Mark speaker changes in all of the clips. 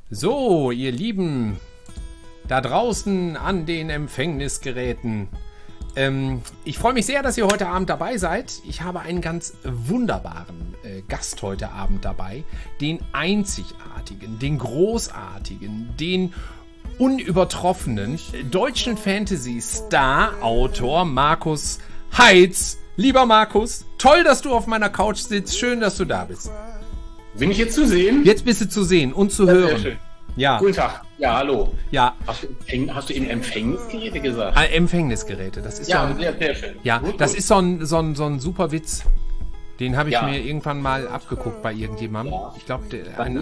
Speaker 1: So, ihr Lieben, da draußen an den Empfängnisgeräten. Ich freue mich sehr, dass ihr heute Abend dabei seid. Ich habe einen ganz wunderbaren Gast heute Abend dabei. Den einzigartigen, den großartigen, den unübertroffenen deutschen Fantasy-Star-Autor Markus Heitz. Lieber Markus, toll, dass du auf meiner Couch sitzt. Schön, dass du da bist.
Speaker 2: Bin ich jetzt zu sehen?
Speaker 1: Jetzt bist du zu sehen und zu hören. Sehr schön. Ja.
Speaker 2: Guten Tag. Ja, hallo.
Speaker 1: Ja.
Speaker 2: Hast du eben Empfängnisgeräte gesagt?
Speaker 1: Empfängnisgeräte. Das ist
Speaker 2: ja, sehr schön.
Speaker 1: Ja, das ist so ein super Witz. Den habe ich mir irgendwann mal abgeguckt bei irgendjemandem. Ja. Ich glaube,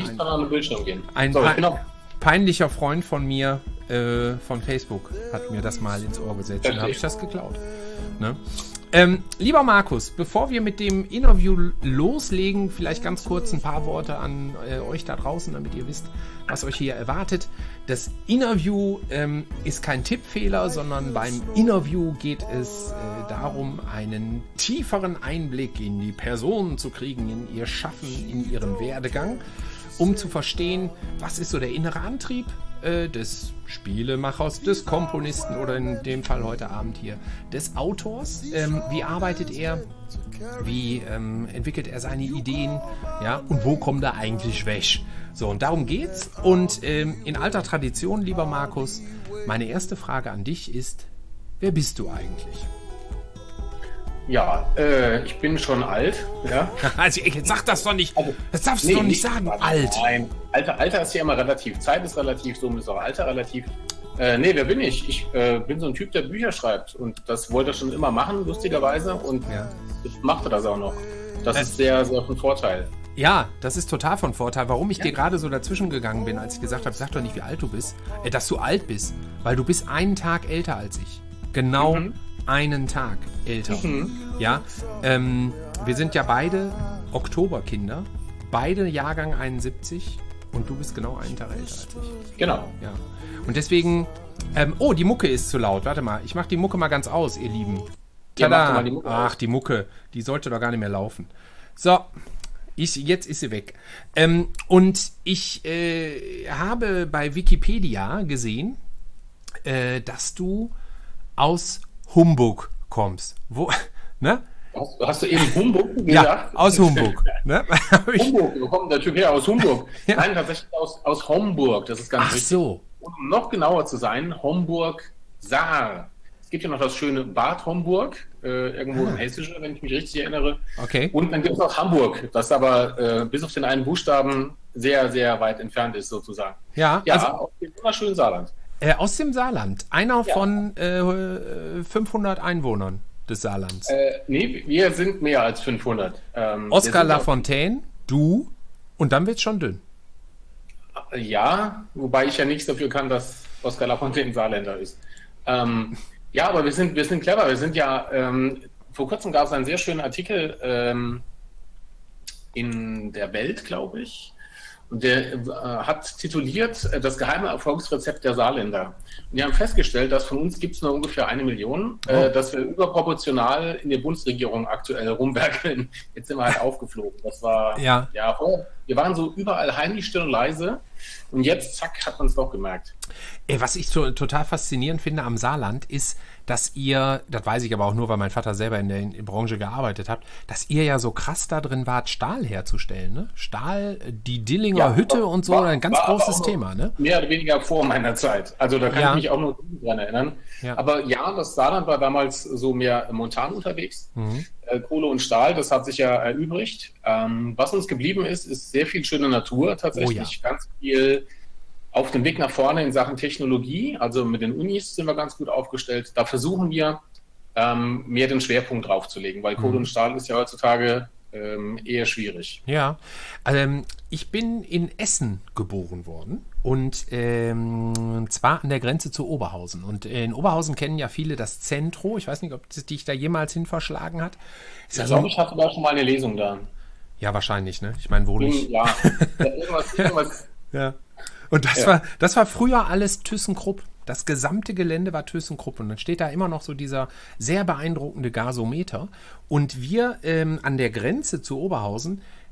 Speaker 1: ein peinlicher Freund von mir von Facebook hat mir das mal ins Ohr gesetzt. Dann habe ich das geklaut. Ne? Lieber Markus, bevor wir mit dem Interview loslegen, vielleicht ganz kurz ein paar Worte an euch da draußen, damit ihr wisst, was euch hier erwartet. Das Interview ist kein Tippfehler, sondern beim Interview geht es darum, einen tieferen Einblick in die Person zu kriegen, in ihr Schaffen, in ihren Werdegang, um zu verstehen, was ist so der innere Antrieb des Spielemachers, des Komponisten oder in dem Fall heute Abend hier des Autors. Wie arbeitet er? Wie entwickelt er seine Ideen? Ja, und wo kommt er eigentlich weg? So, und darum geht's. Und in alter Tradition, lieber Markus, meine erste Frage an dich ist, wer bist du eigentlich?
Speaker 2: Ja, ich bin schon alt. Ja.
Speaker 1: Also, jetzt sag das doch nicht. Das darfst du doch nicht sagen, alt.
Speaker 2: Nein, Alter ist ja immer relativ. Zeit ist relativ, so ist auch Alter relativ. Nee, wer bin ich? Ich bin so ein Typ, der Bücher schreibt. Und das wollte er schon immer machen, lustigerweise. Und jetzt macht er das auch noch. Das ist sehr, sehr von Vorteil.
Speaker 1: Ja, das ist total von Vorteil. Warum ich dir gerade so dazwischen gegangen bin, als ich gesagt habe, sag doch nicht, wie alt du bist. Dass du alt bist. Weil du bist einen Tag älter als ich. Genau einen Tag älter. Ja, wir sind ja beide Oktoberkinder. Beide Jahrgang 71. Und du bist genau einen Tag älter als ich.
Speaker 2: Genau.
Speaker 1: Ja. Und deswegen... oh, die Mucke ist zu laut. Warte mal, ich mach die Mucke mal ganz aus, ihr Lieben. Tada! Ja, ach, die Mucke. Die sollte doch gar nicht mehr laufen. So, jetzt ist sie weg. Und ich habe bei Wikipedia gesehen, dass du aus Humbug kommst. Wo, ne?
Speaker 2: Hast du eben Humbug gesagt?
Speaker 1: Ja, aus Humbug. Ne?
Speaker 2: Humbug, wo kommt der Typ her? Aus Humbug? Ja. Nein, tatsächlich aus Homburg. Das ist ganz wichtig.
Speaker 1: Ach so.
Speaker 2: Um noch genauer zu sein, Homburg-Saar. Es gibt ja noch das schöne Bad Homburg, irgendwo im Hessischen, wenn ich mich richtig erinnere.
Speaker 1: Okay.
Speaker 2: Und dann gibt es noch Hamburg, das aber bis auf den einen Buchstaben sehr, sehr weit entfernt ist, sozusagen.
Speaker 1: Ja,
Speaker 2: also aus dem wunderschönen Saarland.
Speaker 1: Aus dem Saarland. Einer von 500 Einwohnern des Saarlands.
Speaker 2: Nee, wir sind mehr als 500.
Speaker 1: Oskar Lafontaine, du, und dann wird's schon dünn.
Speaker 2: Ja, wobei ich ja nichts dafür kann, dass Oskar Lafontaine Saarländer ist. Ja, aber wir sind clever. Wir sind ja, vor kurzem gab es einen sehr schönen Artikel in der Welt, glaube ich. Und der hat tituliert das geheime Erfolgsrezept der Saarländer. Und die haben festgestellt, dass von uns gibt es nur ungefähr 1 Million, dass wir überproportional in der Bundesregierung aktuell rumwerkeln. Jetzt sind wir halt aufgeflogen. Das war, wir waren so überall heimlich still und leise. Und jetzt, zack, hat man es doch gemerkt.
Speaker 1: Was ich total faszinierend finde am Saarland ist, dass ihr, das weiß ich aber auch nur, weil mein Vater selber in der Branche gearbeitet hat, dass ihr ja so krass da drin wart, Stahl herzustellen. Ne? Stahl, die Dillinger Hütte und so, ein ganz großes Thema. Ne?
Speaker 2: Mehr oder weniger vor meiner Zeit. Also da kann ich mich auch nur dran erinnern. Ja. Aber ja, das Saarland war damals so mehr montan unterwegs. Kohle und Stahl, das hat sich ja erübrigt. Was uns geblieben ist, ist sehr viel schöne Natur tatsächlich. Oh ja. Ganz viel auf dem Weg nach vorne in Sachen Technologie. Also mit den Unis sind wir ganz gut aufgestellt. Da versuchen wir, mehr den Schwerpunkt drauf zu legen, weil Kohle und Stahl ist ja heutzutage eher schwierig.
Speaker 1: Ja, ich bin in Essen geboren worden und zwar an der Grenze zu Oberhausen. Und in Oberhausen kennen ja viele das Zentro. Ich weiß nicht, ob dich da jemals hin verschlagen hat.
Speaker 2: Ich glaube, ich hatte da schon mal eine Lesung da.
Speaker 1: Ja, wahrscheinlich, ne? Ich meine, wo nicht?
Speaker 2: Ja, irgendwas.
Speaker 1: Ja. Und das war früher alles ThyssenKrupp. Das gesamte Gelände war ThyssenKrupp. Und dann steht da immer noch so dieser sehr beeindruckende Gasometer. Und wir an der Grenze zu Oberhausen,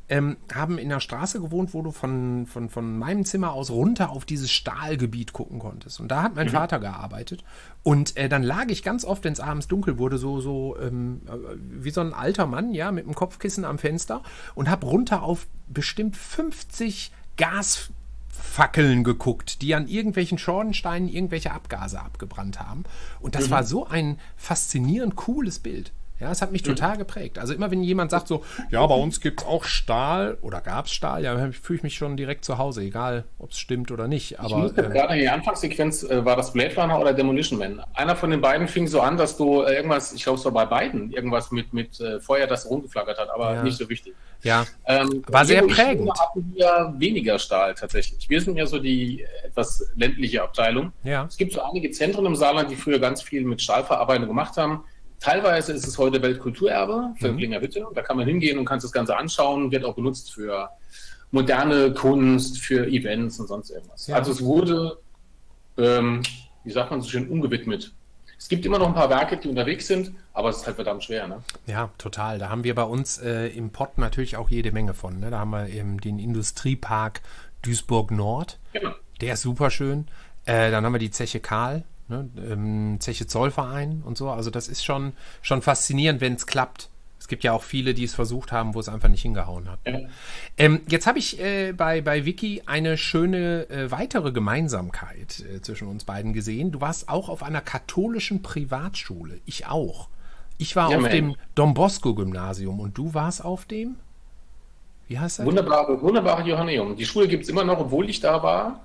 Speaker 1: haben in einer Straße gewohnt, wo du von meinem Zimmer aus runter auf dieses Stahlgebiet gucken konntest. Und da hat mein Vater gearbeitet. Und dann lag ich ganz oft, wenn es abends dunkel wurde, so wie so ein alter Mann, ja, mit dem Kopfkissen am Fenster und habe runter auf bestimmt 50 Gasfackeln geguckt, die an irgendwelchen Schornsteinen irgendwelche Abgase abgebrannt haben. Und das war so ein faszinierend cooles Bild. Ja, es hat mich total geprägt. Also immer wenn jemand sagt so, ja, bei uns gibt es auch Stahl oder gab es Stahl, ja, fühle ich mich schon direkt zu Hause, egal ob es stimmt oder nicht. Aber,
Speaker 2: ich musste gerade in der Anfangssequenz, war das Blade Runner oder Demolition Man? Einer von den beiden fing so an, dass du irgendwas, ich glaube es war bei beiden, irgendwas mit Feuer, das rumgeflackert hat, aber nicht so wichtig.
Speaker 1: Ja, war sehr prägend.
Speaker 2: Hatten wir weniger Stahl tatsächlich. Wir sind ja so die etwas ländliche Abteilung.
Speaker 1: Ja.
Speaker 2: Es gibt so einige Zentren im Saarland, die früher ganz viel mit Stahlverarbeitung gemacht haben. Teilweise ist es heute Weltkulturerbe für Klinger Hütte. Da kann man hingehen und kann das Ganze anschauen. Wird auch benutzt für moderne Kunst, für Events und sonst irgendwas. Ja. Also es wurde, wie sagt man so schön, umgewidmet. Es gibt immer noch ein paar Werke, die unterwegs sind, aber es ist halt verdammt schwer. Ne?
Speaker 1: Ja, total. Da haben wir bei uns im Pott natürlich auch jede Menge von. Ne? Da haben wir eben den Industriepark Duisburg Nord. Genau. Der ist super schön. Dann haben wir die Zeche Karl. Ne, Zeche Zollverein und so, also das ist schon faszinierend, wenn es klappt. Es gibt ja auch viele, die es versucht haben, wo es einfach nicht hingehauen hat. Ja. Jetzt habe ich bei Vicky eine schöne weitere Gemeinsamkeit zwischen uns beiden gesehen. Du warst auch auf einer katholischen Privatschule. Ich auch. Ich war auf dem Don Bosco Gymnasium und du warst auf dem? Wie heißt das?
Speaker 2: Wunderbare Johanneum. Die Schule gibt es immer noch, obwohl ich da war.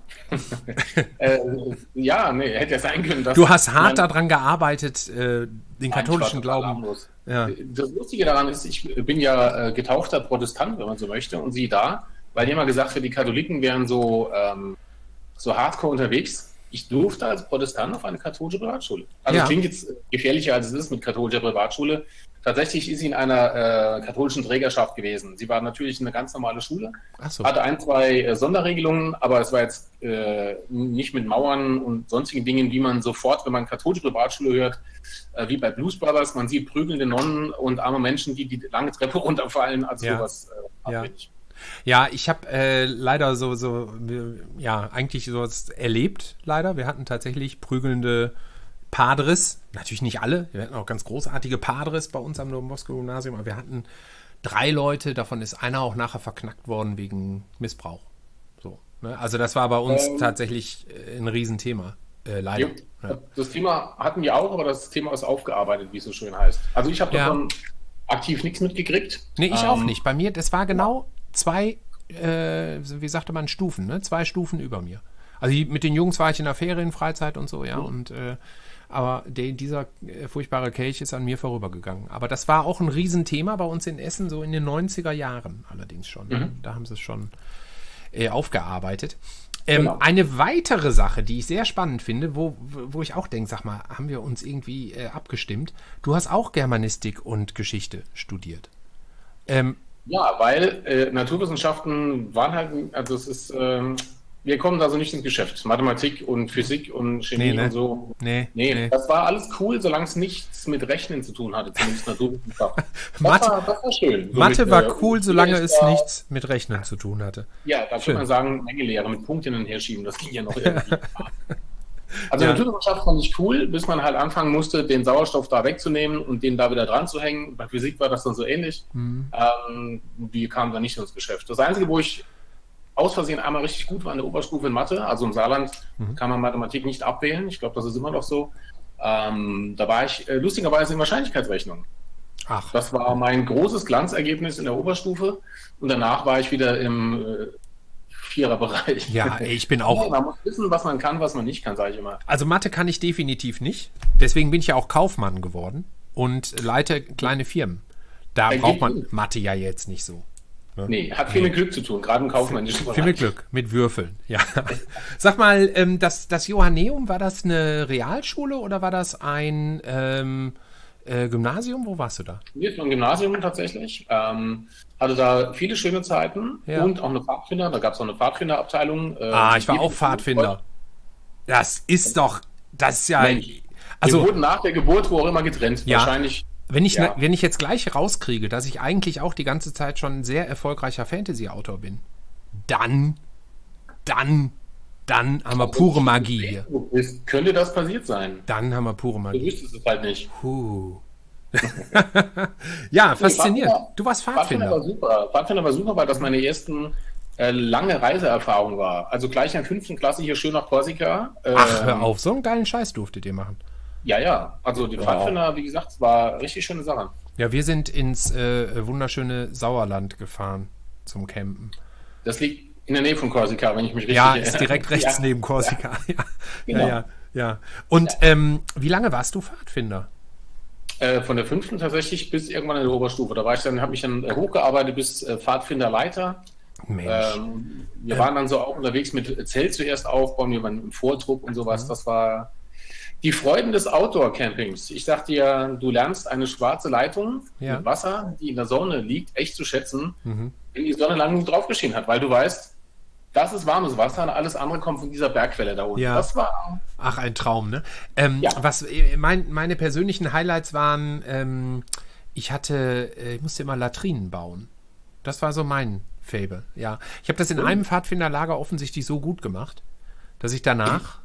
Speaker 2: Ja, nee, hätte ja sein können.
Speaker 1: Dass du hast hart daran gearbeitet, den katholischen Glauben.
Speaker 2: Ja. Das Lustige daran ist, ich bin ja getauchter Protestant, wenn man so möchte, und sie da, weil die immer gesagt wird, die Katholiken wären so hardcore unterwegs. Ich durfte als Protestant auf eine katholische Privatschule. Also klingt jetzt gefährlicher, als es ist mit katholischer Privatschule. Tatsächlich ist sie in einer katholischen Trägerschaft gewesen. Sie war natürlich eine ganz normale Schule, hatte 1, 2 Sonderregelungen, aber es war jetzt nicht mit Mauern und sonstigen Dingen, wie man sofort, wenn man katholische Privatschule hört, wie bei Blues Brothers, man sieht prügelnde Nonnen und arme Menschen, die lange Treppe runterfallen, als sowas abwendig.
Speaker 1: Ja, ich habe leider eigentlich sowas erlebt, leider. Wir hatten tatsächlich prügelnde Padres, natürlich nicht alle, wir hatten auch ganz großartige Padres bei uns am Don Bosco Gymnasium, aber wir hatten 3 Leute, davon ist einer auch nachher verknackt worden wegen Missbrauch. So, ne? Also das war bei uns tatsächlich ein Riesenthema, leider.
Speaker 2: Ja. Das Thema hatten wir auch, aber das Thema ist aufgearbeitet, wie es so schön heißt. Also ich habe davon aktiv nichts mitgekriegt.
Speaker 1: Nee, ich auch nicht. Bei mir, das war genau 2, wie sagte man, Stufen, ne? 2 Stufen über mir. Also mit den Jungs war ich in der Ferienfreizeit und so, ja, und aber dieser furchtbare Kelch ist an mir vorübergegangen. Aber das war auch ein Riesenthema bei uns in Essen, so in den 90er Jahren allerdings schon. Da haben sie es schon aufgearbeitet. Genau. Eine weitere Sache, die ich sehr spannend finde, wo ich auch denke, sag mal, haben wir uns irgendwie abgestimmt? Du hast auch Germanistik und Geschichte studiert.
Speaker 2: Ja, weil Naturwissenschaften waren halt, also es ist... wir kommen also nicht ins Geschäft. Mathematik und Physik und Chemie und so. Nee, das war alles cool, solange es nichts mit Rechnen zu tun hatte, zumindest Naturwissenschaften. Das war schön. So
Speaker 1: Mathe war cool, solange es nichts mit Rechnen zu tun hatte.
Speaker 2: Ja, da könnte man sagen, Mengelehre mit Punkten hin und her schieben, das ging ja noch irgendwie. Also Naturwissenschaft fand ich cool, bis man halt anfangen musste, den Sauerstoff da wegzunehmen und den da wieder dran zu hängen. Bei Physik war das dann so ähnlich. Wir kamen da nicht ins Geschäft. Das Einzige, wo ich aus Versehen einmal richtig gut war in der Oberstufe in Mathe, also im Saarland kann man Mathematik nicht abwählen, ich glaube, das ist immer noch so. Da war ich lustigerweise in Wahrscheinlichkeitsrechnung.
Speaker 1: Ach.
Speaker 2: Das war mein großes Glanzergebnis in der Oberstufe und danach war ich wieder im Viererbereich.
Speaker 1: Ja, ich bin auch...
Speaker 2: Man muss wissen, was man kann, was man nicht kann, sage ich immer.
Speaker 1: Also Mathe kann ich definitiv nicht, deswegen bin ich ja auch Kaufmann geworden und leite kleine Firmen. Da braucht man Mathe ja jetzt nicht so.
Speaker 2: Nee, hat viel mit Glück zu tun, gerade im kaufmännischen Bereich.
Speaker 1: Viel mit Glück, mit Würfeln, ja. Sag mal, das Johanneum, war das eine Realschule oder war das ein Gymnasium? Wo warst du da?
Speaker 2: Nee, ein Gymnasium tatsächlich. Hatte da viele schöne Zeiten und auch eine Pfadfinder. Da gab es auch eine Pfadfinderabteilung.
Speaker 1: Ich war auch Pfadfinder. Das ist ja...
Speaker 2: Mensch, also, wir wurden nach der Geburt wo auch immer getrennt.
Speaker 1: Ja,
Speaker 2: wahrscheinlich
Speaker 1: Wenn ich jetzt gleich rauskriege, dass ich eigentlich auch die ganze Zeit schon ein sehr erfolgreicher Fantasy-Autor bin, dann haben wir pure Magie hier.
Speaker 2: Könnte das passiert sein?
Speaker 1: Dann haben wir pure Magie.
Speaker 2: Du wüsstest es halt nicht.
Speaker 1: Ja, faszinierend. Du warst Pfadfinder.
Speaker 2: Pfadfinder war super, weil das meine ersten lange Reiseerfahrung war. Also gleich in der 5. Klasse hier schön nach Korsika.
Speaker 1: Ach, hör auf, so einen geilen Scheiß durftet ihr machen.
Speaker 2: Ja. Also die Pfadfinder, wie gesagt, war eine richtig schöne Sache.
Speaker 1: Ja, wir sind ins wunderschöne Sauerland gefahren zum Campen.
Speaker 2: Das liegt in der Nähe von Korsika, wenn ich mich richtig
Speaker 1: erinnere. Ja, ist direkt rechts neben Korsika. Ja. Und wie lange warst du Pfadfinder?
Speaker 2: Von der 5. tatsächlich bis irgendwann in der Oberstufe. Da habe mich dann hochgearbeitet bis Pfadfinderleiter.
Speaker 1: Mensch.
Speaker 2: Wir waren dann so auch unterwegs mit Zelt zuerst aufbauen, wir waren im Vortrupp und sowas. Das war die Freuden des Outdoor-Campings. Ich sagte ja, du lernst eine schwarze Leitung mit Wasser, die in der Sonne liegt, echt zu schätzen, wenn die Sonne lang genug drauf geschienen hat, weil du weißt, das ist warmes Wasser und alles andere kommt von dieser Bergquelle da unten.
Speaker 1: Ja.
Speaker 2: Das war...
Speaker 1: Ach, ein Traum, ne? Was meine persönlichen Highlights waren, ich musste immer Latrinen bauen. Das war so mein Faible, ja. Ich habe das in einem Pfadfinderlager offensichtlich so gut gemacht, dass ich danach,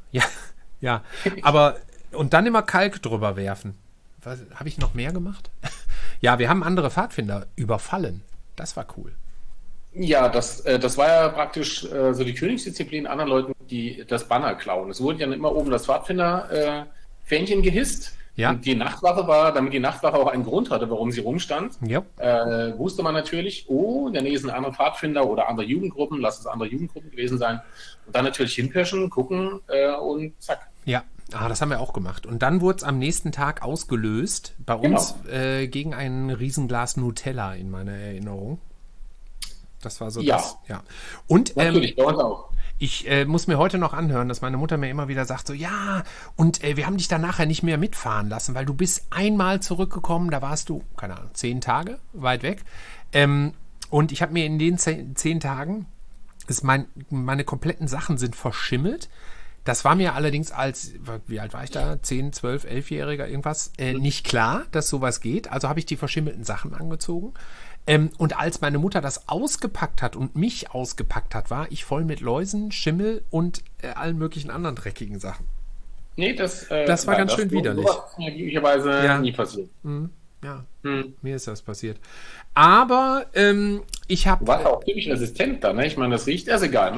Speaker 1: und dann immer Kalk drüber werfen. Habe ich noch mehr gemacht? Ja, wir haben andere Pfadfinder überfallen. Das war cool.
Speaker 2: Ja, das war ja praktisch so die Königsdisziplin anderen Leuten, die das Banner klauen. Es wurde ja immer oben das Pfadfinder-Fähnchen gehisst. Ja. Und die Nachtwache war, damit die Nachtwache auch einen Grund hatte, warum sie rumstand, wusste man natürlich, in der Nähe sind andere Pfadfinder oder andere Jugendgruppen, lass es andere Jugendgruppen gewesen sein. Und dann natürlich hinpirschen, gucken und zack.
Speaker 1: Ja, das haben wir auch gemacht. Und dann wurde es am nächsten Tag ausgelöst, bei uns gegen ein Riesenglas Nutella in meiner Erinnerung. Das war so das. Ja. Und
Speaker 2: natürlich, bei uns auch.
Speaker 1: Ich muss mir heute noch anhören, dass meine Mutter mir immer wieder sagt, so wir haben dich dann nachher nicht mehr mitfahren lassen, weil du bist einmal zurückgekommen, da warst du, keine Ahnung, 10 Tage weit weg. Und ich habe mir in den 10 Tagen, meine kompletten Sachen sind verschimmelt. Das war mir allerdings wie alt war ich da? 10, 12, 11-Jähriger, irgendwas, nicht klar, dass sowas geht. Also habe ich die verschimmelten Sachen angezogen. Und als meine Mutter das ausgepackt hat und mich ausgepackt hat, war ich voll mit Läusen, Schimmel und allen möglichen anderen dreckigen Sachen.
Speaker 2: Nee, das
Speaker 1: war ganz schön widerlich.
Speaker 2: Das ist mir üblicherweise nie passiert.
Speaker 1: Mir ist das passiert. Aber ich habe...
Speaker 2: Du warst auch ziemlich resistent da, ne? Ich meine, das riecht, ist egal.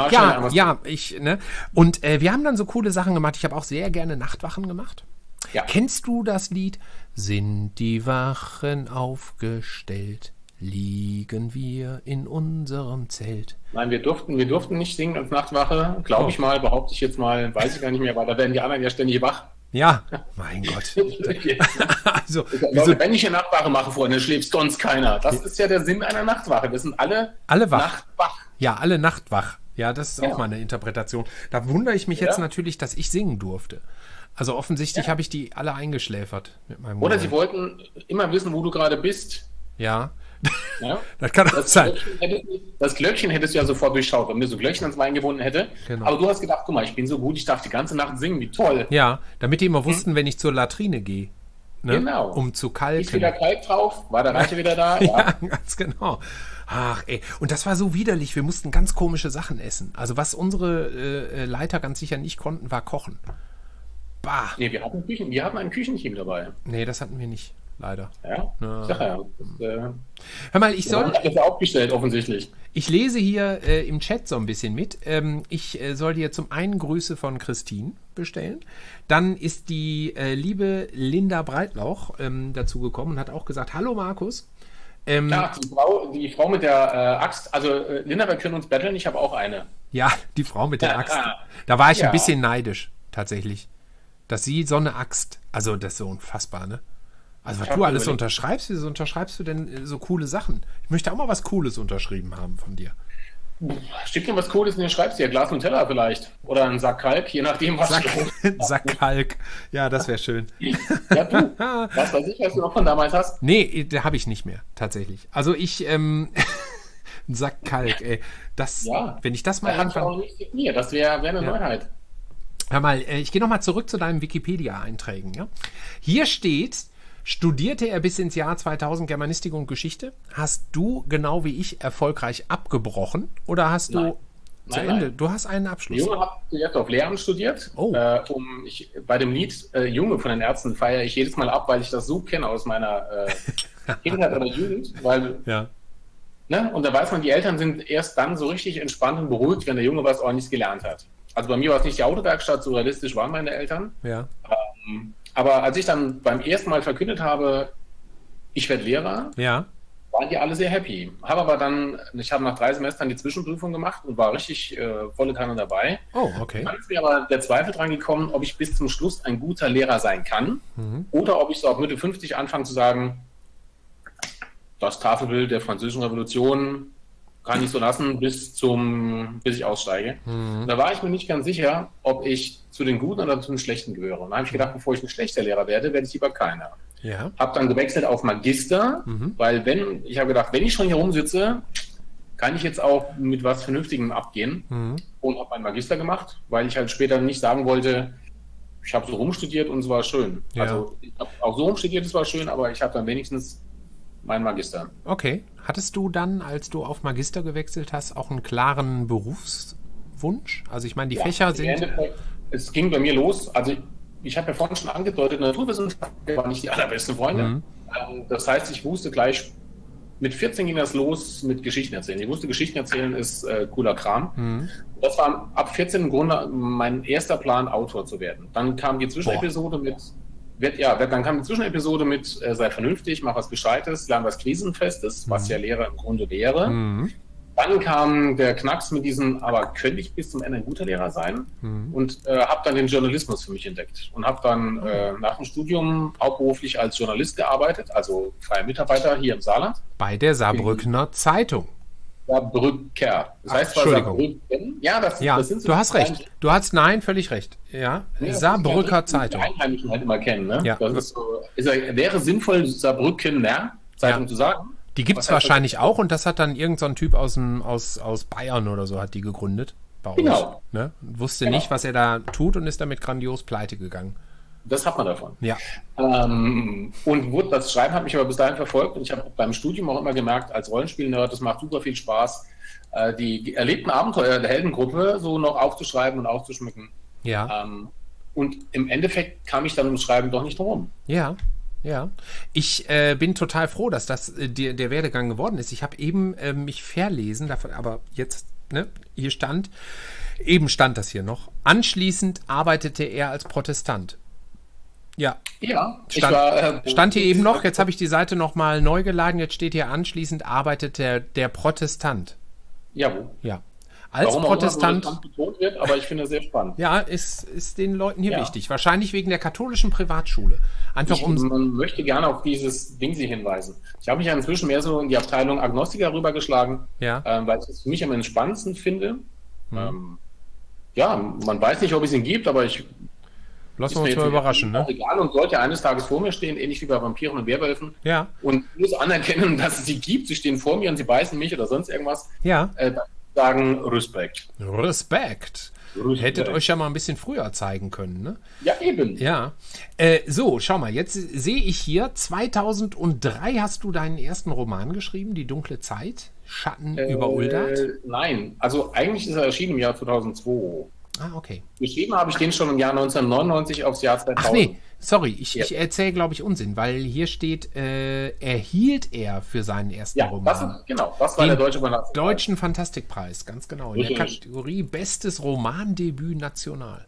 Speaker 1: Und wir haben dann so coole Sachen gemacht. Ich habe auch sehr gerne Nachtwachen gemacht. Ja. Kennst du das Lied? Sind die Wachen aufgestellt? Liegen wir in unserem Zelt?
Speaker 2: Nein, wir durften nicht singen als Nachtwache. Glaube ich mal, behaupte ich jetzt mal, weiß ich gar nicht mehr, weil da werden die anderen ja ständig wach.
Speaker 1: Ja, mein Gott.
Speaker 2: Also, wenn ich eine Nachtwache mache, Freunde, schläft sonst keiner. Das ist ja der Sinn einer Nachtwache. Wir sind alle
Speaker 1: nachtwach. Ja, alle nachtwach. Ja, das ist auch meine Interpretation. Da wundere ich mich jetzt natürlich, dass ich singen durfte. Also offensichtlich habe ich die alle eingeschläfert mit meinem
Speaker 2: Oder sie wollten immer wissen, wo du gerade bist.
Speaker 1: Ja. Das kann auch sein.
Speaker 2: Das Glöckchen hättest du ja sofort durchschaut, wenn mir so Glöckchen ans Bein gebunden hätte. Genau. Aber du hast gedacht, guck mal, ich bin so gut, ich darf die ganze Nacht singen, wie toll.
Speaker 1: Ja, damit die immer wussten, wenn ich zur Latrine gehe. Ne? Genau. Um zu kalken.
Speaker 2: Ist wieder Kalk drauf, war der Reiche wieder da.
Speaker 1: Ja, ganz genau. Ach, ey. Und das war so widerlich, wir mussten ganz komische Sachen essen. Also was unsere Leiter ganz sicher nicht konnten, war kochen. Bah.
Speaker 2: Nee, wir hatten ein Küchenteam dabei.
Speaker 1: Nee, das hatten wir nicht. Leider.
Speaker 2: Ja?
Speaker 1: Hör mal, ich soll...
Speaker 2: Das aufgestellt, offensichtlich.
Speaker 1: Ich lese hier im Chat so ein bisschen mit. Ich soll dir zum einen Grüße von Christine bestellen. Dann ist die liebe Linda Breitlauch dazu gekommen und hat auch gesagt, hallo Markus.
Speaker 2: Die Frau mit der Axt, also Linda, wir können uns betteln, ich habe auch eine.
Speaker 1: Ja, die Frau mit der Axt. Da war ich ein bisschen neidisch, tatsächlich. Dass sie so eine Axt, also das ist so unfassbar, ne? Also was du alles unterschreibst, wieso unterschreibst du denn so coole Sachen? Ich möchte auch mal was Cooles unterschrieben haben von dir.
Speaker 2: Steht dir was Cooles in den schreibst dir? Glas Nutella vielleicht? Oder ein Sack Kalk, je nachdem, was
Speaker 1: Sack Kalk, ja, das wäre schön.
Speaker 2: Ja, du, was weiß ich, was du noch von damals hast?
Speaker 1: Nee, der habe ich nicht mehr, tatsächlich. Also ein Sack Kalk, ey. Wenn ich das mal
Speaker 2: irgendwann... Das wäre eine Neuheit.
Speaker 1: Hör mal, ich gehe nochmal zurück zu deinen Wikipedia-Einträgen. Ja? Hier steht... studierte er bis ins Jahr 2000 Germanistik und Geschichte. Hast du, genau wie ich, erfolgreich abgebrochen oder hast du zu Ende? Nein. Du hast einen Abschluss.
Speaker 2: Junge habe jetzt auf Lehramt studiert. Oh. Bei dem Lied Junge von den Ärzten feiere ich jedes Mal ab, weil ich das so kenne aus meiner Kindheit oder Jugend. Weil, ne? Und da weiß man, die Eltern sind erst dann so richtig entspannt und beruhigt, wenn der Junge was ordentliches gelernt hat. Also bei mir war es nicht die Autowerkstatt, so realistisch waren meine Eltern.
Speaker 1: Ja.
Speaker 2: Aber als ich dann beim ersten Mal verkündet habe, ich werde Lehrer, waren die alle sehr happy. Ich habe nach 3 Semestern die Zwischenprüfung gemacht und war richtig volle Kanne dabei.
Speaker 1: Oh, okay.
Speaker 2: Dann ist mir aber der Zweifel dran gekommen, ob ich bis zum Schluss ein guter Lehrer sein kann oder ob ich so ab Mitte 50 anfange zu sagen, das Tafelbild der Französischen Revolution kann ich so lassen, bis ich aussteige. Da war ich mir nicht ganz sicher, ob ich zu den Guten oder zu den Schlechten gehöre. Und da habe ich gedacht, bevor ich ein schlechter Lehrer werde ich lieber keiner.
Speaker 1: Ja.
Speaker 2: Habe dann gewechselt auf Magister, weil ich habe gedacht, wenn ich schon hier rumsitze, kann ich jetzt auch mit was Vernünftigem abgehen und habe meinen Magister gemacht, weil ich halt später nicht sagen wollte, ich habe so rumstudiert und es war schön. Ja. Also ich habe auch so rumstudiert, es war schön, aber ich habe dann wenigstens meinen Magister.
Speaker 1: Okay. Hattest du dann, als du auf Magister gewechselt hast, auch einen klaren Berufswunsch? Also ich meine, die Fächer sind...
Speaker 2: Es ging bei mir los, also ich habe ja vorhin schon angedeutet, Naturwissenschaftler waren nicht die allerbesten Freunde. Das heißt, ich wusste gleich, mit 14 ging das los mit Geschichten erzählen. Ich wusste, Geschichten erzählen ist cooler Kram. Das war ab 14 im Grunde mein erster Plan, Autor zu werden. Dann kam die Zwischenepisode mit sei vernünftig, mach was Gescheites, lern was Krisenfestes, was ja Lehrer im Grunde wäre. Dann kam der Knacks mit diesem, aber könnte ich bis zum Ende ein guter Lehrer sein? Und habe dann den Journalismus für mich entdeckt und habe dann nach dem Studium hauptberuflich als Journalist gearbeitet, also freier Mitarbeiter hier im Saarland.
Speaker 1: Bei der Saarbrückner Zeitung.
Speaker 2: Saarbrücker. Das heißt zwar Saarbrücken. Ja, das sind so
Speaker 1: du hast recht. Du hast, völlig recht. Ja, nee, Saarbrücker Zeitung.
Speaker 2: Die Einheimischen halt immer kennen, ne?
Speaker 1: Ja.
Speaker 2: Das ist so, wäre sinnvoll, Saarbrückener Zeitung zu sagen.
Speaker 1: Die gibt es wahrscheinlich auch und das hat dann irgend so ein Typ aus Bayern oder so hat die gegründet. Bei uns,
Speaker 2: genau.
Speaker 1: Ne? Wusste nicht, was er da tut und ist damit grandios pleite gegangen.
Speaker 2: Das hat man davon.
Speaker 1: Ja.
Speaker 2: Und das Schreiben hat mich aber bis dahin verfolgt und ich habe beim Studium auch immer gemerkt, als Rollenspiel-Nerd, das macht super viel Spaß, die erlebten Abenteuer der Heldengruppe so noch aufzuschreiben und aufzuschmücken.
Speaker 1: Ja.
Speaker 2: Und im Endeffekt kam ich dann ums Schreiben doch nicht drum rum.
Speaker 1: Ja. Ja, ich bin total froh, dass das der Werdegang geworden ist. Ich habe eben mich verlesen, davon, aber jetzt, hier stand das hier noch. Anschließend arbeitete er als Protestant. Ja, stand hier eben noch, jetzt habe ich die Seite nochmal neu geladen, jetzt steht hier anschließend arbeitete der Protestant.
Speaker 2: Jawohl.
Speaker 1: Ja. Als Protestant
Speaker 2: betont wird, aber ich finde das sehr spannend.
Speaker 1: Ja, ist den Leuten hier wichtig. Wahrscheinlich wegen der katholischen Privatschule.
Speaker 2: Man möchte gerne auf dieses Ding hinweisen. Ich habe mich ja inzwischen mehr so in die Abteilung Agnostiker rübergeschlagen, weil ich es für mich am entspannendsten finde. Man weiß nicht, ob es ihn gibt, aber
Speaker 1: lassen wir uns mal überraschen, ne?
Speaker 2: Egal, und sollte eines Tages vor mir stehen, ähnlich wie bei Vampiren und Werwölfen.
Speaker 1: Ja.
Speaker 2: Und muss anerkennen, dass es sie gibt. Sie stehen vor mir und sie beißen mich oder sonst irgendwas.
Speaker 1: Ja.
Speaker 2: Sagen Respekt.
Speaker 1: Respekt. Hättet euch ja mal ein bisschen früher zeigen können, ne?
Speaker 2: Ja, eben.
Speaker 1: Ja. So, schau mal, jetzt sehe ich hier, 2003 hast du deinen ersten Roman geschrieben, Die dunkle Zeit, Schatten über Uldert?
Speaker 2: Nein, also eigentlich ist er erschienen im Jahr 2002.
Speaker 1: Ah, okay.
Speaker 2: Geschrieben habe ich den schon im Jahr 1999 aufs Jahr 2000.
Speaker 1: Ach nee, sorry, ich erzähle, glaube ich, Unsinn, weil hier steht, erhielt er für seinen ersten Roman.
Speaker 2: Das war der Deutsche
Speaker 1: Fantastikpreis. Deutschen Fantastikpreis, ganz genau. In der Kategorie Bestes Romandebüt national.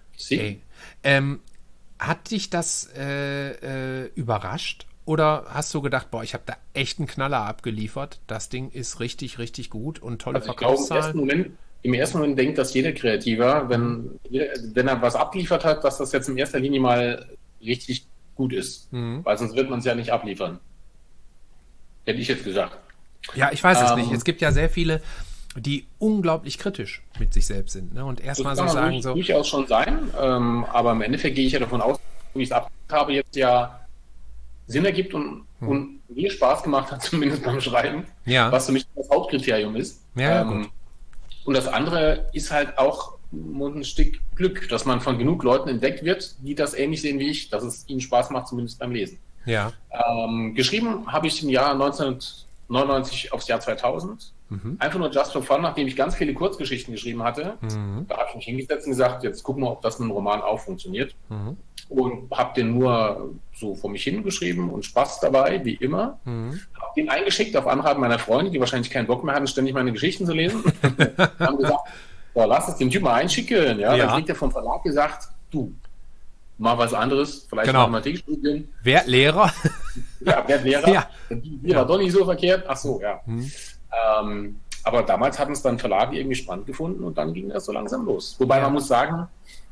Speaker 1: Hat dich das überrascht? Oder hast du gedacht, ich habe da echt einen Knaller abgeliefert, das Ding ist richtig, richtig gut und tolle Verkaufszahlen?
Speaker 2: Im ersten Moment denkt das jeder Kreativer, wenn er was abgeliefert hat, dass das jetzt in erster Linie mal richtig gut ist. Weil sonst wird man es ja nicht abliefern. Hätte ich jetzt gesagt.
Speaker 1: Ja, ich weiß es nicht. Es gibt ja sehr viele, die unglaublich kritisch mit sich selbst sind. Ne? Und erstmal so sagen so.
Speaker 2: Durchaus schon sein, aber im Endeffekt gehe ich ja davon aus, wie ich es habe, jetzt ja Sinn ergibt und mir Spaß gemacht hat, zumindest beim Schreiben.
Speaker 1: Ja.
Speaker 2: Was für mich das Hauptkriterium ist.
Speaker 1: Ja, gut.
Speaker 2: Und das andere ist halt auch ein Stück Glück, dass man von genug Leuten entdeckt wird, die das ähnlich sehen wie ich, dass es ihnen Spaß macht, zumindest beim Lesen.
Speaker 1: Ja.
Speaker 2: Geschrieben habe ich im Jahr 1999 aufs Jahr 2000. Einfach nur just for fun, nachdem ich ganz viele Kurzgeschichten geschrieben hatte. Da habe ich mich hingesetzt und gesagt, jetzt gucken wir, ob das mit einem Roman auch funktioniert. Und habe den nur so vor mich hingeschrieben und Spaß dabei, wie immer. Habe den eingeschickt auf Anraten meiner Freunde, die wahrscheinlich keinen Bock mehr hatten, ständig meine Geschichten zu lesen. Haben gesagt, so, lass es den Typ mal einschicken. Ja? Dann kriegt er vom Verlag gesagt, du, mal was anderes, vielleicht Mathematik studieren.
Speaker 1: Werd Lehrer.
Speaker 2: Ja, werd Lehrer. Ja. Die war doch nicht so verkehrt. Ach so, ja. Aber damals hatten es dann Verlage irgendwie spannend gefunden und dann ging das so langsam los. Wobei man muss sagen,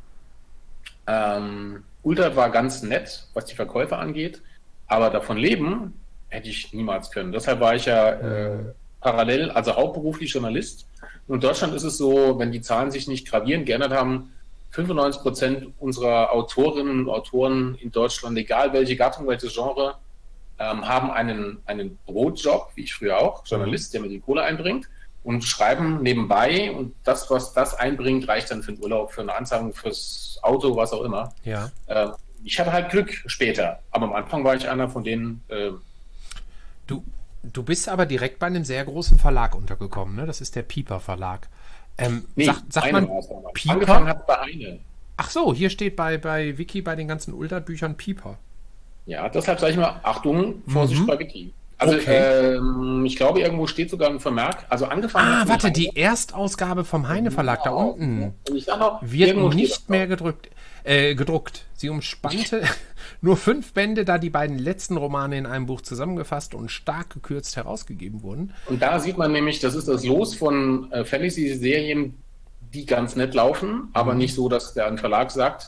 Speaker 2: Uldert war ganz nett, was die Verkäufe angeht, aber davon leben hätte ich niemals können. Deshalb war ich ja parallel, also hauptberuflich Journalist. Und in Deutschland ist es so, wenn die Zahlen sich nicht gravierend geändert haben, 95% unserer Autorinnen und Autoren in Deutschland, egal welche Gattung, welches Genre, haben einen Brotjob, wie ich früher auch, Journalist, der mir die Kohle einbringt, und schreiben nebenbei, und das, was das einbringt, reicht dann für den Urlaub, für eine Anzahlung, fürs Auto, was auch immer.
Speaker 1: Ja.
Speaker 2: Ich hatte halt Glück später, aber am Anfang war ich einer von denen.
Speaker 1: Du bist aber direkt bei einem sehr großen Verlag untergekommen, ne? Das ist der Piper Verlag.
Speaker 2: Nee,
Speaker 1: sagt man
Speaker 2: Piper? Angefangen hat bei Heine.
Speaker 1: Ach so, hier steht bei Wiki, bei den ganzen Uldert-Büchern Piper.
Speaker 2: Ja, deshalb sage ich mal, Achtung, Vorsicht bei Wiki. Also ich glaube, irgendwo steht sogar ein Vermerk. Also angefangen.
Speaker 1: Warte, die Erstausgabe vom Heine Verlag da unten
Speaker 2: und ich sag noch,
Speaker 1: wird nicht mehr gedruckt. Sie umspannte nur 5 Bände, da die beiden letzten Romane in einem Buch zusammengefasst und stark gekürzt herausgegeben wurden.
Speaker 2: Und da sieht man nämlich, das ist das Los von Fantasy-Serien, die ganz nett laufen, aber nicht so, dass der Verlag sagt,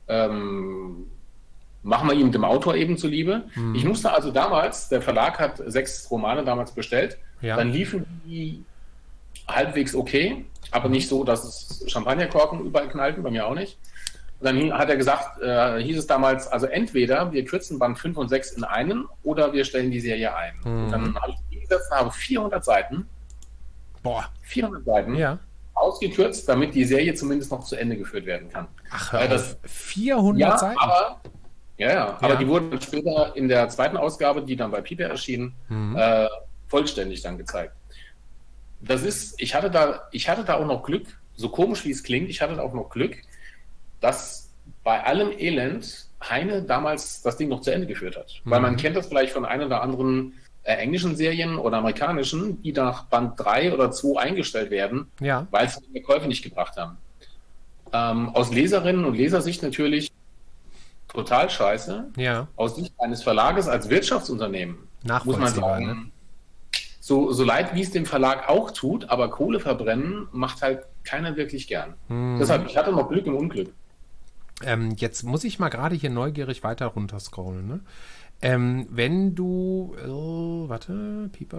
Speaker 2: machen wir ihm dem Autor eben zuliebe. Ich musste also damals, der Verlag hat 6 Romane damals bestellt, dann liefen die halbwegs okay, aber nicht so, dass es Champagnerkorken überall knallten, bei mir auch nicht. Und dann hat er gesagt, hieß es damals, also entweder wir kürzen Band 5 und 6 in einen oder wir stellen die Serie ein. Und dann habe ich die hingesetzt und habe 400 Seiten, 400 Seiten ausgekürzt, damit die Serie zumindest noch zu Ende geführt werden kann.
Speaker 1: Ach, das 400 Seiten?
Speaker 2: Aber die wurden später in der zweiten Ausgabe, die dann bei Piper erschien, vollständig dann gezeigt. Ich hatte da auch noch Glück, so komisch wie es klingt, ich hatte da auch noch Glück, dass bei allem Elend Heine damals das Ding noch zu Ende geführt hat. Weil man kennt das vielleicht von ein oder anderen englischen Serien oder amerikanischen, die nach Band 3 oder 2 eingestellt werden, weil sie die Käufe nicht gebracht haben. Aus Leserinnen und Lesersicht natürlich total scheiße. Aus Sicht eines Verlages als Wirtschaftsunternehmen muss man sagen, ne? So leid, wie es dem Verlag auch tut, aber Kohle verbrennen macht halt keiner wirklich gern. Deshalb, ich hatte noch Glück im Unglück.
Speaker 1: Jetzt muss ich mal gerade hier neugierig weiter runterscrollen, ne? Wenn du, Piper.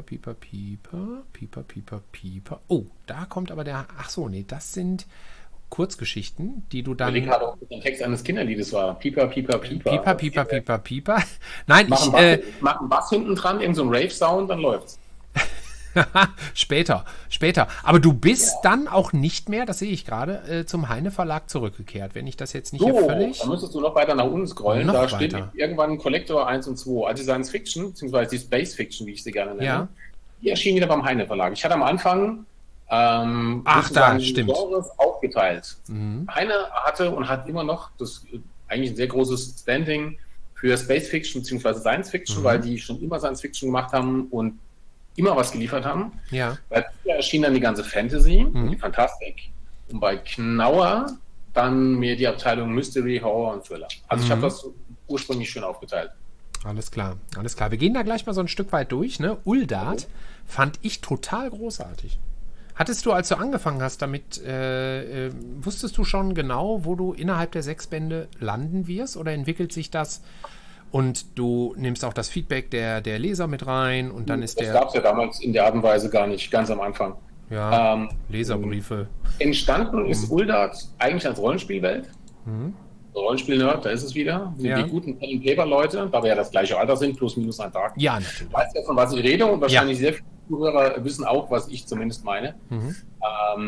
Speaker 1: Oh, da kommt aber das sind Kurzgeschichten, die du dann...
Speaker 2: Ich gerade, ob das ein Text eines Kinderliedes war. Piper.
Speaker 1: Piper. Nein,
Speaker 2: mach einen Bass hinten dran, irgend so ein Rave-Sound, dann läuft's.
Speaker 1: Später. Aber du bist dann auch nicht mehr, das sehe ich gerade, zum Heine Verlag zurückgekehrt. Wenn ich das jetzt nicht hier völlig...
Speaker 2: Da müsstest du noch weiter nach unten scrollen. Da steht irgendwann Collector 1 und 2. Also Science Fiction, beziehungsweise die Space Fiction, wie ich sie gerne nenne. Die erschien wieder beim Heine Verlag. Ich hatte am Anfang
Speaker 1: stimmt.
Speaker 2: Genres aufgeteilt. Heine hatte und hat immer noch eigentlich ein sehr großes Standing für Space Fiction bzw. Science Fiction, weil die schon immer Science Fiction gemacht haben und immer was geliefert haben. Bei Piper erschien dann die ganze Fantasy, die Fantastik, und bei Knauer dann mehr die Abteilung Mystery, Horror und Thriller. Also ich habe das ursprünglich schön aufgeteilt.
Speaker 1: Alles klar. Wir gehen da gleich mal so ein Stück weit durch. Ne? Uldert fand ich total großartig. Hattest du, als du angefangen hast damit, wusstest du schon genau, wo du innerhalb der 6 Bände landen wirst, oder entwickelt sich das und du nimmst auch das Feedback der Leser mit rein und dann ist
Speaker 2: das gab es ja damals in der Art und Weise gar nicht, ganz am Anfang.
Speaker 1: Leserbriefe.
Speaker 2: Entstanden ist Uldert eigentlich als Rollenspielwelt. Rollenspiel-Nerd, da ist es wieder. Die guten Pen-and-Paper-Leute, da wir ja das gleiche Alter sind, plus minus ein Tag.
Speaker 1: Ja, natürlich.
Speaker 2: Ich weiß ja, von was ich rede, und wahrscheinlich sehr viele Zuhörer wissen auch, was ich zumindest meine.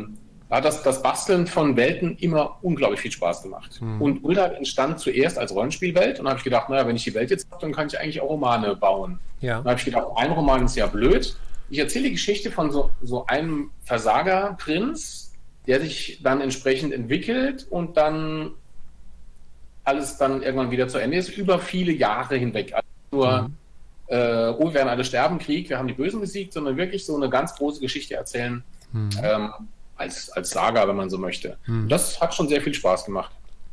Speaker 2: hat das Basteln von Welten immer unglaublich viel Spaß gemacht. Und Uldag entstand zuerst als Rollenspielwelt und da habe ich gedacht, naja, wenn ich die Welt jetzt habe, dann kann ich eigentlich auch Romane bauen.
Speaker 1: Ja.
Speaker 2: Dann habe ich gedacht, ein Roman ist ja blöd. Ich erzähle die Geschichte von so einem Versagerprinz, der sich dann entsprechend entwickelt und dann alles dann irgendwann wieder zu Ende ist, über viele Jahre hinweg. Also nur, wir werden alle sterben, Krieg, wir haben die Bösen besiegt, sondern wirklich so eine ganz große Geschichte erzählen, als Saga, wenn man so möchte. Das hat schon sehr viel Spaß gemacht.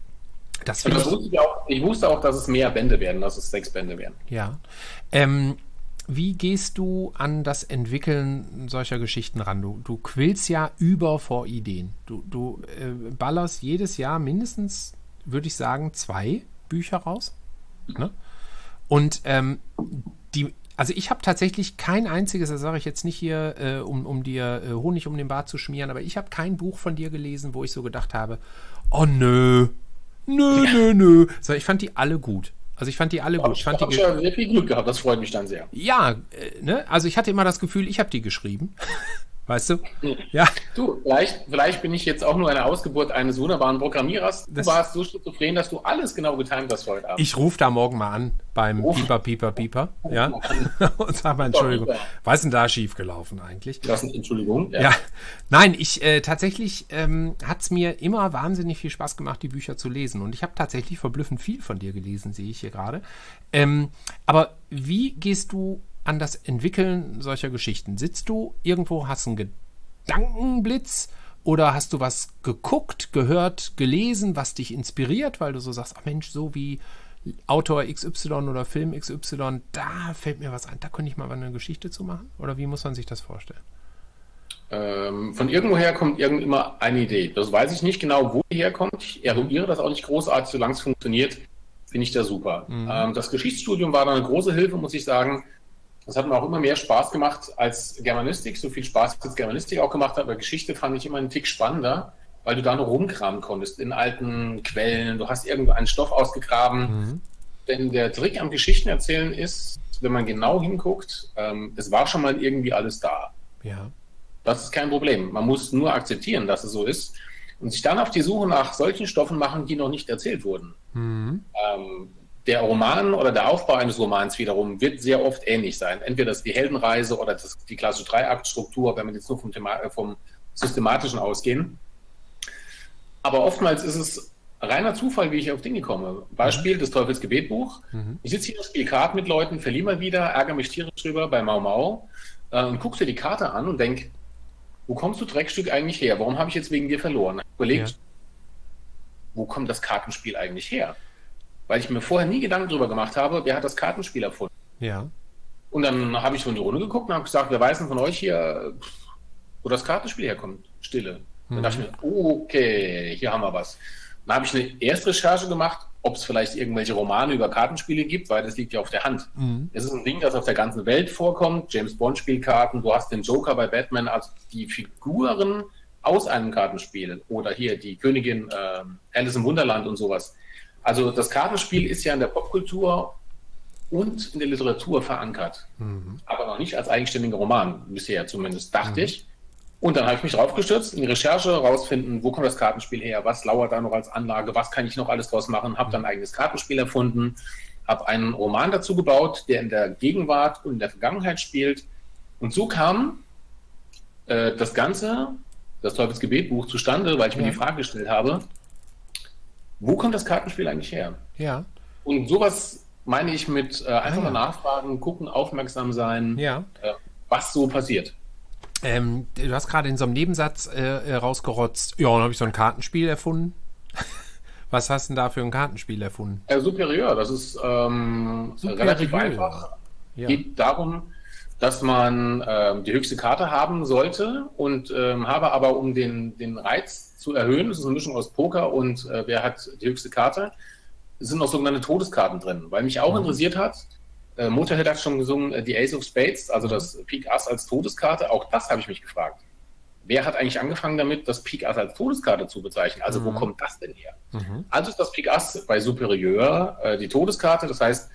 Speaker 2: Ich wusste auch, dass es mehr Bände werden, dass es 6 Bände werden.
Speaker 1: Ja. Wie gehst du an das Entwickeln solcher Geschichten ran? Du quillst ja über vor Ideen. Du ballerst jedes Jahr mindestens, würde ich sagen, 2 Bücher raus. Ne? Und also ich habe tatsächlich kein einziges, das sage ich jetzt nicht hier, um dir Honig um den Bart zu schmieren, aber ich habe kein Buch von dir gelesen, wo ich so gedacht habe, oh nö. So, ich fand die alle gut. Also ich fand die alle gut.
Speaker 2: Ich habe schon sehr viel Glück gehabt, das freut mich dann sehr.
Speaker 1: Ja, ne? Also ich hatte immer das Gefühl, ich habe die geschrieben. Weißt du? Ja.
Speaker 2: Du, vielleicht bin ich jetzt auch nur eine Ausgeburt eines wunderbaren Programmierers. Du warst so schizophren, dass du alles genau getimt hast heute Abend.
Speaker 1: Ich rufe da morgen mal an beim Pieper, ja? Und sag mal, Entschuldigung, was ist denn da schiefgelaufen eigentlich?
Speaker 2: Entschuldigung.
Speaker 1: Ja. Nein, tatsächlich hat es mir immer wahnsinnig viel Spaß gemacht, die Bücher zu lesen. Und ich habe tatsächlich verblüffend viel von dir gelesen, sehe ich hier gerade. Aber wie gehst du an das Entwickeln solcher Geschichten? Sitzt du irgendwo, hast einen Gedankenblitz oder hast du was geguckt, gehört, gelesen, was dich inspiriert, weil du so sagst, ach Mensch, so wie Autor XY oder Film XY, da fällt mir was ein, da könnte ich mal eine Geschichte zu machen? Oder wie muss man sich das vorstellen?
Speaker 2: Von irgendwoher kommt immer eine Idee. Das weiß ich nicht genau, wo die herkommt. Ich eruiere das auch nicht großartig, solange es funktioniert, finde ich das super. Das Geschichtsstudium war da eine große Hilfe, muss ich sagen. Das hat mir auch immer mehr Spaß gemacht als Germanistik, so viel Spaß als Germanistik auch gemacht hat, aber Geschichte fand ich immer einen Tick spannender, weil du da noch rumkramen konntest in alten Quellen, du hast irgendeinen Stoff ausgegraben. Denn der Trick am Geschichtenerzählen ist, wenn man genau hinguckt, es war schon mal irgendwie alles da.
Speaker 1: Ja.
Speaker 2: Das ist kein Problem. Man muss nur akzeptieren, dass es so ist und sich dann auf die Suche nach solchen Stoffen machen, die noch nicht erzählt wurden. Der Roman oder der Aufbau eines Romans wiederum wird sehr oft ähnlich sein. Entweder das ist die Heldenreise oder die klassische Dreiaktstruktur, wenn wir jetzt nur vom Systematischen ausgehen. Aber oftmals ist es reiner Zufall, wie ich auf Dinge komme. Beispiel, das Teufels Gebetbuch. Ich sitze hier und spiele Karten mit Leuten, verliere mal wieder, ärgere mich tierisch drüber bei Mau Mau und guckst dir die Karte an und denk, wo kommst du Dreckstück eigentlich her? Warum habe ich jetzt wegen dir verloren? Ich überlegt, wo kommt das Kartenspiel eigentlich her? Weil ich mir vorher nie Gedanken darüber gemacht habe, wer hat das Kartenspiel erfunden.
Speaker 1: Ja.
Speaker 2: Und dann habe ich so in die Runde geguckt und habe gesagt, wer weiß denn von euch hier, wo das Kartenspiel herkommt? Stille. Dann dachte ich mir, okay, hier haben wir was. Dann habe ich eine Erstrecherche gemacht, ob es vielleicht irgendwelche Romane über Kartenspiele gibt, weil das liegt ja auf der Hand. Es ist ein Ding, das auf der ganzen Welt vorkommt. James Bond Spielkarten, du hast den Joker bei Batman, also die Figuren aus einem Kartenspiel. Oder hier die Königin Alice im Wunderland und sowas. Also das Kartenspiel ist ja in der Popkultur und in der Literatur verankert. Aber noch nicht als eigenständiger Roman, bisher zumindest, dachte ich. Und dann habe ich mich draufgestürzt, in die Recherche, rausfinden, wo kommt das Kartenspiel her, was lauert da noch als Anlage, was kann ich noch alles draus machen, habe dann ein eigenes Kartenspiel erfunden, habe einen Roman dazu gebaut, der in der Gegenwart und in der Vergangenheit spielt. Und so kam das Ganze, das Teufels Gebetbuch, zustande, weil ich mir die Frage gestellt habe, wo kommt das Kartenspiel eigentlich her?
Speaker 1: Ja.
Speaker 2: Und sowas meine ich mit einfach mal nachfragen, gucken, aufmerksam sein, was so passiert.
Speaker 1: Du hast gerade in so einem Nebensatz rausgerotzt, ja, dann habe ich so ein Kartenspiel erfunden. Was hast du denn da für ein Kartenspiel erfunden?
Speaker 2: Superior, das ist relativ einfach. Es geht darum, dass man die höchste Karte haben sollte und habe aber, um den Reiz zu erhöhen, das ist eine Mischung aus Poker und wer hat die höchste Karte, sind noch sogenannte Todeskarten drin, weil mich auch interessiert hat, Motorhead hat schon gesungen, die Ace of Spades, also das Pik Ass als Todeskarte, auch das habe ich mich gefragt. Wer hat eigentlich angefangen damit, das Pik Ass als Todeskarte zu bezeichnen? Also wo kommt das denn her? Also ist das Pik Ass bei Superior die Todeskarte, das heißt,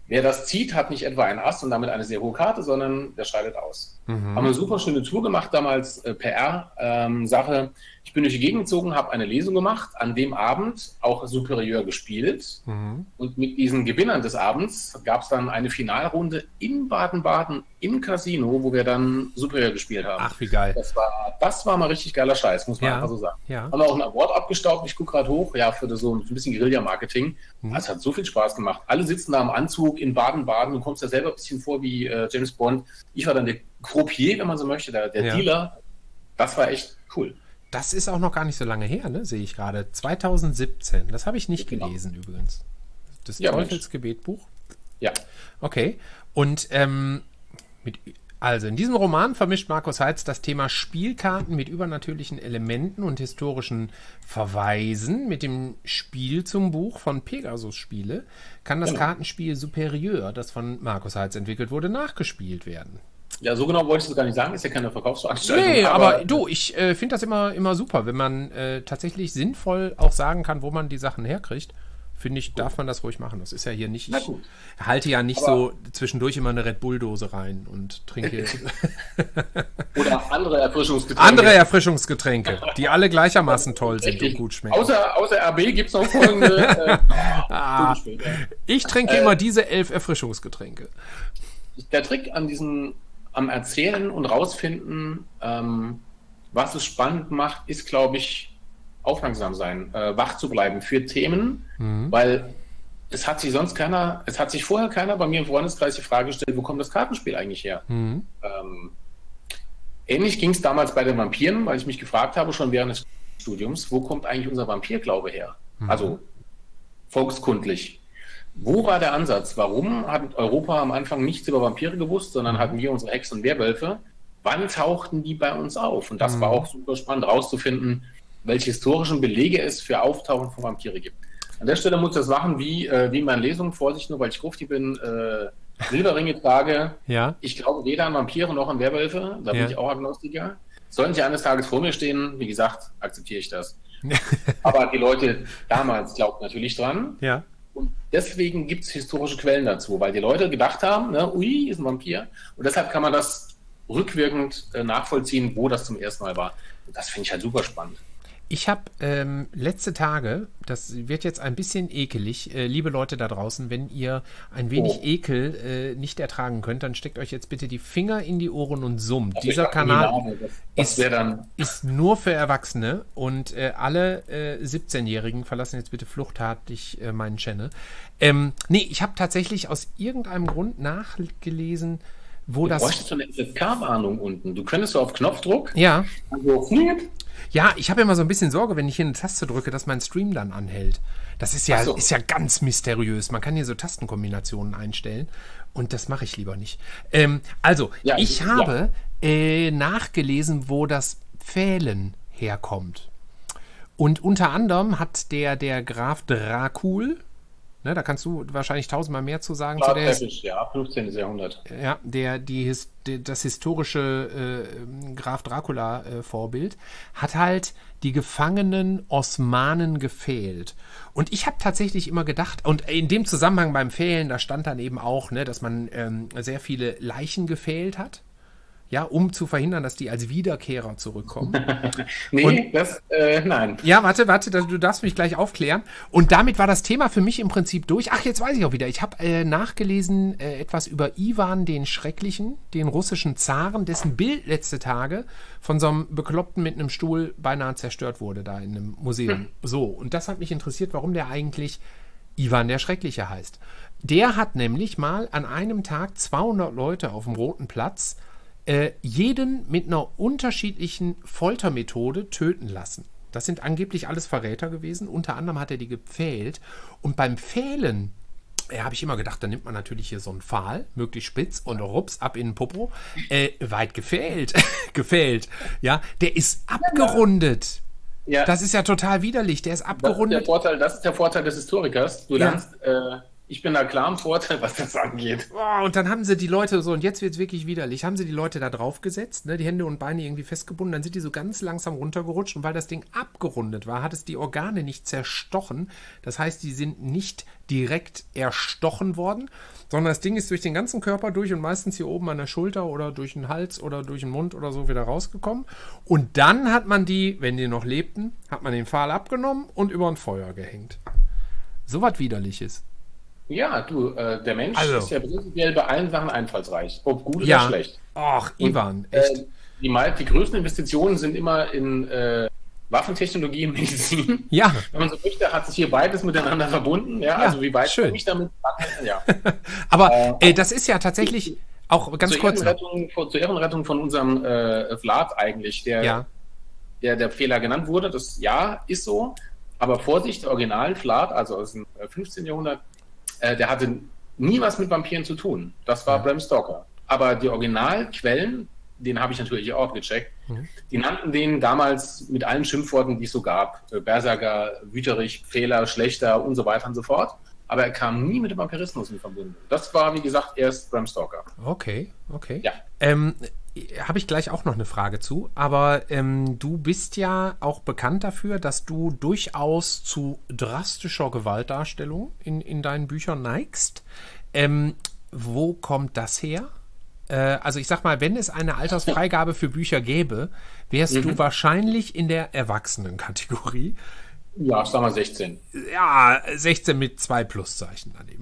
Speaker 2: Wer das zieht, hat nicht etwa ein Ass und damit eine sehr hohe Karte, sondern der scheidet aus. Haben eine super schöne Tour gemacht, damals PR-Sache. Ich bin durch die Gegend gezogen, habe eine Lesung gemacht, an dem Abend auch Superieur gespielt. Und mit diesen Gewinnern des Abends gab es dann eine Finalrunde in Baden-Baden im Casino, wo wir dann Superieur gespielt haben.
Speaker 1: Ach, wie geil.
Speaker 2: Das war mal richtig geiler Scheiß, muss man einfach so sagen.
Speaker 1: Ja.
Speaker 2: Haben wir auch einen Award abgestaubt, ich gucke gerade hoch, ja, für so ein bisschen Guerilla-Marketing. Es hat so viel Spaß gemacht. Alle sitzen da im Anzug in Baden-Baden, du kommst ja selber ein bisschen vor wie James Bond. Ich war dann der Croupier, wenn man so möchte, der Dealer. Das war echt cool.
Speaker 1: Das ist auch noch gar nicht so lange her, ne? Sehe ich gerade. 2017. Das habe ich nicht gelesen übrigens. Das Teufelsgebetbuch?
Speaker 2: Ja.
Speaker 1: Okay. Und also in diesem Roman vermischt Markus Heitz das Thema Spielkarten mit übernatürlichen Elementen und historischen Verweisen. Mit dem Spiel zum Buch von Pegasus Spiele kann das Kartenspiel Superieur, das von Markus Heitz entwickelt wurde, nachgespielt werden.
Speaker 2: Ja, so genau wollte ich es gar nicht sagen, ist ja keine Verkaufsveranstaltung.
Speaker 1: Nee, aber du, ich finde das immer super, wenn man tatsächlich sinnvoll auch sagen kann, wo man die Sachen herkriegt. Finde ich, darf man das ruhig machen. Das ist ja hier nicht, ich halte ja nicht so zwischendurch immer eine Red Bull-Dose rein und trinke.
Speaker 2: Oder andere Erfrischungsgetränke.
Speaker 1: Andere Erfrischungsgetränke, die alle gleichermaßen toll sind und gut schmecken.
Speaker 2: Außer RB gibt es noch folgende.
Speaker 1: Ich trinke immer diese 11 Erfrischungsgetränke.
Speaker 2: Der Trick am Erzählen und rausfinden, was es spannend macht, ist, glaube ich, aufmerksam sein, wach zu bleiben für Themen, weil es hat sich vorher keiner bei mir im Freundeskreis die Frage gestellt, wo kommt das Kartenspiel eigentlich her? Ähnlich ging es damals bei den Vampiren, weil ich mich gefragt habe, schon während des Studiums, wo kommt eigentlich unser Vampirglaube her? Also volkskundlich. Wo war der Ansatz? Warum hat Europa am Anfang nichts über Vampire gewusst, sondern hatten wir unsere Hexen und Werwölfe? Wann tauchten die bei uns auf? Und das war auch super spannend rauszufinden, welche historischen Belege es für Auftauchen von Vampire gibt. An der Stelle muss ich das machen wie in meinen Lesungen, Vorsicht, nur weil ich Grufti bin, Silberringe trage.
Speaker 1: Ja.
Speaker 2: Ich glaube weder an Vampire noch an Werwölfe, da bin ich auch Agnostiker. Sollten sie eines Tages vor mir stehen, wie gesagt, akzeptiere ich das. Aber die Leute damals glaubten natürlich dran.
Speaker 1: Ja.
Speaker 2: Und deswegen gibt es historische Quellen dazu, weil die Leute gedacht haben, ne, ui, ist ein Vampir. Und deshalb kann man das rückwirkend nachvollziehen, wo das zum ersten Mal war. Und das finde ich halt super spannend.
Speaker 1: Ich habe letzte Tage, das wird jetzt ein bisschen ekelig, liebe Leute da draußen, wenn ihr ein wenig Ekel nicht ertragen könnt, dann steckt euch jetzt bitte die Finger in die Ohren und summt.
Speaker 2: Also
Speaker 1: dieser Kanal ist nur für Erwachsene und alle 17-Jährigen verlassen jetzt bitte fluchtartig meinen Channel. Nee, ich habe tatsächlich aus irgendeinem Grund nachgelesen, wo
Speaker 2: du
Speaker 1: das...
Speaker 2: Du bräuchtest so eine FSK-Warnung unten. Du könntest so auf Knopfdruck...
Speaker 1: Ja.
Speaker 2: Also,
Speaker 1: ja, ich habe immer so ein bisschen Sorge, wenn ich hier eine Taste drücke, dass mein Stream dann anhält. Das ist ja, ist ja ganz mysteriös. Man kann hier so Tastenkombinationen einstellen und das mache ich lieber nicht. Ich habe nachgelesen, wo das Pfählen herkommt. Und unter anderem hat der Graf Dracul, ne, da kannst du wahrscheinlich tausendmal mehr zu sagen.
Speaker 2: Zu der 15. Jahrhundert.
Speaker 1: Ja, das historische Graf Dracula-Vorbild hat halt die gefangenen Osmanen gefehlt. Und ich habe tatsächlich immer gedacht, und in dem Zusammenhang beim Fehlen, da stand dann eben auch, ne, dass man sehr viele Leichen gefehlt hat. Ja, um zu verhindern, dass die als Wiederkehrer zurückkommen.
Speaker 2: Nein.
Speaker 1: Ja, warte, du darfst mich gleich aufklären. Und damit war das Thema für mich im Prinzip durch. Ach, jetzt weiß ich auch wieder. Ich habe nachgelesen etwas über Iwan den Schrecklichen, den russischen Zaren, dessen Bild letzte Tage von so einem Bekloppten mit einem Stuhl beinahe zerstört wurde, da in einem Museum. So, und das hat mich interessiert, warum der eigentlich Iwan der Schreckliche heißt. Der hat nämlich mal an einem Tag 200 Leute auf dem Roten Platz jeden mit einer unterschiedlichen Foltermethode töten lassen. Das sind angeblich alles Verräter gewesen. Unter anderem hat er die gepfählt. Und beim Pfählen, habe ich immer gedacht, da nimmt man natürlich hier so einen Pfahl, möglichst spitz und rups ab in den Popo. Weit gefählt. Ja, der ist abgerundet. Ja. Das ist ja total widerlich. Der ist abgerundet.
Speaker 2: Das ist der Vorteil des Historikers. Du lernst Ich bin da klar im Vorteil, was das angeht.
Speaker 1: Oh, und dann haben sie die Leute so, und jetzt wird es wirklich widerlich, haben sie die Leute da drauf gesetzt, ne, die Hände und Beine irgendwie festgebunden, dann sind die so ganz langsam runtergerutscht und weil das Ding abgerundet war, hat es die Organe nicht zerstochen. Das heißt, die sind nicht direkt erstochen worden, sondern das Ding ist durch den ganzen Körper durch und meistens hier oben an der Schulter oder durch den Hals oder durch den Mund oder so wieder rausgekommen. Und dann hat man die, wenn die noch lebten, hat man den Pfahl abgenommen und über ein Feuer gehängt. So was Widerliches.
Speaker 2: Ja, du, der Mensch ist ja prinzipiell bei allen Sachen einfallsreich, ob gut oder schlecht.
Speaker 1: Ach, Ivan, echt.
Speaker 2: Die größten Investitionen sind immer in Waffentechnologie und Medizin.
Speaker 1: Ja.
Speaker 2: Wenn man so möchte, hat sich hier beides miteinander verbunden. Ja, also wie weit komme ich damit? Ja.
Speaker 1: Aber das ist ja tatsächlich auch ganz kurz.
Speaker 2: Zur Ehrenrettung von unserem Vlad eigentlich, der Fehler genannt wurde. Das ist so. Aber Vorsicht, der Original Vlad, also aus dem 15. Jahrhundert, der hatte nie was mit Vampiren zu tun. Das war Bram Stoker. Aber die Originalquellen, den habe ich natürlich auch gecheckt, die nannten den damals mit allen Schimpfworten, die es so gab. Berserker, wüterich, Fehler, schlechter und so weiter und so fort. Aber er kam nie mit dem Vampirismus in Verbindung. Das war, wie gesagt, erst Bram Stoker.
Speaker 1: Okay.
Speaker 2: Ja.
Speaker 1: Habe ich gleich auch noch eine Frage zu, aber du bist ja auch bekannt dafür, dass du durchaus zu drastischer Gewaltdarstellung in deinen Büchern neigst. Wo kommt das her? Also ich sag mal, wenn es eine Altersfreigabe für Bücher gäbe, wärst du wahrscheinlich in der Erwachsenenkategorie.
Speaker 2: Ja, ich sag mal 16.
Speaker 1: Ja, 16 mit 2 Pluszeichen daneben.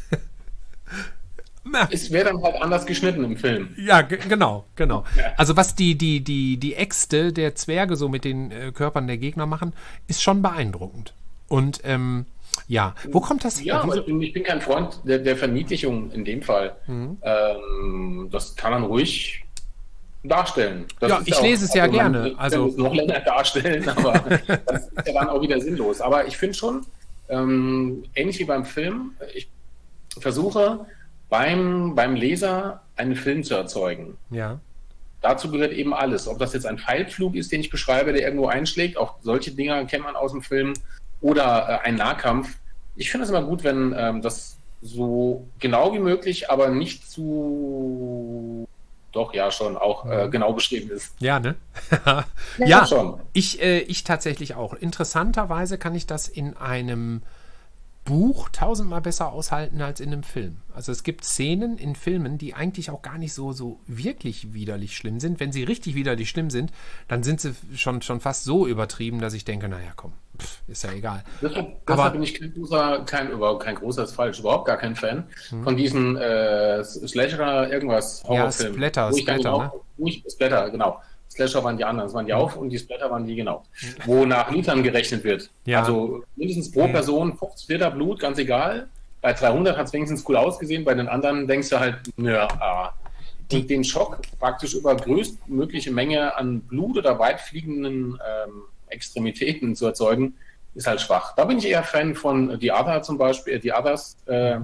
Speaker 2: Es wäre dann halt anders geschnitten im Film.
Speaker 1: Ja, genau. Ja. Also was die Äxte der Zwerge so mit den Körpern der Gegner machen, ist schon beeindruckend. Und wo kommt das her?
Speaker 2: Ja, aber ich bin kein Freund der Verniedlichung in dem Fall. Das kann man ruhig darstellen.
Speaker 1: Ich lese es ja gerne. Also
Speaker 2: noch länger darstellen, aber das ist ja dann auch wieder sinnlos. Aber ich finde schon, ähnlich wie beim Film, ich versuche beim Leser einen Film zu erzeugen.
Speaker 1: Ja.
Speaker 2: Dazu gehört eben alles. Ob das jetzt ein Pfeilflug ist, den ich beschreibe, der irgendwo einschlägt, auch solche Dinger kennt man aus dem Film, oder ein Nahkampf. Ich finde es immer gut, wenn das so genau wie möglich, aber nicht zu genau beschrieben ist.
Speaker 1: Ja, ne?
Speaker 2: Ja, schon.
Speaker 1: Ich tatsächlich auch. Interessanterweise kann ich das in einem Buch 1000-mal besser aushalten als in einem Film. Also es gibt Szenen in Filmen, die eigentlich auch gar nicht so wirklich widerlich schlimm sind. Wenn sie richtig widerlich schlimm sind, dann sind sie schon fast so übertrieben, dass ich denke, naja, komm, ist ja egal.
Speaker 2: Deshalb bin ich kein großer ist falsch, überhaupt gar kein Fan von diesen Slasher irgendwas
Speaker 1: Horrorfilmen. Ja,
Speaker 2: Splatter, genau. Slasher waren die anderen, das waren die und die Splatter waren die, genau. Wo nach Litern gerechnet wird. Ja. Also mindestens pro Person 50 Liter Blut, ganz egal. Bei 300 hat es wenigstens cool ausgesehen, bei den anderen denkst du halt, den Schock praktisch über größtmögliche Menge an Blut oder weit fliegenden Extremitäten zu erzeugen, ist halt schwach. Da bin ich eher Fan von The Other zum Beispiel, The Others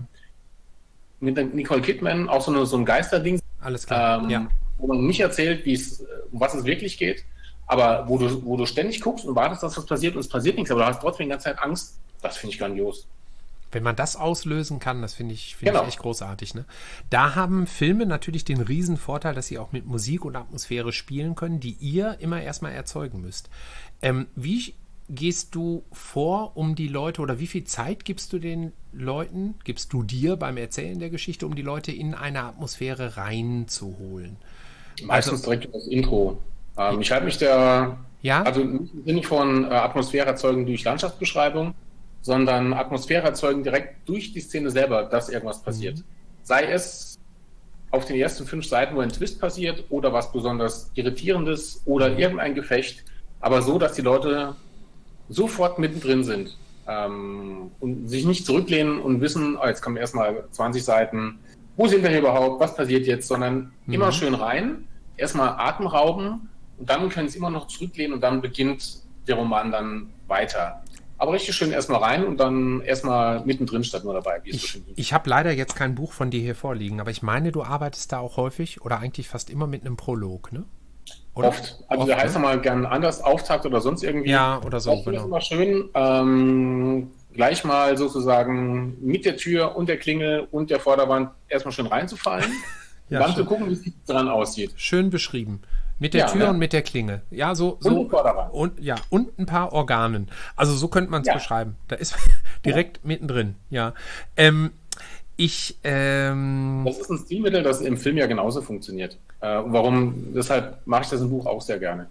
Speaker 2: mit Nicole Kidman, auch so ein Geisterding.
Speaker 1: Alles klar,
Speaker 2: wo man nicht erzählt, um was es wirklich geht, aber wo du ständig guckst und wartest, dass was passiert und es passiert nichts, aber du hast trotzdem die ganze Zeit Angst, das finde ich grandios.
Speaker 1: Wenn man das auslösen kann, das finde ich echt großartig. Ne? Da haben Filme natürlich den riesen Vorteil, dass sie auch mit Musik und Atmosphäre spielen können, die ihr immer erstmal erzeugen müsst. Wie gehst du vor, um die Leute, oder wie viel Zeit gibst du den Leuten, gibst du dir beim Erzählen der Geschichte, um die Leute in eine Atmosphäre reinzuholen?
Speaker 2: Meistens direkt über das Intro. Ich halte mich also nicht im Sinne von Atmosphäre erzeugen durch Landschaftsbeschreibung, sondern Atmosphäre erzeugen direkt durch die Szene selber, dass irgendwas passiert. Sei es auf den ersten 5 Seiten, wo ein Twist passiert oder was besonders Irritierendes oder irgendein Gefecht, aber so, dass die Leute sofort mittendrin sind und sich nicht zurücklehnen und wissen, jetzt kommen erstmal 20 Seiten, wo sind wir hier überhaupt, was passiert jetzt, sondern immer schön rein, erstmal Atem rauben und dann können sie immer noch zurücklehnen und dann beginnt der Roman dann weiter. Aber richtig schön erstmal rein und dann erstmal mittendrin statt nur dabei.
Speaker 1: Ich habe leider jetzt kein Buch von dir hier vorliegen, aber ich meine, du arbeitest da auch häufig oder eigentlich fast immer mit einem Prolog, ne?
Speaker 2: Oder? Oft. Also der heißt nochmal gern anders, Auftakt oder sonst irgendwie.
Speaker 1: Ja, oder so.
Speaker 2: Das ist immer schön. gleich mal sozusagen mit der Tür und der Klingel und der Vorderwand erstmal schön reinzufallen und dann zu gucken, wie es dran aussieht.
Speaker 1: Schön beschrieben. Mit der Tür und mit der Klingel. Ja, so. Und ein paar Organen. Also so könnte man es beschreiben. Da ist direkt mittendrin. Ja. Das ist
Speaker 2: ein Stilmittel, das im Film ja genauso funktioniert. Deshalb mache ich das im Buch auch sehr gerne.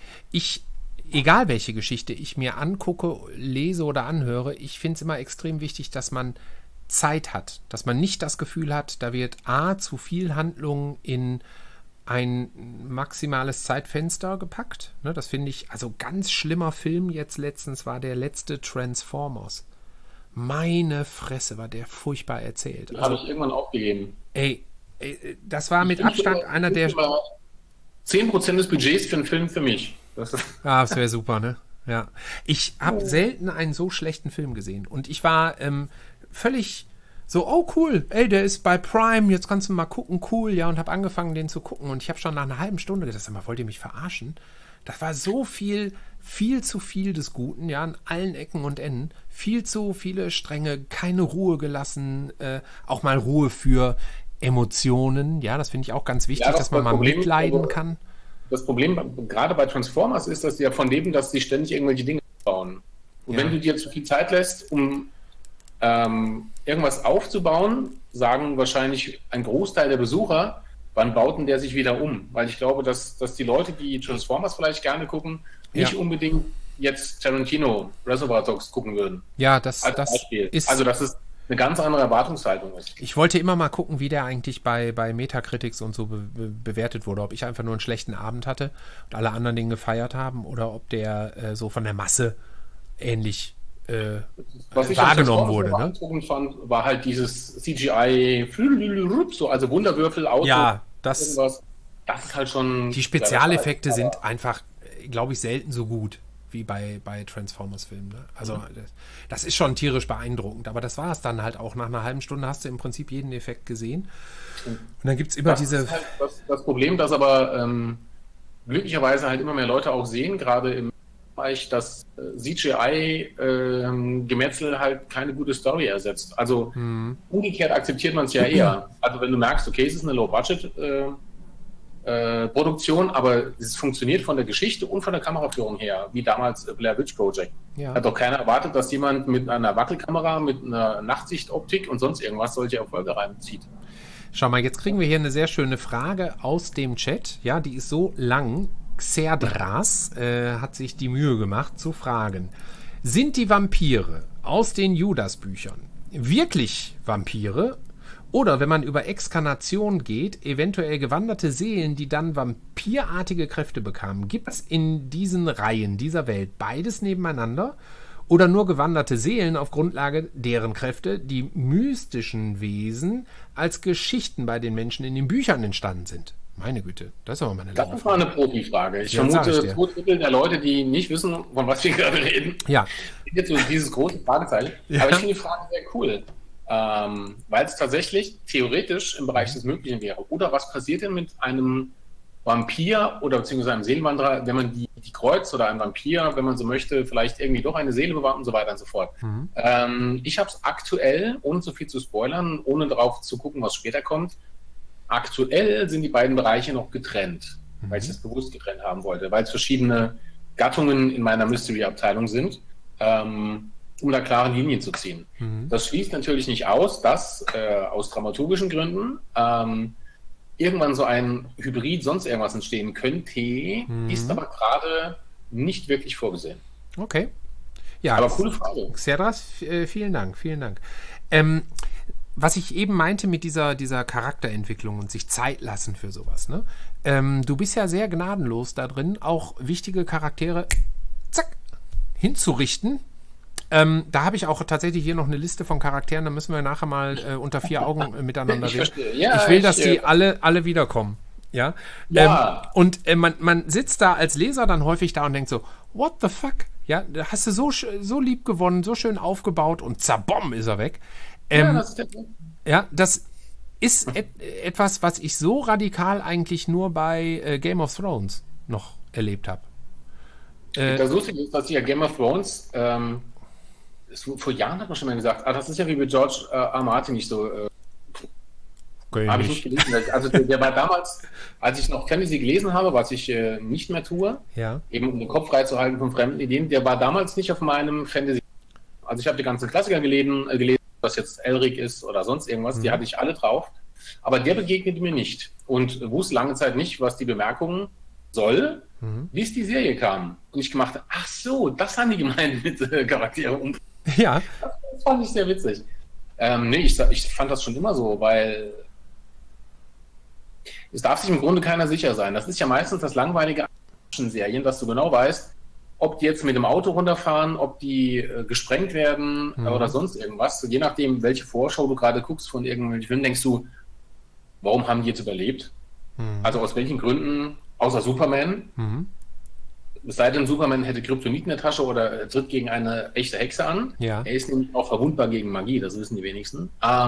Speaker 1: Egal welche Geschichte ich mir angucke, lese oder anhöre, ich finde es immer extrem wichtig, dass man Zeit hat. Dass man nicht das Gefühl hat, da wird zu viel Handlung in ein maximales Zeitfenster gepackt. Ne, das finde ich, also ganz schlimmer Film jetzt letztens war der letzte Transformers. Meine Fresse, war der furchtbar erzählt.
Speaker 2: Das habe ich irgendwann aufgegeben.
Speaker 1: Das war mit Abstand einer der...
Speaker 2: 10% des Budgets für einen Film für mich.
Speaker 1: Das wäre super, ne? Ja. Ich habe selten einen so schlechten Film gesehen. Und ich war völlig so, oh cool, der ist bei Prime, jetzt kannst du mal gucken, cool, ja, und habe angefangen, den zu gucken. Und ich habe schon nach einer halben Stunde gedacht, sag mal, wollt ihr mich verarschen? Das war so viel zu viel des Guten, ja, an allen Ecken und Enden. Viel zu viele Stränge, keine Ruhe gelassen, auch mal Ruhe für Emotionen, ja, das finde ich auch ganz wichtig, dass man mal mitleiden kann.
Speaker 2: Das Problem gerade bei Transformers ist, dass die davon leben, dass sie ständig irgendwelche Dinge bauen. Und wenn du dir zu viel Zeit lässt, um irgendwas aufzubauen, sagen wahrscheinlich ein Großteil der Besucher, wann baut denn der sich wieder um? Weil ich glaube, dass die Leute, die Transformers vielleicht gerne gucken, nicht unbedingt jetzt Tarantino Reservoir Dogs gucken würden.
Speaker 1: Ja, das
Speaker 2: ist... Also das ist eine ganz andere Erwartungshaltung ist.
Speaker 1: Ich wollte immer mal gucken, wie der eigentlich bei Metacritics und so bewertet wurde. Ob ich einfach nur einen schlechten Abend hatte und alle anderen den gefeiert haben oder ob der so von der Masse ähnlich wahrgenommen wurde. Was ich
Speaker 2: beeindruckend fand, war halt dieses CGI, so, also Wunderwürfel, Auto.
Speaker 1: Ja, das
Speaker 2: ist halt schon...
Speaker 1: Die Spezialeffekte sind einfach, glaube ich, selten so gut wie bei Transformers-Filmen. Ne? Also das ist schon tierisch beeindruckend, aber das war es dann halt auch. Nach einer halben Stunde hast du im Prinzip jeden Effekt gesehen. Und dann gibt es immer diese...
Speaker 2: Das ist halt das Problem, dass aber glücklicherweise halt immer mehr Leute auch sehen, gerade im Bereich, dass CGI-Gemetzel halt keine gute Story ersetzt. Also umgekehrt akzeptiert man es ja eher. Also wenn du merkst, okay, es ist eine Low-Budget Produktion, aber es funktioniert von der Geschichte und von der Kameraführung her, wie damals Blair Witch Project. Ja. Hat doch keiner erwartet, dass jemand mit einer Wackelkamera, mit einer Nachtsichtoptik und sonst irgendwas solche Erfolge reinzieht.
Speaker 1: Schau mal, jetzt kriegen wir hier eine sehr schöne Frage aus dem Chat. Ja, die ist so lang. Xerdras hat sich die Mühe gemacht zu fragen: Sind die Vampire aus den Judas-Büchern wirklich Vampire? Oder, wenn man über Exkarnation geht, eventuell gewanderte Seelen, die dann vampirartige Kräfte bekamen. Gibt es in diesen Reihen dieser Welt beides nebeneinander? Oder nur gewanderte Seelen auf Grundlage deren Kräfte, die mystischen Wesen als Geschichten bei den Menschen in den Büchern entstanden sind? Meine Güte, das ist aber mal eine
Speaker 2: lange Frage. Das ist mal eine Profifrage. Ich vermute, 2/3 der Leute, die nicht wissen, von was wir gerade reden, sind jetzt so dieses große Fragezeichen. Ja. Aber ich finde die Frage sehr cool. Weil es tatsächlich theoretisch im Bereich des Möglichen wäre. Oder was passiert denn mit einem Vampir oder beziehungsweise einem Seelenwanderer, wenn man die kreuzt, oder einem Vampir, wenn man so möchte, vielleicht irgendwie doch eine Seele bewahrt und so weiter und so fort. Ich habe es aktuell, ohne zu viel zu spoilern, ohne darauf zu gucken, was später kommt, aktuell sind die beiden Bereiche noch getrennt, weil ich das bewusst getrennt haben wollte, weil es verschiedene Gattungen in meiner Mystery-Abteilung sind. Um da klare Linien zu ziehen. Das schließt natürlich nicht aus, dass aus dramaturgischen Gründen irgendwann so ein Hybrid sonst irgendwas entstehen könnte, ist aber gerade nicht wirklich vorgesehen.
Speaker 1: Okay. Ja,
Speaker 2: aber coole Frage.
Speaker 1: Xerdras, vielen Dank, vielen Dank. Was ich eben meinte mit dieser Charakterentwicklung und sich Zeit lassen für sowas, ne? Du bist ja sehr gnadenlos da drin, auch wichtige Charaktere hinzurichten. Da habe ich auch tatsächlich hier noch eine Liste von Charakteren, da müssen wir nachher mal unter 4 Augen miteinander reden. Ich will, dass die alle wiederkommen. Ja. Und man sitzt da als Leser dann häufig da und denkt so, what the fuck? Ja, da hast du so lieb gewonnen, so schön aufgebaut und zabom ist er weg. Das ist etwas, was ich so radikal eigentlich nur bei Game of Thrones noch erlebt habe.
Speaker 2: Das Lustige ist, dass ja Game of Thrones vor Jahren hat man schon mal gesagt, das ist ja wie mit George R. Martin nicht so. Habe ich nicht gelesen. Also der war damals, als ich noch Fantasy gelesen habe, was ich nicht mehr tue, eben um den Kopf frei zu halten von fremden Ideen, der war damals nicht auf meinem Fantasy. Also ich habe die ganzen Klassiker gelesen, was jetzt Elric ist oder sonst irgendwas, die hatte ich alle drauf. Aber der begegnete mir nicht und wusste lange Zeit nicht, was die Bemerkung soll, bis die Serie kam. Und ich gemacht habe, ach so, das haben die gemeint mit Charaktere.
Speaker 1: Ja.
Speaker 2: Das fand ich sehr witzig. Nee, ich fand das schon immer so, weil es darf sich im Grunde keiner sicher sein. Das ist ja meistens das langweilige Serien, dass du genau weißt, ob die jetzt mit dem Auto runterfahren, ob die gesprengt werden oder sonst irgendwas. Je nachdem, welche Vorschau du gerade guckst von irgendwelchen Filmen, denkst du, warum haben die jetzt überlebt? Also aus welchen Gründen, außer Superman. Es sei denn, Superman hätte Kryptonit in der Tasche oder tritt gegen eine echte Hexe an.
Speaker 1: Ja.
Speaker 2: Er ist nämlich auch verwundbar gegen Magie, das wissen die wenigsten.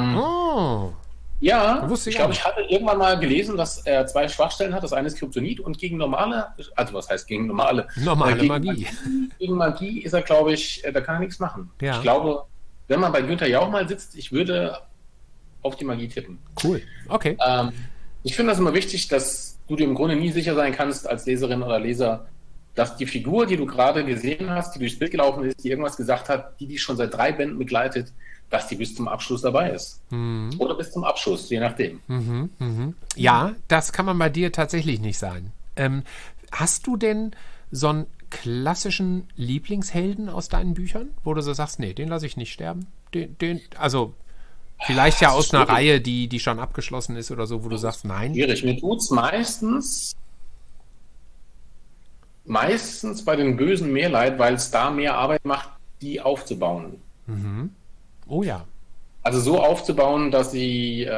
Speaker 2: Ja, ich glaube, ich hatte irgendwann mal gelesen, dass er 2 Schwachstellen hat. Das eine ist Kryptonit und gegen normale, also was heißt gegen normale?
Speaker 1: Normale Magie.
Speaker 2: Gegen Magie ist er, glaube ich, da kann er nichts machen.
Speaker 1: Ja.
Speaker 2: Ich glaube, wenn man bei Günther Jauch mal sitzt, ich würde auf die Magie tippen.
Speaker 1: Cool, okay.
Speaker 2: Ich finde das immer wichtig, dass du dir im Grunde nie sicher sein kannst als Leserin oder Leser, dass die Figur, die du gerade gesehen hast, die durchs Bild gelaufen ist, die irgendwas gesagt hat, die schon seit 3 Bänden begleitet, dass die bis zum Abschluss dabei ist. Oder bis zum Abschluss, je nachdem.
Speaker 1: Ja, das kann man bei dir tatsächlich nicht sein. Hast du denn so einen klassischen Lieblingshelden aus deinen Büchern, wo du so sagst, nee, den lasse ich nicht sterben? Also vielleicht ja aus einer Reihe, die schon abgeschlossen ist oder so, wo du sagst, nein?
Speaker 2: Schwierig. Mir tut es meistens bei den Bösen mehr leid, weil es da mehr Arbeit macht, die aufzubauen.
Speaker 1: Oh ja.
Speaker 2: Also so aufzubauen, dass sie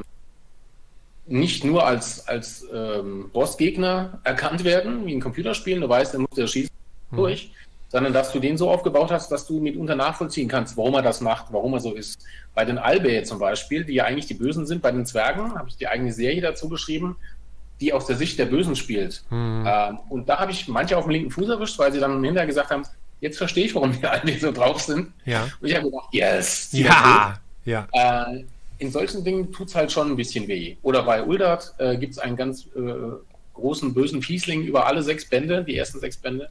Speaker 2: nicht nur als Bossgegner erkannt werden, wie in Computerspielen, du weißt, dann muss der schießen durch, sondern dass du den so aufgebaut hast, dass du mitunter nachvollziehen kannst, warum er das macht, warum er so ist. Bei den Albä zum Beispiel, die ja eigentlich die Bösen sind, bei den Zwergen habe ich die eigene Serie dazu geschrieben, die aus der Sicht der Bösen spielt. Und da habe ich manche auf den linken Fuß erwischt, weil sie dann hinterher gesagt haben, jetzt verstehe ich, warum die alle so drauf sind.
Speaker 1: Ja.
Speaker 2: Und ich habe gedacht, yes.
Speaker 1: Ja.
Speaker 2: In solchen Dingen tut es halt schon ein bisschen weh. Oder bei Uldart gibt es einen ganz großen, bösen Fiesling über alle 6 Bände, die ersten 6 Bände.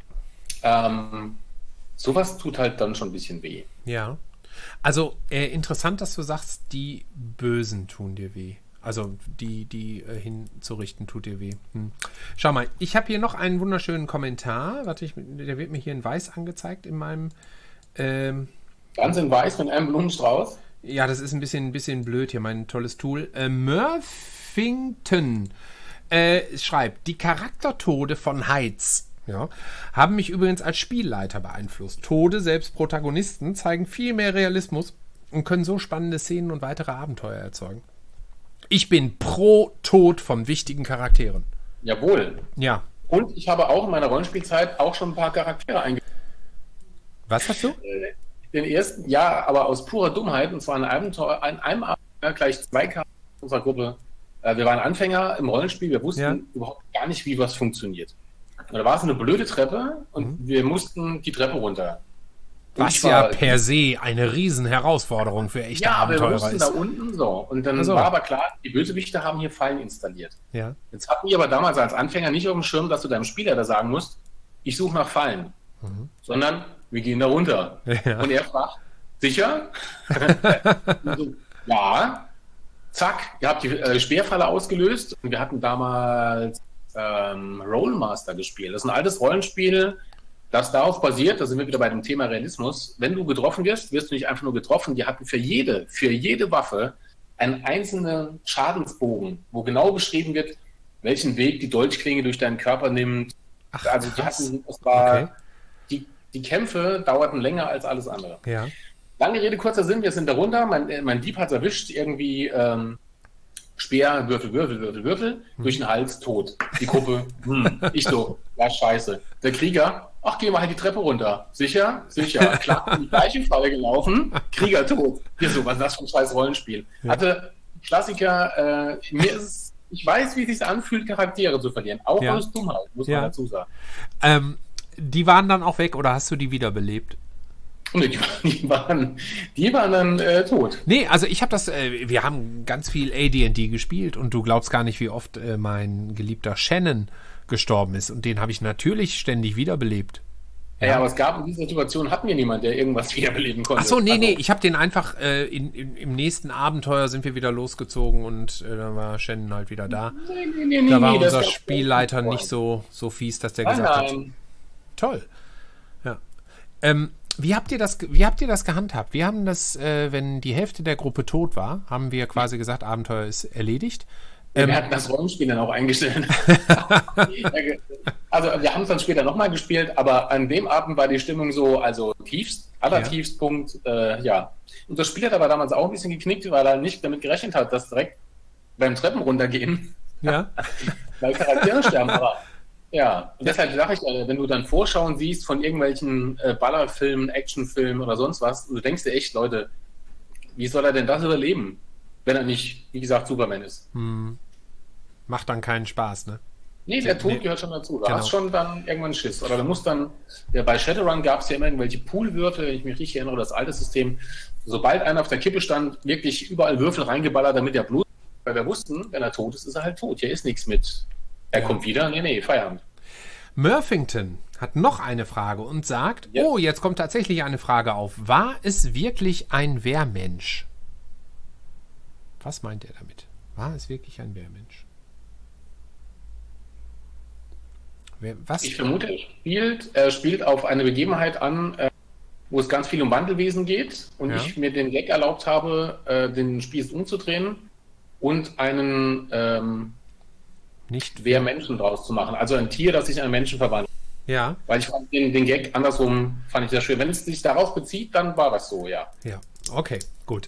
Speaker 2: Sowas tut halt dann schon ein bisschen weh.
Speaker 1: Ja. Also interessant, dass du sagst, die Bösen tun dir weh. Also die hinzurichten tut dir weh. Schau mal, ich habe hier noch einen wunderschönen Kommentar. Warte, der wird mir hier in weiß angezeigt in meinem...
Speaker 2: Ganz in weiß mit einem Blumenstrauß?
Speaker 1: Ja, das ist ein bisschen blöd hier, mein tolles Tool. Murphington schreibt, die Charaktertode von Heitz haben mich übrigens als Spielleiter beeinflusst. Tode, selbst Protagonisten, zeigen viel mehr Realismus und können so spannende Szenen und weitere Abenteuer erzeugen. Ich bin pro Tod von wichtigen Charakteren.
Speaker 2: Jawohl.
Speaker 1: Ja.
Speaker 2: Und ich habe auch in meiner Rollenspielzeit auch schon ein paar Charaktere eingeführt.
Speaker 1: Was hast du?
Speaker 2: Den ersten, ja, aber aus purer Dummheit, und zwar in einem Abenteuer gleich 2 Charaktere unserer Gruppe. Wir waren Anfänger im Rollenspiel, wir wussten überhaupt gar nicht, wie was funktioniert. Und da war es eine blöde Treppe und wir mussten die Treppe runter.
Speaker 1: Was ja per se eine riesen Herausforderung für echte Abenteurer ist. Ja, wir mussten
Speaker 2: da unten so. Und dann war aber klar, die Bösewichte haben hier Fallen installiert.
Speaker 1: Ja.
Speaker 2: Jetzt hatten wir aber damals als Anfänger nicht auf dem Schirm, dass du deinem Spieler da sagen musst, ich suche nach Fallen. Sondern wir gehen da runter. Ja. Und er fragt, sicher? So, ja. Zack, ihr habt die Speerfalle ausgelöst. Und wir hatten damals Rollmaster gespielt. Das ist ein altes Rollenspiel, das darauf basiert, da sind wir wieder bei dem Thema Realismus, wenn du getroffen wirst, wirst du nicht einfach nur getroffen, die hatten für jede Waffe einen einzelnen Schadensbogen, wo genau beschrieben wird, welchen Weg die Dolchklinge durch deinen Körper nimmt.
Speaker 1: Ach,
Speaker 2: also die Kämpfe dauerten länger als alles andere.
Speaker 1: Ja.
Speaker 2: Lange Rede, kurzer Sinn, wir sind da runter, mein Dieb hat es erwischt, irgendwie Speer, Würfel, durch den Hals, tot. Die Gruppe, ich so, ja scheiße. Der Krieger, ach, geh mal halt die Treppe runter. Sicher? Sicher. Klar, in die gleiche Falle gelaufen, Krieger tot. Hier so, was ist das für ein scheiß Rollenspiel? Hatte Klassiker, ich weiß, wie es sich anfühlt, Charaktere zu verlieren. Auch aus Dummheit, muss man dazu sagen.
Speaker 1: Die waren dann auch weg oder hast du die wiederbelebt?
Speaker 2: Die waren dann tot.
Speaker 1: Nee, also ich habe das, wir haben ganz viel AD&D gespielt und du glaubst gar nicht, wie oft mein geliebter Shannon gestorben ist. Und den habe ich natürlich ständig wiederbelebt.
Speaker 2: Ja, aber es gab in dieser Situation, hatten wir niemanden, der irgendwas wiederbeleben konnte.
Speaker 1: Ach so, nee, ich habe den einfach, im nächsten Abenteuer sind wir wieder losgezogen und dann war Shannon halt wieder da. Nee, da war unser Spielleiter nicht so fies, dass der gesagt hat. Toll. Ja. Wie habt ihr das gehandhabt? Wir haben das, wenn die Hälfte der Gruppe tot war, haben wir quasi gesagt, Abenteuer ist erledigt.
Speaker 2: Wir hatten das Rollenspiel dann auch eingestellt. Also wir haben es dann später nochmal gespielt, aber an dem Abend war die Stimmung so, also allertiefst Punkt, ja. Und das Spiel hat aber damals auch ein bisschen geknickt, weil er nicht damit gerechnet hat, dass direkt beim Treppen runtergehen, weil Charaktere sterben, aber ja. Und deshalb sage ich, wenn du dann Vorschauen siehst von irgendwelchen Ballerfilmen, Actionfilmen oder sonst was, du denkst dir echt, Leute, wie soll er denn das überleben? Wenn er nicht, wie gesagt, Superman ist.
Speaker 1: Macht dann keinen Spaß, ne?
Speaker 2: Nee, der Tod gehört schon dazu. Du hast schon dann irgendwann Schiss. Oder du musst dann, bei Shadowrun gab es ja immer irgendwelche Poolwürfel, wenn ich mich richtig erinnere, das alte System. Sobald einer auf der Kippe stand, wirklich überall Würfel reingeballert, damit er Blut, weil wir wussten, wenn er tot ist, ist er halt tot. Hier ist nichts mit, er kommt wieder, nee, Feierabend.
Speaker 1: Murphington hat noch eine Frage und sagt, jetzt kommt tatsächlich eine Frage auf. War es wirklich ein Wehrmensch? Was meint er damit? War es wirklich ein Wehrmensch? Was?
Speaker 2: Ich vermute, er spielt auf eine Begebenheit an, wo es ganz viel um Wandelwesen geht und ich mir den Gag erlaubt habe, den Spieß umzudrehen und einen nicht Wehrmenschen draus zu machen. Also ein Tier, das sich in einen Menschen verwandelt.
Speaker 1: Ja.
Speaker 2: Weil ich fand den Gag andersrum, fand ich sehr schön. Wenn es sich darauf bezieht, dann war das so, ja.
Speaker 1: Ja, okay, gut.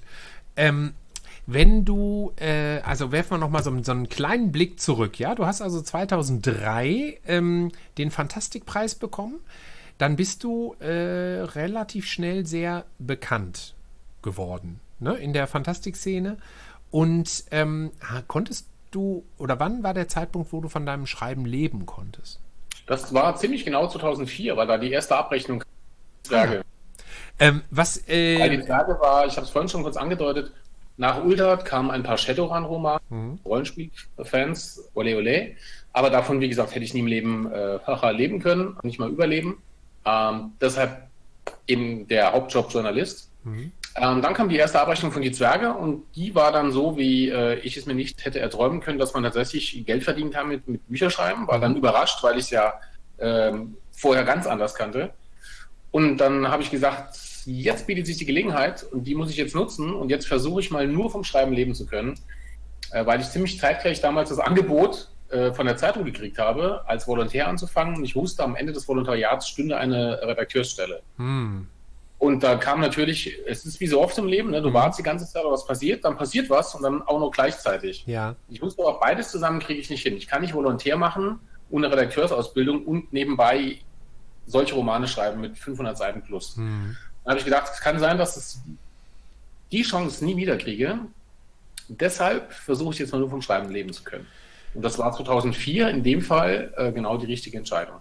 Speaker 1: Wenn du, also werfen wir nochmal so einen kleinen Blick zurück, ja? Du hast also 2003 den Fantastikpreis bekommen. Dann bist du relativ schnell sehr bekannt geworden, ne? In der Fantastik-Szene. Und konntest du, oder wann war der Zeitpunkt, wo du von deinem Schreiben leben konntest?
Speaker 2: Das war ziemlich genau 2004, weil da die erste Abrechnung Zwerge.
Speaker 1: Weil
Speaker 2: die Zwerge war, ich habe es vorhin schon kurz angedeutet, nach Uldert kamen ein paar Shadowrun-Romane, Rollenspiel-Fans, ole ole. Aber davon, wie gesagt, hätte ich nie im Leben leben können, nicht mal überleben. Deshalb eben der Hauptjob Journalist. Dann kam die erste Abrechnung von die Zwerge und die war dann so, wie ich es mir nicht hätte erträumen können, dass man tatsächlich Geld verdient hat mit Bücherschreiben. War dann überrascht, weil ich es ja vorher ganz anders kannte. Und dann habe ich gesagt, jetzt bietet sich die Gelegenheit und die muss ich jetzt nutzen und jetzt versuche ich mal nur vom Schreiben leben zu können, weil ich ziemlich zeitgleich damals das Angebot von der Zeitung gekriegt habe, als Volontär anzufangen und ich wusste, am Ende des Volontariats stünde eine Redakteursstelle. Und da kam natürlich, es ist wie so oft im Leben, ne? Du wartest die ganze Zeit, was passiert, dann passiert was und dann auch noch gleichzeitig.
Speaker 1: Ja.
Speaker 2: Ich wusste auch, beides zusammen kriege ich nicht hin. Ich kann nicht Volontär machen, ohne Redakteursausbildung und nebenbei solche Romane schreiben mit 500 Seiten plus. Da habe ich gedacht, es kann sein, dass ich die Chance nie wieder kriege. Deshalb versuche ich jetzt mal nur vom Schreiben leben zu können. Und das war 2004 in dem Fall genau die richtige Entscheidung.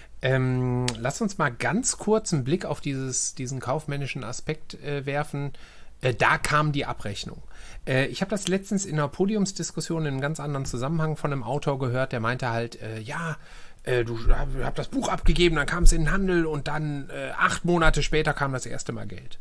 Speaker 1: Lass uns mal ganz kurz einen Blick auf diesen kaufmännischen Aspekt werfen. Da kam die Abrechnung. Ich habe das letztens in einer Podiumsdiskussion in einem ganz anderen Zusammenhang von einem Autor gehört, der meinte halt, du hast das Buch abgegeben, dann kam es in den Handel und dann 8 Monate später kam das erste Mal Geld.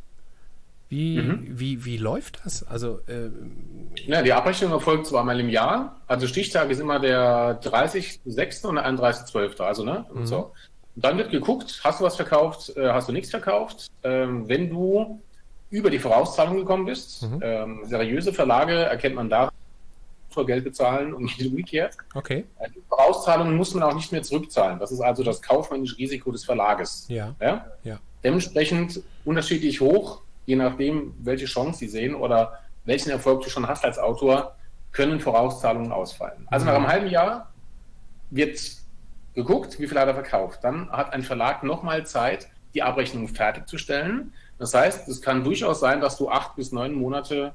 Speaker 1: Wie läuft das? Also,
Speaker 2: ja, die Abrechnung erfolgt zweimal im Jahr. Also Stichtag ist immer der 30.06. und der 31.12. Also, ne? Und so. Und dann wird geguckt, hast du was verkauft, hast du nichts verkauft. Wenn du über die Vorauszahlung gekommen bist, seriöse Verlage erkennt man da, vor Geld bezahlen und nicht umgekehrt.
Speaker 1: Okay.
Speaker 2: Die Vorauszahlungen muss man auch nicht mehr zurückzahlen. Das ist also das kaufmännische Risiko des Verlages.
Speaker 1: Ja.
Speaker 2: Dementsprechend unterschiedlich hoch, je nachdem, welche Chance sie sehen oder welchen Erfolg du schon hast als Autor, können Vorauszahlungen ausfallen. Also nach einem halben Jahr wird geguckt, wie viel hat er verkauft. Dann hat ein Verlag nochmal Zeit, die Abrechnung fertigzustellen. Das heißt, es kann durchaus sein, dass du 8 bis 9 Monate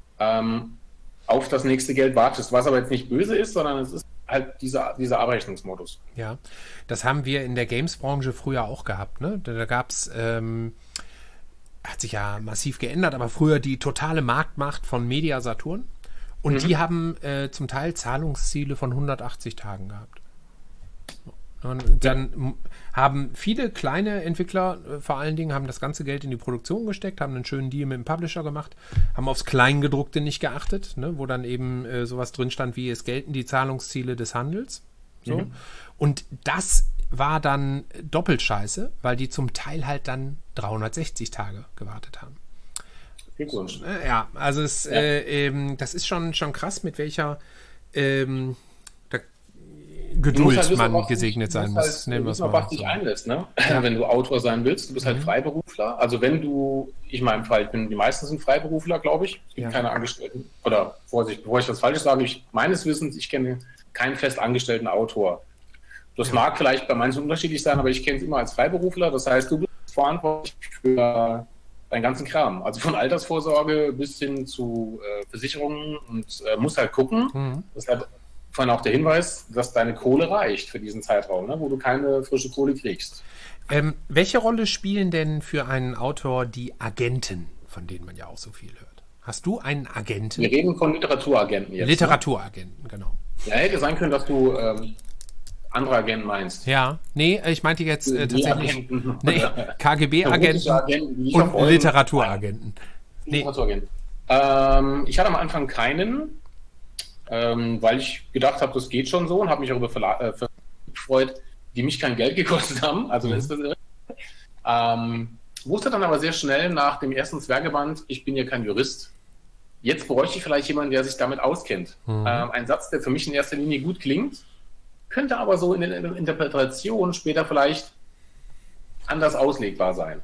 Speaker 2: auf das nächste Geld wartest, was aber jetzt nicht böse ist, sondern es ist halt dieser Abrechnungsmodus.
Speaker 1: Ja, das haben wir in der Games-Branche früher auch gehabt, ne? Da gab es hat sich ja massiv geändert, aber früher die totale Marktmacht von Media Saturn. Und die haben zum Teil Zahlungsziele von 180 Tagen gehabt. Und dann haben viele kleine Entwickler vor allen Dingen haben das ganze Geld in die Produktion gesteckt, haben einen schönen Deal mit dem Publisher gemacht, haben aufs Kleingedruckte nicht geachtet, ne, wo dann eben sowas drin stand wie, es gelten die Zahlungsziele des Handels. So. Und das war dann doppelt scheiße, weil die zum Teil halt dann 360 Tage gewartet haben.
Speaker 2: Glückwunsch.
Speaker 1: Ja, also das ist schon krass, mit welcher Geduld halt man gesegnet sein muss.
Speaker 2: Du musst auf dich einlässt, ne? Ja. Wenn du Autor sein willst, du bist halt Freiberufler. Also wenn du, ich in meinem Fall, die meisten sind Freiberufler, glaube ich. Es gibt keine Angestellten. Oder Vorsicht, bevor ich das Falsches sage, meines Wissens, ich kenne keinen fest angestellten Autor. Das mag vielleicht bei manchen unterschiedlich sein, aber ich kenne es immer als Freiberufler. Das heißt, du bist verantwortlich für deinen ganzen Kram. Also von Altersvorsorge bis hin zu Versicherungen und musst halt gucken. Deshalb vorhin auch der Hinweis, dass deine Kohle reicht für diesen Zeitraum, ne, wo du keine frische Kohle kriegst.
Speaker 1: Welche Rolle spielen denn für einen Autor die Agenten, von denen man ja auch so viel hört? Hast du einen Agenten?
Speaker 2: Wir reden von Literaturagenten jetzt.
Speaker 1: Literaturagenten, ne? Genau.
Speaker 2: Ja, hätte sein können, dass du andere Agenten meinst.
Speaker 1: Ja, nee, ich meinte jetzt tatsächlich KGB-Agenten und Literaturagenten.
Speaker 2: Literaturagenten. Ich hatte am Anfang keinen, weil ich gedacht habe, das geht schon so und habe mich auch über Verlage gefreut, die mich kein Geld gekostet haben. Also ist das wusste dann aber sehr schnell nach dem ersten Zwergeband, ich bin ja kein Jurist. Jetzt bräuchte ich vielleicht jemanden, der sich damit auskennt. Ein Satz, der für mich in erster Linie gut klingt, könnte aber so in der Interpretation später vielleicht anders auslegbar sein.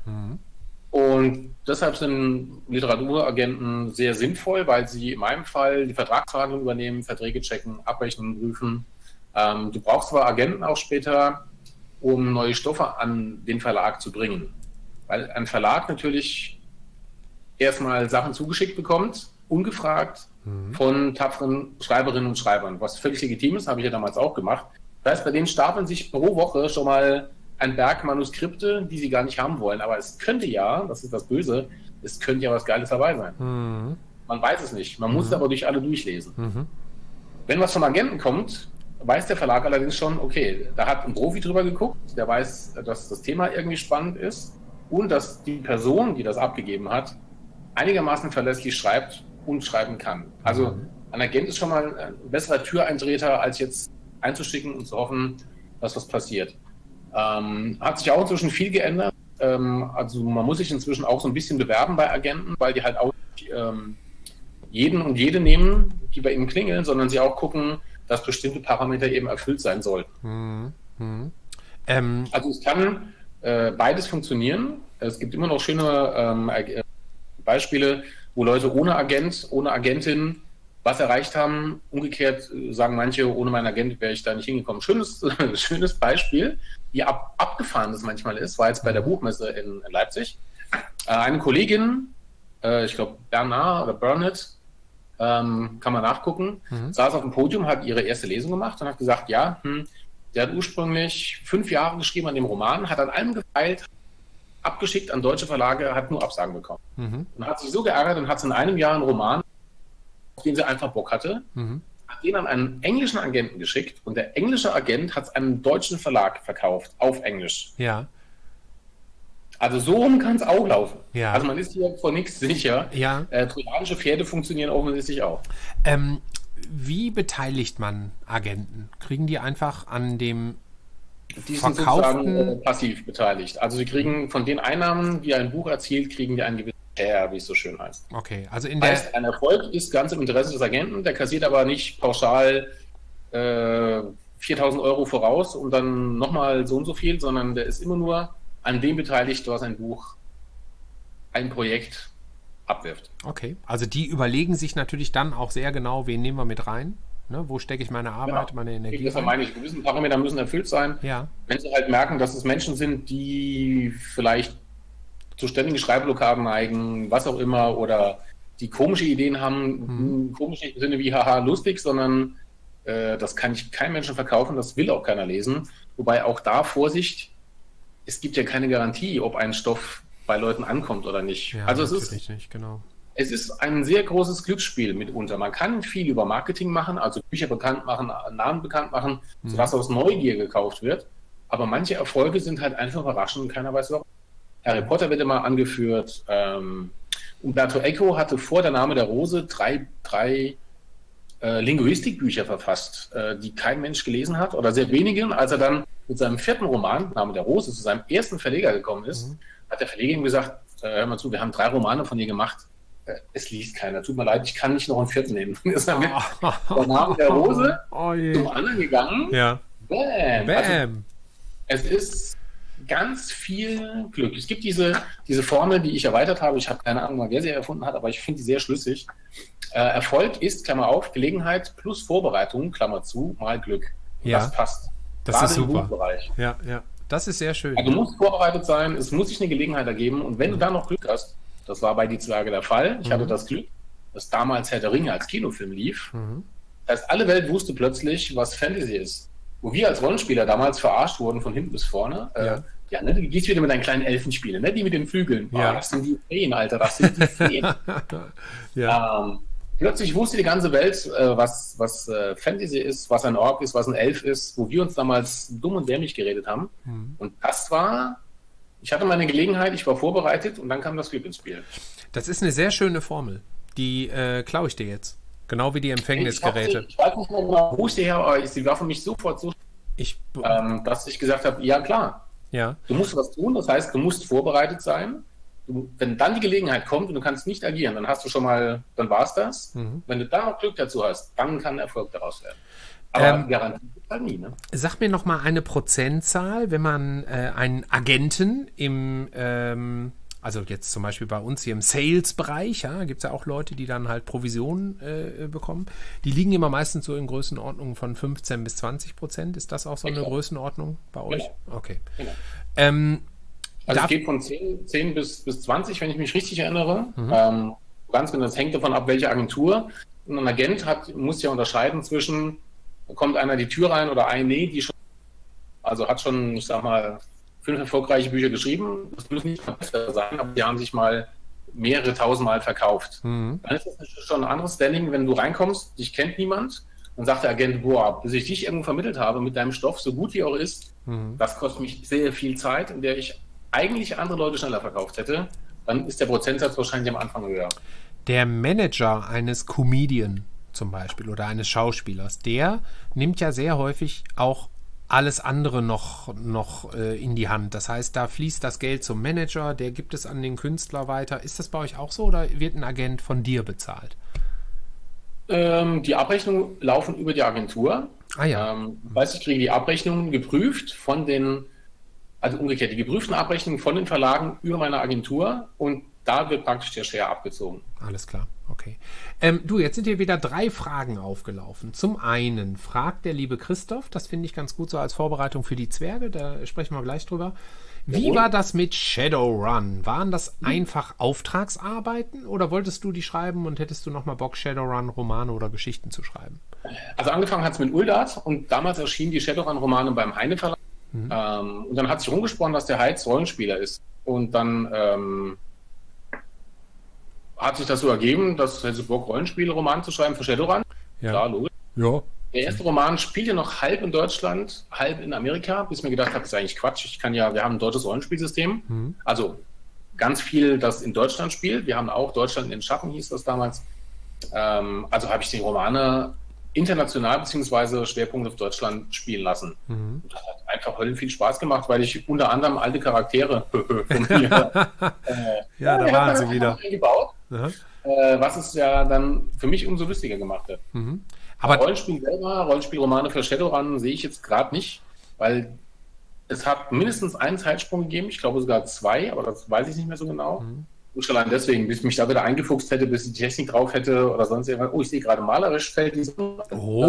Speaker 2: Und deshalb sind Literaturagenten sehr sinnvoll, weil sie in meinem Fall die Vertragsverhandlungen übernehmen, Verträge checken, Abrechnungen prüfen. Du brauchst aber Agenten auch später, um neue Stoffe an den Verlag zu bringen. Weil ein Verlag natürlich erstmal Sachen zugeschickt bekommt, ungefragt von tapferen Schreiberinnen und Schreibern, was völlig legitim ist, habe ich ja damals auch gemacht. Das heißt, bei denen stapeln sich pro Woche schon mal ein Berg Manuskripte, die sie gar nicht haben wollen. Aber es könnte ja, das ist das Böse, es könnte ja was Geiles dabei sein. Man weiß es nicht. Man muss es aber durch alle durchlesen. Wenn was vom Agenten kommt, weiß der Verlag allerdings schon, okay, da hat ein Profi drüber geguckt, der weiß, dass das Thema irgendwie spannend ist und dass die Person, die das abgegeben hat, einigermaßen verlässlich schreibt und schreiben kann. Also ein Agent ist schon mal ein besserer Türeintreter, als jetzt einzuschicken und zu hoffen, dass was passiert. Hat sich auch inzwischen viel geändert. Also man muss sich inzwischen auch so ein bisschen bewerben bei Agenten, weil die halt auch jeden und jede nehmen, die bei ihnen klingeln, sondern sie auch gucken, dass bestimmte Parameter eben erfüllt sein sollten. Also es kann beides funktionieren. Es gibt immer noch schöne Beispiele, wo Leute ohne Agent, ohne Agentin was erreicht haben. Umgekehrt sagen manche, ohne meinen Agent wäre ich da nicht hingekommen. Schönes Beispiel, wie abgefahren das manchmal ist, war jetzt bei der Buchmesse in Leipzig. Eine Kollegin, ich glaube Bernard oder Burnett, kann man nachgucken, saß auf dem Podium, hat ihre erste Lesung gemacht und hat gesagt, ja, der hat ursprünglich 5 Jahre geschrieben an dem Roman, hat an allem gefeilt, abgeschickt an deutsche Verlage, hat nur Absagen bekommen. Und hat sich so geärgert und hat es in einem Jahr einen Roman, auf den sie einfach Bock hatte, hat den an einen englischen Agenten geschickt und der englische Agent hat es einem deutschen Verlag verkauft, auf Englisch.
Speaker 1: Ja.
Speaker 2: Also so rum kann es auch laufen.
Speaker 1: Ja.
Speaker 2: Also man ist hier vor nichts sicher.
Speaker 1: Ja.
Speaker 2: Trojanische Pferde funktionieren offensichtlich auch.
Speaker 1: Wie beteiligt man Agenten? Kriegen die einfach an dem
Speaker 2: Die sind sozusagen passiv beteiligt. Also sie kriegen von den Einnahmen, die ein Buch erzielt, kriegen die einen gewissen Share, wie es so schön heißt.
Speaker 1: Okay, also
Speaker 2: heißt, ein Erfolg ist ganz im Interesse des Agenten, der kassiert aber nicht pauschal 4.000 € voraus und dann nochmal so und so viel, sondern der ist immer nur an dem beteiligt, was ein Buch, ein Projekt abwirft.
Speaker 1: Okay, also die überlegen sich natürlich dann auch sehr genau, wen nehmen wir mit rein, ne? Wo stecke ich meine Arbeit, meine Energie
Speaker 2: rein. Meine ich, gewisse Parameter müssen erfüllt sein.
Speaker 1: Ja.
Speaker 2: Wenn sie halt merken, dass es Menschen sind, die vielleicht zu ständigen Schreibblockaden neigen, was auch immer, oder die komische Ideen haben, komisch nicht im Sinne wie haha lustig, sondern das kann ich keinem Menschen verkaufen, das will auch keiner lesen. Wobei auch da Vorsicht, es gibt ja keine Garantie, ob ein Stoff bei Leuten ankommt oder nicht.
Speaker 1: Ja,
Speaker 2: also es ist ein sehr großes Glücksspiel mitunter. Man kann viel über Marketing machen, also Bücher bekannt machen, Namen bekannt machen, sodass aus Neugier gekauft wird. Aber manche Erfolge sind halt einfach überraschend und keiner weiß warum. Harry Potter wird immer angeführt. Umberto Eco hatte vor Der Name der Rose drei Linguistikbücher verfasst, die kein Mensch gelesen hat oder sehr wenige. Als er dann mit seinem 4. Roman, Name der Rose, zu seinem ersten Verleger gekommen ist, hat der Verleger ihm gesagt, hör mal zu, wir haben 3 Romane von dir gemacht. Es liest keiner. Tut mir leid, ich kann nicht noch einen 4. nehmen. Ist er mit Der Name der Rose zum anderen gegangen.
Speaker 1: Ja.
Speaker 2: Bam. Also, es ist ganz viel Glück. Es gibt diese Formel, die ich erweitert habe. Ich habe keine Ahnung, wer sie erfunden hat, aber ich finde die sehr schlüssig. Erfolg ist, Klammer auf, Gelegenheit plus Vorbereitung, Klammer zu, mal Glück.
Speaker 1: Ja.
Speaker 2: Das passt.
Speaker 1: Das
Speaker 2: Gerade
Speaker 1: ist super.
Speaker 2: Im Buchbereich.
Speaker 1: Ja. Das ist sehr schön.
Speaker 2: Also du musst vorbereitet sein, es muss sich eine Gelegenheit ergeben und wenn du da noch Glück hast, das war bei Die Zwerge der Fall, ich hatte das Glück, dass damals Herr der Ringe als Kinofilm lief. Das heißt, alle Welt wusste plötzlich, was Fantasy ist. Wo wir als Rollenspieler damals verarscht wurden, von hinten bis vorne. Du gehst wieder mit deinen kleinen Elfenspielen, ne? Die mit den Flügeln.
Speaker 1: Ja.
Speaker 2: Das sind die Feen, Alter, das sind die Feen. Plötzlich wusste die ganze Welt, was Fantasy ist, was ein Ork ist, was ein Elf ist, wo wir uns damals dumm und dämlich geredet haben. Und das war, ich hatte meine Gelegenheit, ich war vorbereitet und dann kam das Glück ins Spiel.
Speaker 1: Das ist eine sehr schöne Formel. Die klaue ich dir jetzt. Genau wie die Empfängnisgeräte.
Speaker 2: Ich weiß nicht mehr genau, wo ich sie her, aber sie war für mich sofort so, dass ich gesagt habe, ja klar, du musst was tun, das heißt, du musst vorbereitet sein. Wenn dann die Gelegenheit kommt und du kannst nicht agieren, dann hast du schon mal, dann war es das. Wenn du da noch Glück dazu hast, dann kann Erfolg daraus werden. Aber Garantie ist halt nie, ne?
Speaker 1: Sag mir noch mal eine Prozentzahl, wenn man einen Agenten im also jetzt zum Beispiel bei uns hier im Sales-Bereich, gibt es ja auch Leute, die dann halt Provisionen bekommen. Die liegen immer meistens so in Größenordnungen von 15-20%. Ist das auch so eine Größenordnung bei euch?
Speaker 2: Genau.
Speaker 1: Okay.
Speaker 2: Genau. Also es geht von 10 bis 20, wenn ich mich richtig erinnere. Ganz genau, das hängt davon ab, welche Agentur. Und ein Agent muss ja unterscheiden zwischen, kommt einer die Tür rein oder die schon, also hat schon, ich sag mal, 5 erfolgreiche Bücher geschrieben, das müssen nicht mal besser sein, aber die haben sich mal mehrere tausendmal verkauft. Dann ist das schon ein anderes Standing, wenn du reinkommst, dich kennt niemand, dann sagt der Agent, boah, bis ich dich irgendwo vermittelt habe mit deinem Stoff, so gut wie er auch ist, das kostet mich sehr viel Zeit, in der ich eigentlich andere Leute schneller verkauft hätte, dann ist der Prozentsatz wahrscheinlich am Anfang höher.
Speaker 1: Der Manager eines Comedian zum Beispiel oder eines Schauspielers, der nimmt ja sehr häufig auch alles andere noch in die Hand. Das heißt, da fließt das Geld zum Manager, der gibt es an den Künstler weiter. Ist das bei euch auch so oder wird ein Agent von dir bezahlt?
Speaker 2: Die Abrechnungen laufen über die Agentur. Ich kriege die Abrechnungen geprüft also umgekehrt, die geprüften Abrechnungen von den Verlagen über meine Agentur und da wird praktisch der Share abgezogen.
Speaker 1: Alles klar, okay. Jetzt sind hier wieder 3 Fragen aufgelaufen. Zum einen fragt der liebe Christoph, das finde ich ganz gut so als Vorbereitung für die Zwerge, da sprechen wir gleich drüber. Wie war das mit Shadowrun? Waren das einfach Auftragsarbeiten oder wolltest du die schreiben und hättest du nochmal Bock, Shadowrun-Romane oder Geschichten zu schreiben?
Speaker 2: Also angefangen hat es mit Uldat und damals erschienen die Shadowrun-Romane beim Heine Verlag. Und dann hat sich rumgesprochen, dass der Heiz Rollenspieler ist. Und dann hat sich das so ergeben, dass hätte Bock, Rollenspielroman zu schreiben für Shadowrun. Klar, logisch.
Speaker 1: Ja.
Speaker 2: Der erste Roman spielte noch halb in Deutschland, halb in Amerika, bis ich mir gedacht habe, das ist eigentlich Quatsch. Wir haben ein deutsches Rollenspielsystem. Also ganz viel, das in Deutschland spielt. Wir haben auch Deutschland in den Schatten, hieß das damals. Also habe ich die Romane international bzw. Schwerpunkt auf Deutschland spielen lassen. Das hat einfach viel Spaß gemacht, weil ich unter anderem alte Charaktere von mir
Speaker 1: da waren sie wieder
Speaker 2: gebaut, was es ja dann für mich umso lustiger gemacht hat. Aber Rollenspiel selber, Rollenspielromane für Shadowrun sehe ich jetzt gerade nicht, weil es hat mindestens einen Zeitsprung gegeben, ich glaube sogar 2, aber das weiß ich nicht mehr so genau. Und schon allein deswegen, bis ich mich da wieder eingefuchst hätte, bis ich die Technik drauf hätte oder sonst irgendwas. Ich sehe gerade malerisch fällt die so.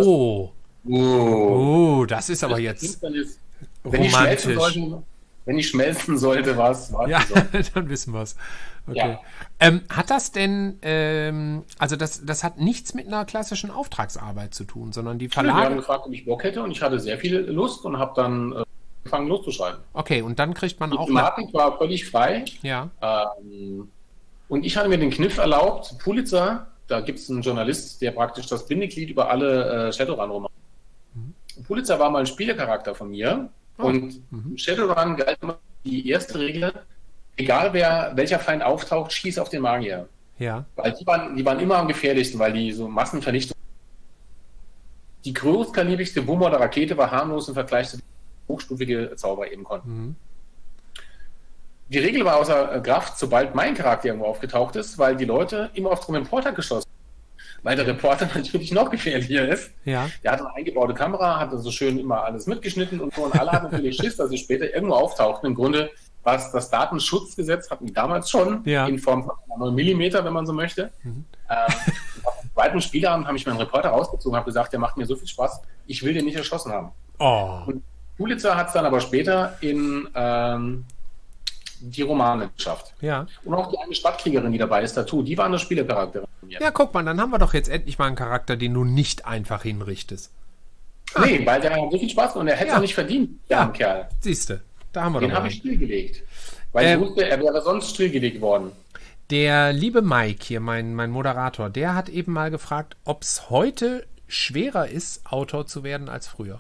Speaker 1: Das ist aber jetzt
Speaker 2: romantisch. Wenn ich schmelzen sollte, war es.
Speaker 1: Ja, dann wissen wir es. Okay. Hat das denn, also das hat nichts mit einer klassischen Auftragsarbeit zu tun, sondern die Verlage...
Speaker 2: Die haben gefragt, ob ich Bock hätte und ich hatte sehr viel Lust und habe dann angefangen loszuschreiben.
Speaker 1: Okay, und dann kriegt man auch...
Speaker 2: Die Thematik war völlig frei.
Speaker 1: Ja.
Speaker 2: Und ich hatte mir den Kniff erlaubt, Pulitzer, da gibt es einen Journalist, der praktisch das Bindeglied über alle Shadowrun-Romane. Pulitzer war mal ein Spielecharakter von mir. Und Shadowrun galt immer die erste Regel, egal welcher Feind auftaucht, schieß auf den Magier.
Speaker 1: Ja.
Speaker 2: Weil die waren immer am gefährlichsten, weil die so Massenvernichtung. Die größtkalibigste Bombe oder Rakete war harmlos im Vergleich zu hochstufige Zauber eben konnten. Die Regel war außer Kraft, sobald mein Charakter irgendwo aufgetaucht ist, weil die Leute immer auf den Reporter geschossen haben. Weil der Reporter natürlich noch gefährlicher ist.
Speaker 1: Ja.
Speaker 2: Der hatte eine eingebaute Kamera, hat so schön immer alles mitgeschnitten und so. Und alle hatten natürlich Schiss, dass sie später irgendwo auftauchten. Im Grunde war es das Datenschutzgesetz, hatten die damals schon, in Form von 9 mm, wenn man so möchte. Am zweiten Spielabend habe ich meinen Reporter rausgezogen, habe gesagt, der macht mir so viel Spaß, ich will den nicht erschossen haben. Und Pulitzer hat es dann aber später in die Romane geschafft.
Speaker 1: Ja.
Speaker 2: Und auch die eine Stadtkriegerin, die dabei ist, Tattoo, die war eine Spielercharakterin von mir.
Speaker 1: Ja, guck mal, dann haben wir doch jetzt endlich mal einen Charakter, den du nicht einfach hinrichtest.
Speaker 2: Nee, weil der hat so viel Spaß gemacht und er hätte es auch nicht verdient, der arme Kerl.
Speaker 1: Siehste, da haben wir
Speaker 2: Den habe ich stillgelegt. Weil ich wusste, er wäre sonst stillgelegt worden.
Speaker 1: Der liebe Mike hier, mein Moderator, der hat eben mal gefragt, ob es heute schwerer ist, Autor zu werden als früher.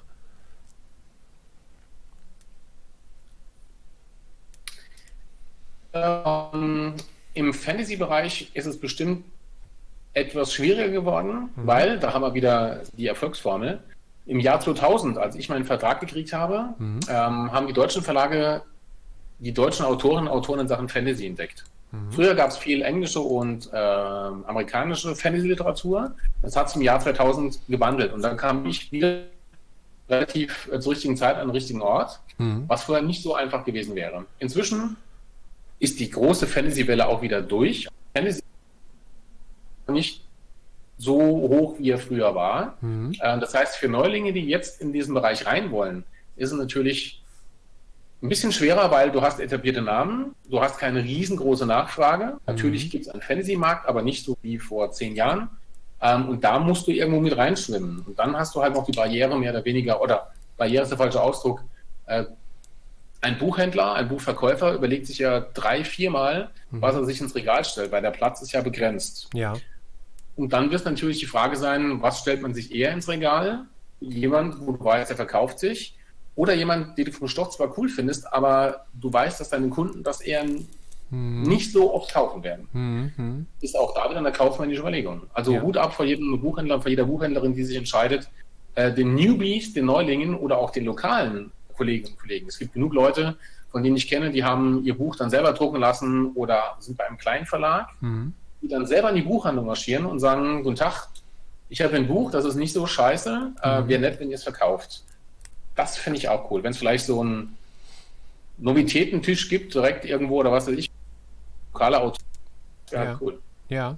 Speaker 2: Im Fantasy-Bereich ist es bestimmt etwas schwieriger geworden, weil, da haben wir wieder die Erfolgsformel, im Jahr 2000, als ich meinen Vertrag gekriegt habe, haben die deutschen Verlage die deutschen Autorinnen und Autoren in Sachen Fantasy entdeckt. Früher gab es viel englische und amerikanische Fantasy-Literatur. Das hat sich im Jahr 2000 gewandelt. Und dann kam ich wieder relativ zur richtigen Zeit an den richtigen Ort, was vorher nicht so einfach gewesen wäre. Inzwischen ist die große Fantasy-Welle auch wieder durch. Fantasy ist nicht so hoch, wie er früher war. Das heißt, für Neulinge, die jetzt in diesen Bereich rein wollen, ist es natürlich ein bisschen schwerer, weil du hast etablierte Namen, du hast keine riesengroße Nachfrage. Natürlich gibt es einen Fantasy-Markt, aber nicht so wie vor 10 Jahren. Und da musst du irgendwo mit reinschwimmen. Und dann hast du halt noch die Barriere mehr oder weniger, oder Barriere ist der falsche Ausdruck. Ein Buchhändler, ein Buchverkäufer überlegt sich ja 3-4 Mal, was er sich ins Regal stellt, weil der Platz ist ja begrenzt.
Speaker 1: Ja.
Speaker 2: Und dann wird natürlich die Frage sein, was stellt man sich eher ins Regal? Jemand, wo du weißt, der verkauft sich, oder jemand, den du vom Stoff zwar cool findest, aber du weißt, dass deine Kunden das eher nicht so oft kaufen werden. Ist auch da wieder eine kaufmännische Überlegung. Also Hut ab vor jedem Buchhändler, vor jeder Buchhändlerin, die sich entscheidet, den Newbies, den Neulingen oder auch den lokalen Kolleginnen und Kollegen. Es gibt genug Leute, von denen ich kenne, die haben ihr Buch dann selber drucken lassen oder sind bei einem kleinen Verlag, die dann selber in die Buchhandlung marschieren und sagen, guten Tag, ich habe ein Buch, das ist nicht so scheiße, wäre nett, wenn ihr es verkauft. Das finde ich auch cool. Wenn es vielleicht so einen Novitätentisch gibt, direkt irgendwo oder was weiß ich, lokaler Autor, ja, cool.
Speaker 1: Ja.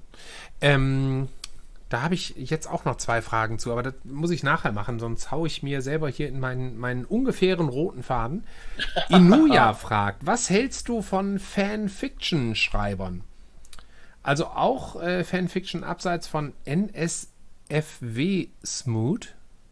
Speaker 1: Da habe ich jetzt auch noch 2 Fragen zu, aber das muss ich nachher machen, sonst haue ich mir selber hier in meinen ungefähren roten Faden. Inuya fragt, was hältst du von Fanfiction-Schreibern? Also auch Fanfiction abseits von NSFW-Smut?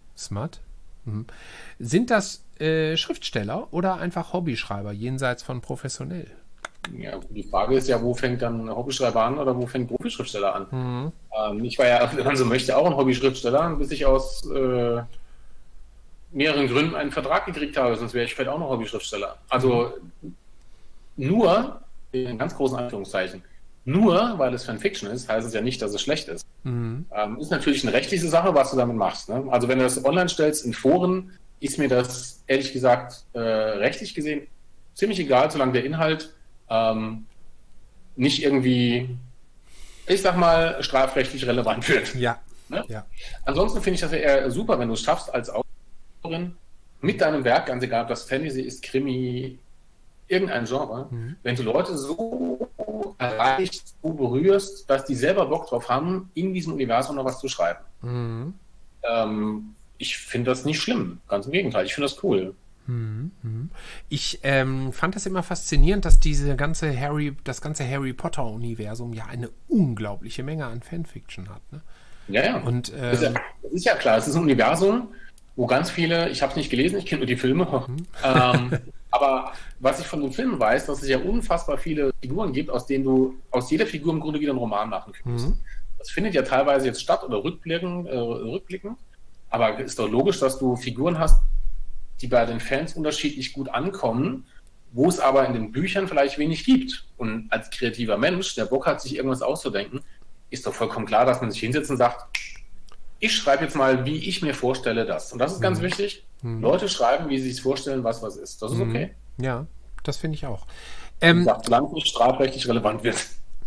Speaker 1: Sind das Schriftsteller oder einfach Hobbyschreiber jenseits von professionell?
Speaker 2: Ja, die Frage ist ja, wo fängt dann ein Hobbyschreiber an oder wo fängt ein Profischriftsteller an? Ich war ja, wenn man so möchte, auch ein Hobbyschriftsteller, bis ich aus mehreren Gründen einen Vertrag gekriegt habe, sonst wäre ich vielleicht auch noch Hobbyschriftsteller. Also nur, in ganz großen Anführungszeichen, nur weil es Fanfiction ist, heißt es ja nicht, dass es schlecht ist. Ist natürlich eine rechtliche Sache, was du damit machst. Ne? Also wenn du das online stellst in Foren, ist mir das ehrlich gesagt rechtlich gesehen ziemlich egal, solange der Inhalt nicht irgendwie, ich sag mal, strafrechtlich relevant wird.
Speaker 1: Ja.
Speaker 2: Ne? Ja. Ansonsten finde ich das ja eher super, wenn du es schaffst als Autorin mit deinem Werk, ganz egal, ob das Fantasy ist, Krimi, irgendein Genre, wenn du Leute so erreichst, so berührst, dass die selber Bock drauf haben, in diesem Universum noch was zu schreiben. Ich finde das nicht schlimm, ganz im Gegenteil, ich finde das cool.
Speaker 1: Ich fand das immer faszinierend, dass das ganze Harry Potter-Universum ja eine unglaubliche Menge an Fanfiction hat. Ne?
Speaker 2: Ja.
Speaker 1: Und,
Speaker 2: das ist ja klar, es ist ein Universum, wo ganz viele, ich habe es nicht gelesen, ich kenne nur die Filme, aber was ich von den Filmen weiß, dass es ja unfassbar viele Figuren gibt, aus denen du aus jeder Figur im Grunde wieder einen Roman machen kannst. Das findet ja teilweise jetzt statt oder rückblickend, aber ist doch logisch, dass du Figuren hast, die bei den Fans unterschiedlich gut ankommen, wo es aber in den Büchern vielleicht wenig gibt. Und als kreativer Mensch, der Bock hat, sich irgendwas auszudenken, ist doch vollkommen klar, dass man sich hinsetzt und sagt, ich schreibe jetzt mal, wie ich mir vorstelle das. Und das ist ganz wichtig. Leute schreiben, wie sie sich vorstellen, was ist. Das ist okay.
Speaker 1: Ja, das finde ich auch.
Speaker 2: Solange es nicht strafrechtlich relevant wird.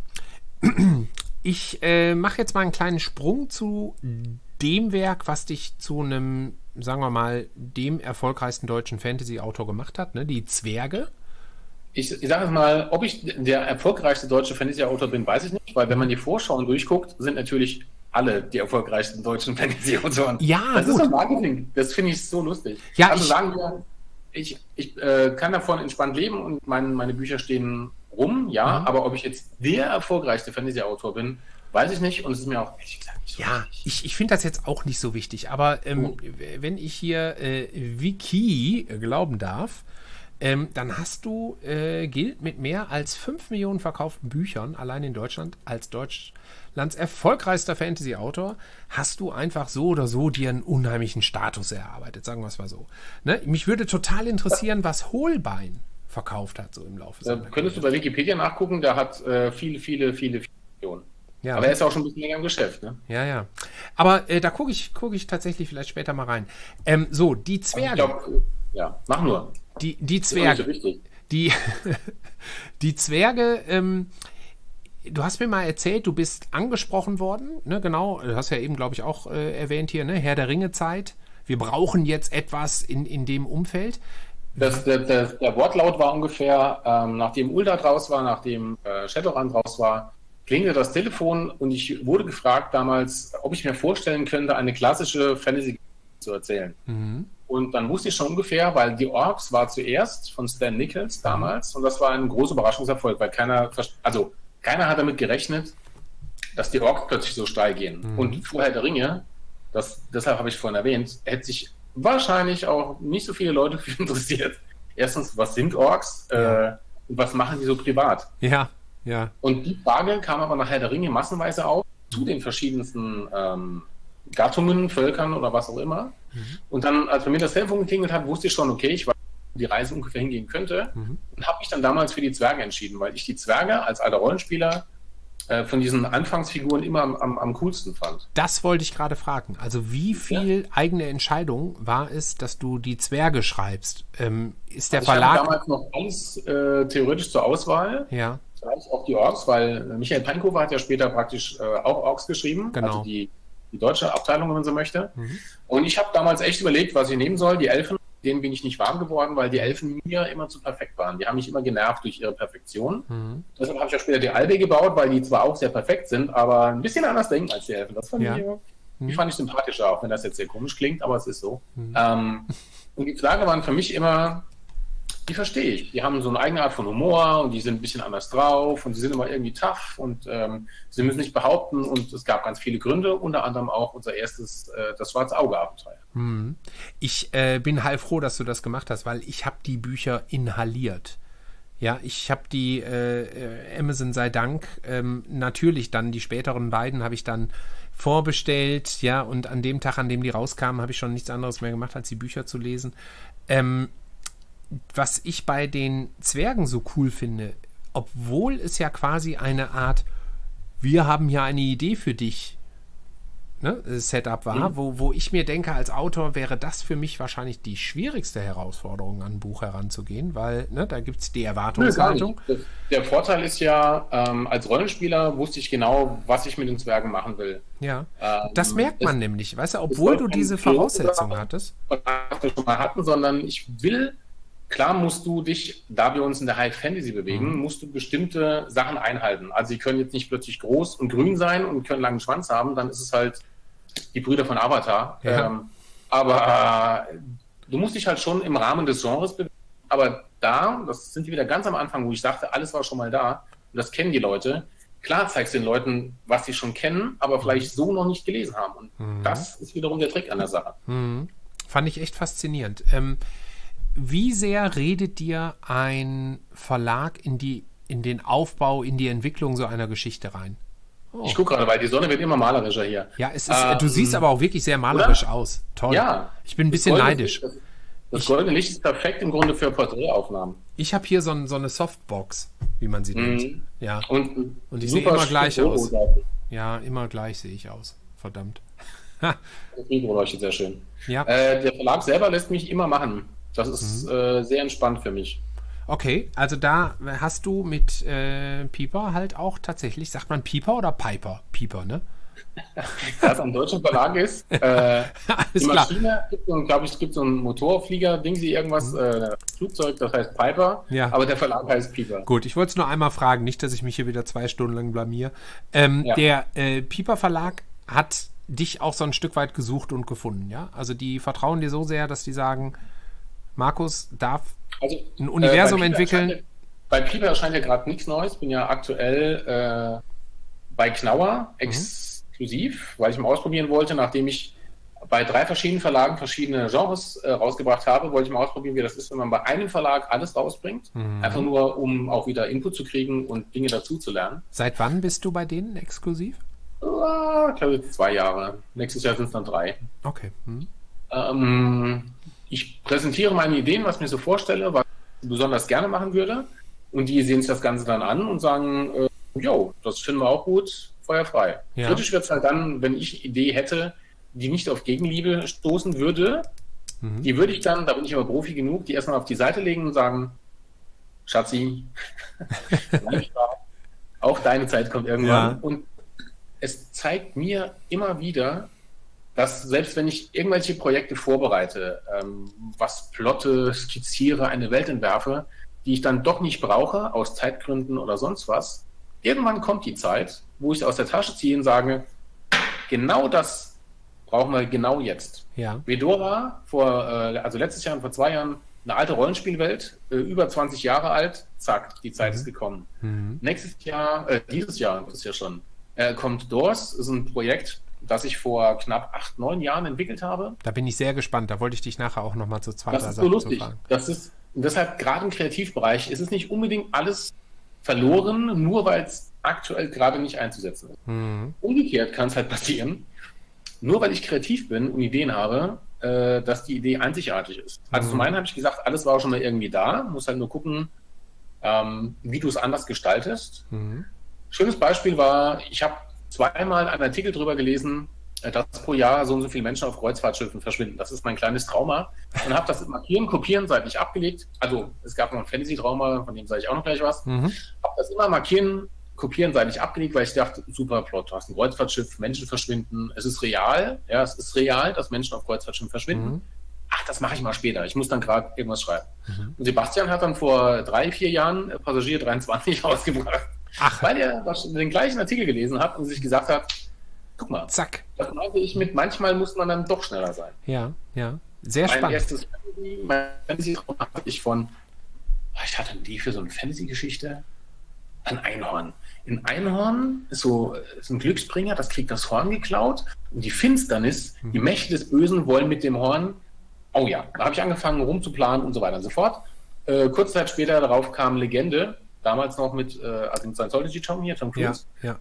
Speaker 1: Ich mache jetzt mal einen kleinen Sprung zu dem Werk, was dich zu einem, sagen wir mal, dem erfolgreichsten deutschen Fantasy-Autor gemacht hat, ne? Die Zwerge.
Speaker 2: Ich sage jetzt mal, ob ich der erfolgreichste deutsche Fantasy-Autor bin, weiß ich nicht, weil wenn man die Vorschauen durchguckt, sind natürlich alle die erfolgreichsten deutschen Fantasy-Autoren.
Speaker 1: Ja,
Speaker 2: das ist so Marketing. Das finde ich so lustig.
Speaker 1: Ja,
Speaker 2: also sagen wir, ich kann davon entspannt leben und meine Bücher stehen rum, ja, aber ob ich jetzt der erfolgreichste Fantasy-Autor bin, weiß ich nicht und es ist mir auch ehrlich gesagt nicht so
Speaker 1: wichtig. Ich finde das jetzt auch nicht so wichtig, aber wenn ich hier Wiki glauben darf, dann hast du, gilt mit mehr als 5 Millionen verkauften Büchern, allein in Deutschland, als Deutschlands erfolgreichster Fantasy-Autor, hast du einfach so oder so dir einen unheimlichen Status erarbeitet, sagen wir es mal so. Ne? Mich würde total interessieren, was Holbein verkauft hat, so im Laufe
Speaker 2: seiner Karriere. Könntest du bei Wikipedia nachgucken, der hat viele Millionen.
Speaker 1: Ja.
Speaker 2: Aber er ist auch schon ein bisschen länger im Geschäft, ne?
Speaker 1: Ja. Aber da gucke ich tatsächlich vielleicht später mal rein. So, die Zwerge.
Speaker 2: Ich glaub, ja, mach nur.
Speaker 1: Die Zwerge. Die Zwerge, du hast mir mal erzählt, du bist angesprochen worden, ne, genau, du hast ja eben, glaube ich, auch erwähnt hier, ne, Herr der Ringe-Zeit. Wir brauchen jetzt etwas in dem Umfeld.
Speaker 2: Der Wortlaut war ungefähr, nachdem Uldar raus war, nachdem Shadowrun raus war, klingelte das Telefon und ich wurde gefragt damals, ob ich mir vorstellen könnte, eine klassische Fantasy zu erzählen. Und dann wusste ich schon ungefähr, weil die Orks war zuerst von Stan Nichols damals und das war ein großer Überraschungserfolg, weil keiner hat damit gerechnet, dass die Orks plötzlich so steil gehen. Und vorher der Ringe, deshalb habe ich vorhin erwähnt, hätte sich wahrscheinlich auch nicht so viele Leute für interessiert. Erstens, was sind Orks und was machen die so privat?
Speaker 1: Ja.
Speaker 2: Und die Frage kam aber nach Herr der Ringe massenweise auf, zu den verschiedensten Gattungen, Völkern oder was auch immer. Und dann, als bei mir das Telefon geklingelt hat, wusste ich schon, okay, ich weiß, wo die Reise ungefähr hingehen könnte. Und habe mich dann damals für die Zwerge entschieden, weil ich die Zwerge als alter Rollenspieler von diesen Anfangsfiguren immer am coolsten fand.
Speaker 1: Das wollte ich gerade fragen. Also wie viel eigene Entscheidung war es, dass du die Zwerge schreibst? Ist der Verlag...
Speaker 2: Ich hatte damals noch alles theoretisch zur Auswahl.
Speaker 1: Ja.
Speaker 2: Vielleicht auch die Orks, weil Michael Peinkofer hat ja später praktisch auch Orks geschrieben.
Speaker 1: Genau.
Speaker 2: Also die deutsche Abteilung, wenn man so möchte. Und ich habe damals echt überlegt, was ich nehmen soll. Die Elfen, denen bin ich nicht warm geworden, weil die Elfen mir immer zu perfekt waren. Die haben mich immer genervt durch ihre Perfektion. Deshalb habe ich auch später die Albe gebaut, weil die zwar auch sehr perfekt sind, aber ein bisschen anders denken als die Elfen. Das fand die fand ich sympathischer, auch wenn das jetzt sehr komisch klingt, aber es ist so. Und die Zwerge waren für mich immer, die verstehe ich. Die haben so eine eigene Art von Humor und die sind ein bisschen anders drauf und die sind immer irgendwie tough und sie müssen nicht behaupten und es gab ganz viele Gründe, unter anderem auch unser erstes, das Schwarze-Auge-Abenteuer.
Speaker 1: Ich bin heilfroh, dass du das gemacht hast, weil ich habe die Bücher inhaliert. Ja, ich habe die Amazon sei Dank, natürlich dann die späteren beiden habe ich dann vorbestellt, ja, und an dem Tag, an dem die rauskamen, habe ich schon nichts anderes mehr gemacht, als die Bücher zu lesen. Was ich bei den Zwergen so cool finde, obwohl es ja quasi eine Art, wir haben hier eine Idee für dich, ne, Setup war, wo ich mir denke, als Autor wäre das für mich wahrscheinlich die schwierigste Herausforderung, an ein Buch heranzugehen, weil da gibt es die Erwartungshaltung.
Speaker 2: Der Vorteil ist ja, als Rollenspieler wusste ich genau, was ich mit den Zwergen machen will.
Speaker 1: Ja, das merkt man nämlich, weißt du, obwohl du diese Voraussetzungen hattest.
Speaker 2: Schon mal hatten, sondern ich will... Klar musst du dich, da wir uns in der High Fantasy bewegen, musst du bestimmte Sachen einhalten. Also sie können jetzt nicht plötzlich groß und grün sein und können einen langen Schwanz haben, dann ist es halt die Brüder von Avatar.
Speaker 1: Ja.
Speaker 2: Aber du musst dich halt schon im Rahmen des Genres bewegen. Aber das sind wir wieder ganz am Anfang, wo ich sagte, alles war schon mal da und das kennen die Leute. Klar zeigst du den Leuten, was sie schon kennen, aber vielleicht so noch nicht gelesen haben. Und das ist wiederum der Trick an der Sache.
Speaker 1: Fand ich echt faszinierend. Wie sehr redet dir ein Verlag in den Aufbau, in die Entwicklung so einer Geschichte rein?
Speaker 2: Oh. Ich gucke gerade, weil die Sonne wird immer malerischer hier.
Speaker 1: Ja, du siehst aber auch wirklich sehr malerisch aus. Toll.
Speaker 2: Ja.
Speaker 1: Ich bin ein bisschen neidisch.
Speaker 2: Das goldene Licht ist perfekt im Grunde für Porträtaufnahmen.
Speaker 1: Ich habe hier so eine Softbox, wie man sie nennt. Ja.
Speaker 2: Und
Speaker 1: ich sehe immer gleich aus. Ja, immer gleich sehe ich aus. Verdammt.
Speaker 2: Das Mikro leuchtet sehr schön.
Speaker 1: Ja.
Speaker 2: Der Verlag selber lässt mich immer machen. Das ist sehr entspannt für mich.
Speaker 1: Okay, also da hast du mit Piper halt auch tatsächlich, sagt man Piper oder Piper? Piper, ne?
Speaker 2: Da es ein deutscher Verlag ist, die Maschine, glaube ich, es gibt so einen Motorflieger, Dingsy, irgendwas, Flugzeug, das heißt Piper, aber der Verlag heißt Piper.
Speaker 1: Gut, ich wollte es nur einmal fragen, nicht, dass ich mich hier wieder 2 Stunden lang blamier. Der Piper Verlag hat dich auch so ein Stück weit gesucht und gefunden, ja? Also die vertrauen dir so sehr, dass die sagen, Markus darf ein Universum entwickeln.
Speaker 2: Bei Piper erscheint ja gerade nichts Neues. Ich bin ja aktuell bei Knauer exklusiv, weil ich mal ausprobieren wollte, nachdem ich bei 3 verschiedenen Verlagen verschiedene Genres rausgebracht habe, wollte ich mal ausprobieren, wie das ist, wenn man bei einem Verlag alles rausbringt. Einfach nur, um auch wieder Input zu kriegen und Dinge dazu zu lernen.
Speaker 1: Seit wann bist du bei denen exklusiv?
Speaker 2: Ich glaube 2 Jahre. Nächstes Jahr sind es dann 3.
Speaker 1: Okay.
Speaker 2: Ich präsentiere meine Ideen, was ich mir so vorstelle, was ich besonders gerne machen würde. Und die sehen sich das Ganze dann an und sagen, das finden wir auch gut, feuerfrei.
Speaker 1: Ja.
Speaker 2: Kritisch wird es halt dann, wenn ich eine Idee hätte, die nicht auf Gegenliebe stoßen würde. Die würde ich dann, da bin ich aber Profi genug, die erstmal auf die Seite legen und sagen, Schatzi, auch deine Zeit kommt irgendwann. Ja. Und es zeigt mir immer wieder, dass selbst wenn ich irgendwelche Projekte vorbereite, was plotte, skizziere, eine Welt entwerfe, die ich dann doch nicht brauche, aus Zeitgründen oder sonst was, irgendwann kommt die Zeit, wo ich es aus der Tasche ziehe und sage, genau das brauchen wir genau jetzt.
Speaker 1: Ja.
Speaker 2: Vedora, also letztes Jahr und vor 2 Jahren, eine alte Rollenspielwelt, über 20 Jahre alt, zack, die Zeit ist gekommen. Nächstes Jahr, dieses Jahr, das ist ja schon, kommt Doors, ist ein Projekt, das ich vor knapp 8, 9 Jahren entwickelt habe.
Speaker 1: Da bin ich sehr gespannt. Da wollte ich dich nachher auch nochmal zu zweiter
Speaker 2: Sache so lustig. Fragen. Das ist deshalb gerade im Kreativbereich ist es nicht unbedingt alles verloren, nur weil es aktuell gerade nicht einzusetzen ist. Umgekehrt kann es halt passieren, nur weil ich kreativ bin und Ideen habe, dass die Idee einzigartig ist. Also zum einen habe ich gesagt, alles war schon mal irgendwie da, muss halt nur gucken, wie du es anders gestaltest. Schönes Beispiel war, ich habe 2-mal einen Artikel drüber gelesen, dass pro Jahr so und so viele Menschen auf Kreuzfahrtschiffen verschwinden. Das ist mein kleines Trauma. Und habe das Markieren, Kopieren seitlich abgelegt. Also es gab noch ein Fantasy-Trauma, von dem sage ich auch noch gleich was. Habe das immer Markieren, Kopieren seitlich abgelegt, weil ich dachte, super Plot, du hast ein Kreuzfahrtschiff, Menschen verschwinden. Es ist real, dass Menschen auf Kreuzfahrtschiffen verschwinden. Ach, das mache ich mal später. Ich muss dann gerade irgendwas schreiben. Und Sebastian hat dann vor 3, 4 Jahren Passagier 23 rausgebracht. Weil er den gleichen Artikel gelesen hat und sich gesagt hat, guck mal,
Speaker 1: zack.
Speaker 2: Das meinte ich mit, manchmal muss man dann doch schneller sein.
Speaker 1: Ja, sehr spannend.
Speaker 2: Mein erstes Fantasy-Traum hatte ich ich hatte die für so eine Fantasy-Geschichte, ein Einhorn. Ein Einhorn ist ein Glücksbringer, das kriegt das Horn geklaut und die Finsternis, die Mächte des Bösen wollen mit dem Horn, da habe ich angefangen rumzuplanen und so weiter und so fort. Kurze Zeit später darauf kam Legende, damals noch mit dem Scientology-Tom hier, Tom Cruise.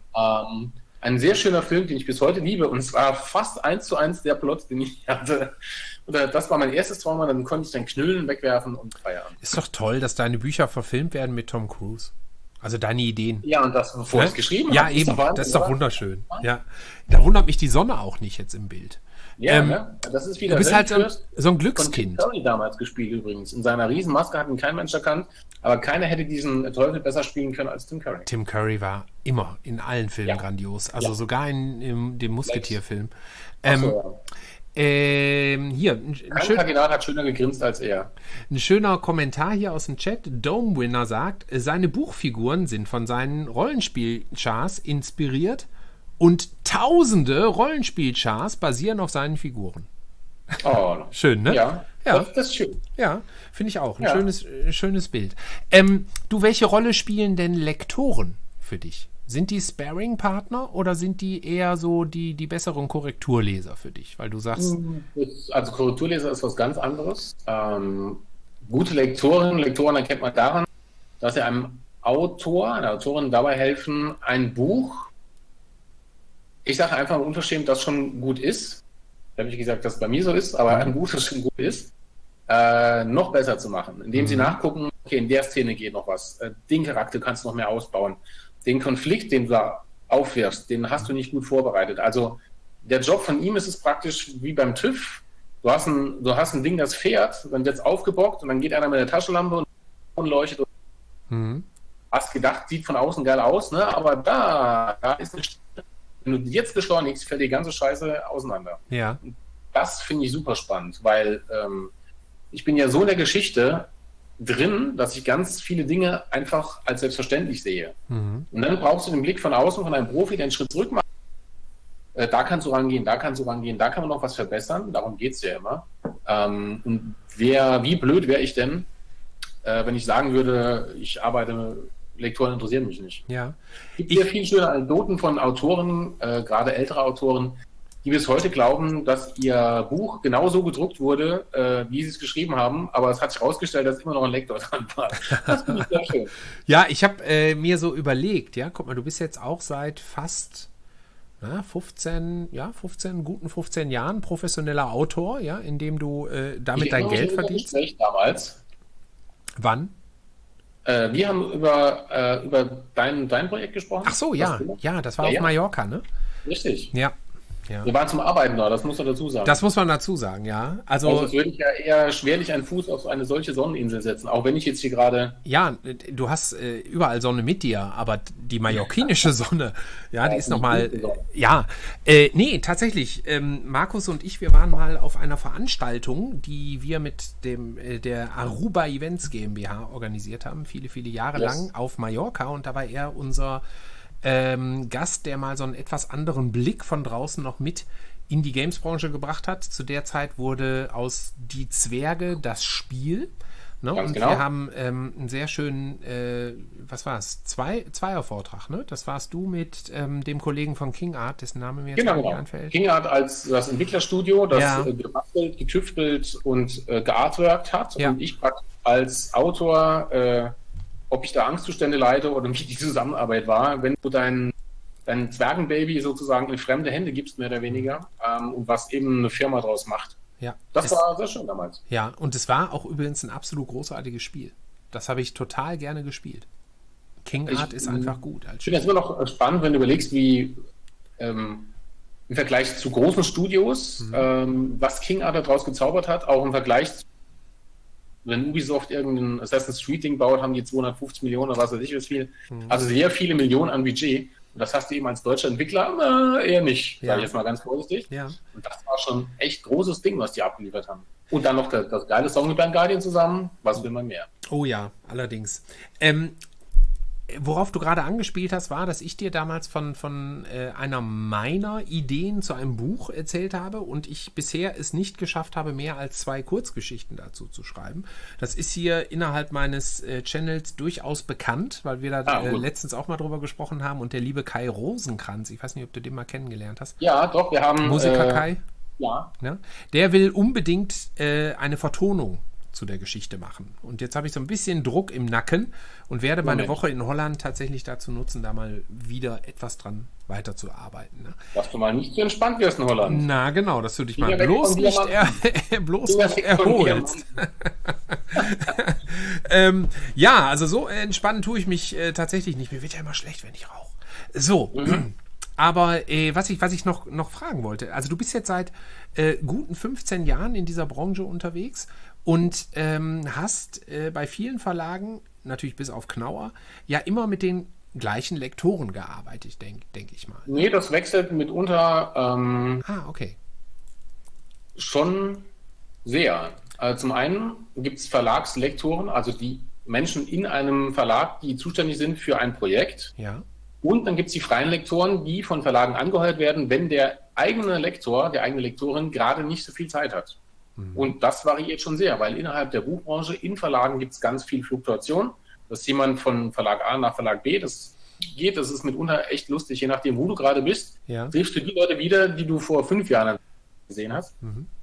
Speaker 2: Ein sehr schöner Film, den ich bis heute liebe, und es war fast 1:1 der Plot, den ich hatte. Oder das war mein erstes Trauma, dann konnte ich dann knüllen, wegwerfen und Feierabend.
Speaker 1: Ist doch toll, dass deine Bücher verfilmt werden mit Tom Cruise. Also deine Ideen.
Speaker 2: Ja, und das, bevor ich es geschrieben
Speaker 1: habe. Ja, eben, das ist doch wunderschön. Ja. Da wundert mich die Sonne auch nicht jetzt im Bild.
Speaker 2: Ja, das ist wieder.
Speaker 1: Du bist halt so ein Glückskind.
Speaker 2: Tim Curry damals gespielt übrigens. In seiner Riesenmaske hat ihn kein Mensch erkannt, aber keiner hätte diesen Teufel besser spielen können als Tim Curry.
Speaker 1: Tim Curry war immer in allen Filmen grandios, also sogar in dem Musketierfilm. Hier,
Speaker 2: kein Kardinal hat schöner gegrinst als er.
Speaker 1: Ein schöner Kommentar hier aus dem Chat. Domewinner sagt, seine Buchfiguren sind von seinen Rollenspielchars inspiriert und tausende Rollenspielchars basieren auf seinen Figuren.
Speaker 2: Oh,
Speaker 1: schön, ne?
Speaker 2: Ja. Das ist schön.
Speaker 1: Ja, finde ich auch. Ein schönes Bild. Du, welche Rolle spielen denn Lektoren für dich? Sind die Sparring-Partner oder sind die eher so die besseren Korrekturleser für dich? Weil du sagst...
Speaker 2: Also Korrekturleser ist was ganz anderes. Gute Lektoren erkennt man daran, dass sie einem Autor, einer Autorin dabei helfen, ein Buch, ich sage einfach unverschämt, das schon gut ist, da habe ich gesagt, dass es bei mir so ist, aber ein Buch, das schon gut ist, noch besser zu machen, indem sie nachgucken, okay, in der Szene geht noch was, den Charakter kannst du noch mehr ausbauen, den Konflikt, den du da aufwirfst, den hast du nicht gut vorbereitet. Also der Job von ihm ist es praktisch wie beim TÜV, du hast ein Ding, das fährt, dann wird es aufgebockt und dann geht einer mit der Taschenlampe und leuchtet. Hast gedacht, sieht von außen geil aus, ne? Aber da ist eine Stelle. Wenn du jetzt beschleunigst, fällt die ganze Scheiße auseinander.
Speaker 1: Ja.
Speaker 2: Das finde ich super spannend, weil ich bin ja so in der Geschichte drin, dass ich ganz viele Dinge einfach als selbstverständlich sehe. Und dann brauchst du den Blick von außen von einem Profi, der einen Schritt zurück macht. Da kannst du rangehen, da kannst du rangehen, da kann man noch was verbessern. Darum geht es ja immer. Und wie blöd wäre ich denn, wenn ich sagen würde, ich arbeite, Lektoren interessieren mich nicht.
Speaker 1: Ja.
Speaker 2: Es gibt sehr viele schöne Anekdoten von Autoren, gerade ältere Autoren, die bis heute glauben, dass ihr Buch genauso gedruckt wurde, wie sie es geschrieben haben, aber es hat sich herausgestellt, dass immer noch ein Lektor dran war. Das finde ich sehr schön.
Speaker 1: Ja, ich habe mir so überlegt, ja, guck mal, du bist jetzt auch seit fast 15 Jahren professioneller Autor, ja, indem du damit dein Geld verdienst.
Speaker 2: Damals.
Speaker 1: Wann?
Speaker 2: Wir haben über dein Projekt gesprochen.
Speaker 1: Ach so, ja. Ja, das war auf Mallorca, ne?
Speaker 2: Richtig.
Speaker 1: Ja.
Speaker 2: Wir waren zum Arbeiten da, das muss man dazu sagen.
Speaker 1: Das muss man dazu sagen, ja. Also
Speaker 2: würde ich ja eher schwerlich einen Fuß auf eine solche Sonneninsel setzen, auch wenn ich jetzt hier gerade...
Speaker 1: Ja, du hast überall Sonne mit dir, aber die mallorquinische Sonne, ja, die ist nochmal... Ja, nee, tatsächlich, Markus und ich, wir waren mal auf einer Veranstaltung, die wir mit der Aruba Events GmbH organisiert haben, viele, viele Jahre lang auf Mallorca, und da war er unser... Gast, der mal so einen etwas anderen Blick von draußen noch mit in die Games-Branche gebracht hat. Zu der Zeit wurde aus Die Zwerge das Spiel. Ne? Und genau. Wir haben einen sehr schönen, was war es? Zweier-Vortrag, ne? Das warst du mit dem Kollegen von King Art, dessen Name mir jetzt nicht einfällt.
Speaker 2: King Art als das Entwicklerstudio, das gebastelt, getüftelt und geartworkt hat. Ja. Und ich praktisch als Autor ob ich da Angstzustände leide oder wie die Zusammenarbeit war, wenn du dein Zwergenbaby sozusagen in fremde Hände gibst, mehr oder weniger, und was eben eine Firma draus macht.
Speaker 1: Ja.
Speaker 2: Das war sehr schön damals.
Speaker 1: Ja, und es war auch übrigens ein absolut großartiges Spiel. Das habe ich total gerne gespielt. King Art ist einfach gut.
Speaker 2: Ich finde es immer noch spannend, wenn du überlegst, wie im Vergleich zu großen Studios, was King Art daraus gezaubert hat, auch im Vergleich zu, wenn Ubisoft irgendein Assassin's Creed Ding baut, haben die 250 Millionen oder was weiß ich was viel. Also sehr viele Millionen an Budget. Und das hast du eben als deutscher Entwickler eher nicht, sage ich jetzt mal ganz vorsichtig.
Speaker 1: Ja.
Speaker 2: Und das war schon echt großes Ding, was die abgeliefert haben. Und dann noch das geile Song mit Blind Guardian zusammen. Was will man mehr?
Speaker 1: Oh ja, allerdings. Worauf du gerade angespielt hast, war, dass ich dir damals von einer meiner Ideen zu einem Buch erzählt habe und ich bisher es nicht geschafft habe, mehr als 2 Kurzgeschichten dazu zu schreiben. Das ist hier innerhalb meines Channels durchaus bekannt, weil wir da letztens auch mal drüber gesprochen haben, und der liebe Kai Rosenkranz, ich weiß nicht, ob du den mal kennengelernt hast.
Speaker 2: Ja, doch, wir haben...
Speaker 1: Musiker Kai.
Speaker 2: Ja.
Speaker 1: Der will unbedingt eine Vertonung zu der Geschichte machen. Und jetzt habe ich so ein bisschen Druck im Nacken und werde meine Woche in Holland tatsächlich dazu nutzen, da mal wieder etwas dran weiterzuarbeiten. Ne?
Speaker 2: Dass du mal nicht so entspannt wirst in Holland.
Speaker 1: Na genau, dass du dich mal bloß nicht erholst. Ja, also so entspannen tue ich mich tatsächlich nicht. Mir wird ja immer schlecht, wenn ich rauche. So, aber was ich noch fragen wollte, also du bist jetzt seit guten 15 Jahren in dieser Branche unterwegs und hast bei vielen Verlagen, natürlich bis auf Knauer, ja immer mit den gleichen Lektoren gearbeitet, denke ich mal.
Speaker 2: Nee, das wechselt mitunter
Speaker 1: okay.
Speaker 2: Schon sehr. Also zum einen gibt es Verlagslektoren, also die Menschen in einem Verlag, die zuständig sind für ein Projekt.
Speaker 1: Ja.
Speaker 2: Und dann gibt es die freien Lektoren, die von Verlagen angeheuert werden, wenn der eigene Lektor, der eigene Lektorin gerade nicht so viel Zeit hat. Und das variiert schon sehr, weil innerhalb der Buchbranche, in Verlagen gibt es ganz viel Fluktuation. Dass jemand von Verlag A nach Verlag B, das geht, das ist mitunter echt lustig, je nachdem, wo du gerade bist, triffst du die Leute wieder, die du vor 5 Jahren gesehen hast.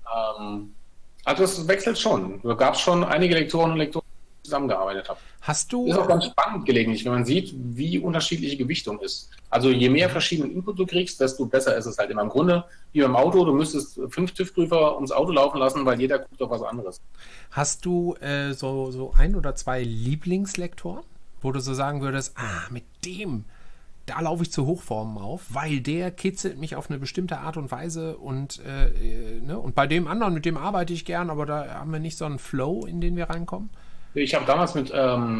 Speaker 2: Also es wechselt schon. Da gab es schon einige Lektoren und Lektoren, die zusammengearbeitet haben.
Speaker 1: Hast du...
Speaker 2: Das ist auch ganz spannend gelegentlich, wenn man sieht, wie unterschiedliche Gewichtung ist. Also je mehr verschiedenen Input du kriegst, desto besser ist es halt immer. Im Grunde, wie beim Auto, du müsstest 5 TÜV-Prüfer ums Auto laufen lassen, weil jeder guckt auf was anderes.
Speaker 1: Hast du so 1 oder 2 Lieblingslektoren, wo du so sagen würdest, mit dem, da laufe ich zu Hochformen auf, weil der kitzelt mich auf eine bestimmte Art und Weise und bei dem anderen, mit dem arbeite ich gern, aber da haben wir nicht so einen Flow, in den wir reinkommen?
Speaker 2: Ich habe damals mit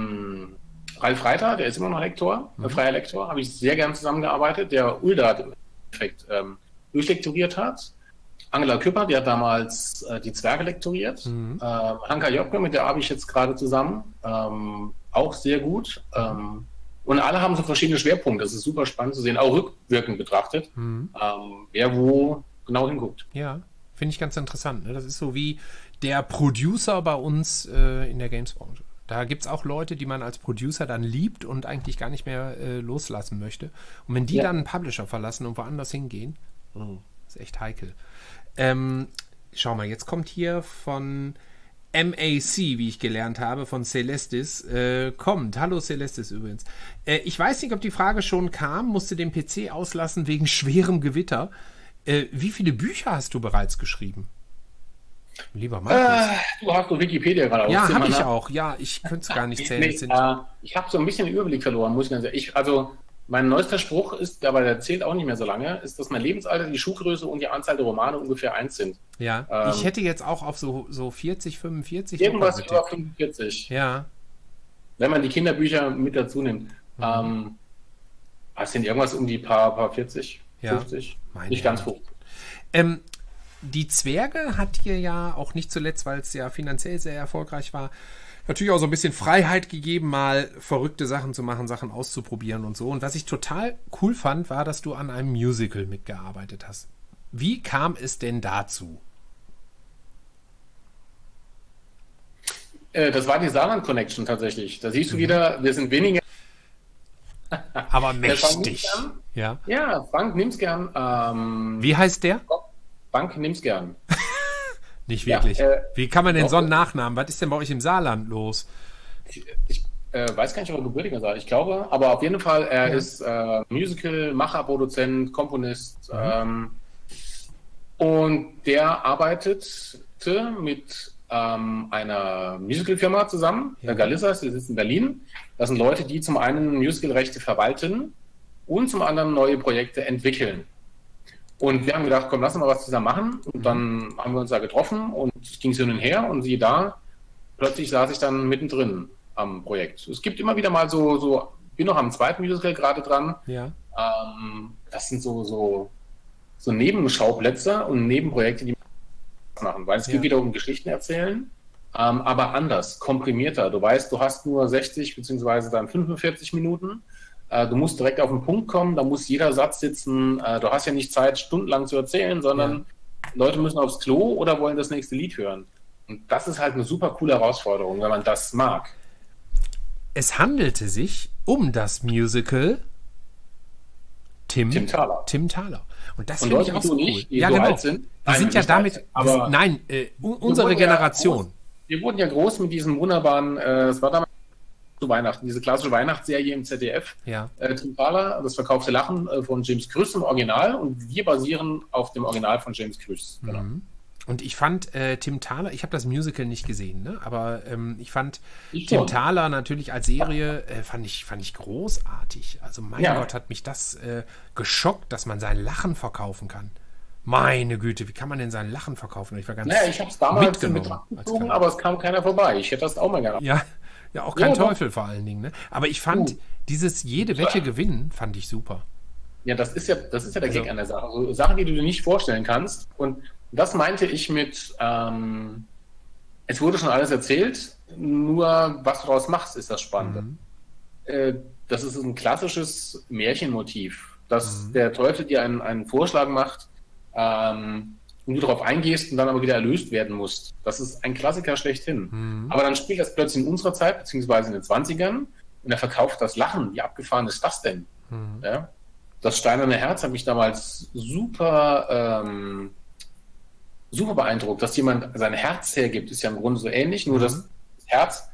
Speaker 2: Ralf Reiter, der ist immer noch Lektor, freier Lektor, habe ich sehr gern zusammengearbeitet, der Ulda hat im Endeffekt durchlektoriert hat. Angela Küpper, die hat damals die Zwerge lektoriert. Hanka Joppe, mit der habe ich jetzt gerade zusammen, auch sehr gut. Und alle haben so verschiedene Schwerpunkte. Das ist super spannend zu sehen, auch rückwirkend betrachtet, wer wo genau hinguckt.
Speaker 1: Ja, finde ich ganz interessant. Ne? Das ist so wie der Producer bei uns in der Games-Branche. Da gibt es auch Leute, die man als Producer dann liebt und eigentlich gar nicht mehr loslassen möchte. Und wenn die dann einen Publisher verlassen und woanders hingehen, ist echt heikel. Schau mal, jetzt kommt hier von MAC, wie ich gelernt habe, von Celestis, kommt. Hallo Celestis übrigens. Ich weiß nicht, ob die Frage schon kam, musste den PC auslassen wegen schwerem Gewitter. Wie viele Bücher hast du bereits geschrieben? Lieber Markus.
Speaker 2: Du hast doch Wikipedia gerade
Speaker 1: aufgemacht. Ja, habe ich auch. Ja, ich könnte es gar nicht zählen.
Speaker 2: Ich habe so ein bisschen den Überblick verloren, muss ich ganz ehrlich. Mein neuester Spruch ist, aber der zählt auch nicht mehr so lange, ist, dass mein Lebensalter, die Schuhgröße und die Anzahl der Romane ungefähr 1 sind.
Speaker 1: Ja, ich hätte jetzt auch auf so 40, 45.
Speaker 2: Irgendwas über 45.
Speaker 1: Ja.
Speaker 2: Wenn man die Kinderbücher mit dazu nimmt. Es sind irgendwas um die paar 40, 50. Nicht ganz hoch.
Speaker 1: Die Zwerge hat hier ja auch nicht zuletzt, weil es ja finanziell sehr erfolgreich war, natürlich auch so ein bisschen Freiheit gegeben, mal verrückte Sachen zu machen, Sachen auszuprobieren und so. Und was ich total cool fand, war, dass du an einem Musical mitgearbeitet hast. Wie kam es denn dazu?
Speaker 2: Das war die Saarland Connection tatsächlich. Da siehst du wieder, wir sind weniger.
Speaker 1: Aber mächtig.
Speaker 2: Ja, Frank nimm's gern.
Speaker 1: Wie heißt der?
Speaker 2: Frank nimm's gern.
Speaker 1: Nicht wirklich. Wie kann man denn so einen Nachnamen? Was ist denn bei euch im Saarland los?
Speaker 2: Ich weiß gar nicht, ob er gebürtiger sei. Ich glaube, aber auf jeden Fall, er ist Musical, Macher, Produzent, Komponist. Und der arbeitete mit einer Musicalfirma zusammen, Galissas, die sitzt in Berlin. Das sind Leute, die zum einen Musicalrechte verwalten und zum anderen neue Projekte entwickeln. Und wir haben gedacht, komm, lass uns mal was zusammen machen. Und dann haben wir uns da getroffen und es ging so hin und her. Und siehe da, plötzlich saß ich dann mittendrin am Projekt. Es gibt immer wieder mal bin noch am zweiten Musical gerade dran.
Speaker 1: Ja.
Speaker 2: Das sind so Nebenschauplätze und Nebenprojekte, die machen. Weil es geht wieder um Geschichten erzählen, aber anders, komprimierter. Du weißt, du hast nur 60 bzw. dann 45 Minuten. Du musst direkt auf den Punkt kommen, da muss jeder Satz sitzen. Du hast ja nicht Zeit, stundenlang zu erzählen, sondern Leute müssen aufs Klo oder wollen das nächste Lied hören. Und das ist halt eine super coole Herausforderung, wenn man das mag.
Speaker 1: Es handelte sich um das Musical Tim Thaler. Und das finde ich auch so cool.
Speaker 2: Die so alt sind.
Speaker 1: Die sind ja damit... unsere Generation.
Speaker 2: Wir wurden ja groß mit diesem wunderbaren... es war damals zu Weihnachten, diese klassische Weihnachtsserie im ZDF. Tim Thaler, das verkaufte Lachen von James Krüss im Original, und wir basieren auf dem Original von James Krüss. Genau.
Speaker 1: Und ich fand Tim Thaler, ich habe das Musical nicht gesehen, ne? Aber ich fand Tim Thaler natürlich als Serie, fand ich großartig. Also mein Gott, hat mich das geschockt, dass man sein Lachen verkaufen kann. Meine Güte, wie kann man denn sein Lachen verkaufen? Ich war ganz
Speaker 2: ich habe es damals in Betracht gezogen, aber es kam keiner vorbei. Ich hätte das auch mal gerne.
Speaker 1: Ja, auch kein Teufel vor allen Dingen. Ne? Aber ich fand dieses jede Wette gewinnen, fand ich super.
Speaker 2: Ja, das ist ja der Gag an der Sache. Also Sachen, die du dir nicht vorstellen kannst. Und das meinte ich mit, es wurde schon alles erzählt, nur was du daraus machst, ist das Spannende. Das ist ein klassisches Märchenmotiv, dass der Teufel dir einen Vorschlag macht, und du darauf eingehst und dann aber wieder erlöst werden musst. Das ist ein Klassiker schlechthin. Aber dann spielt das plötzlich in unserer Zeit, beziehungsweise in den 20ern, und er verkauft das Lachen. Wie abgefahren ist das denn? Ja? Das Steinerne Herz hat mich damals super beeindruckt, dass jemand sein Herz hergibt, ist ja im Grunde so ähnlich, nur das Herz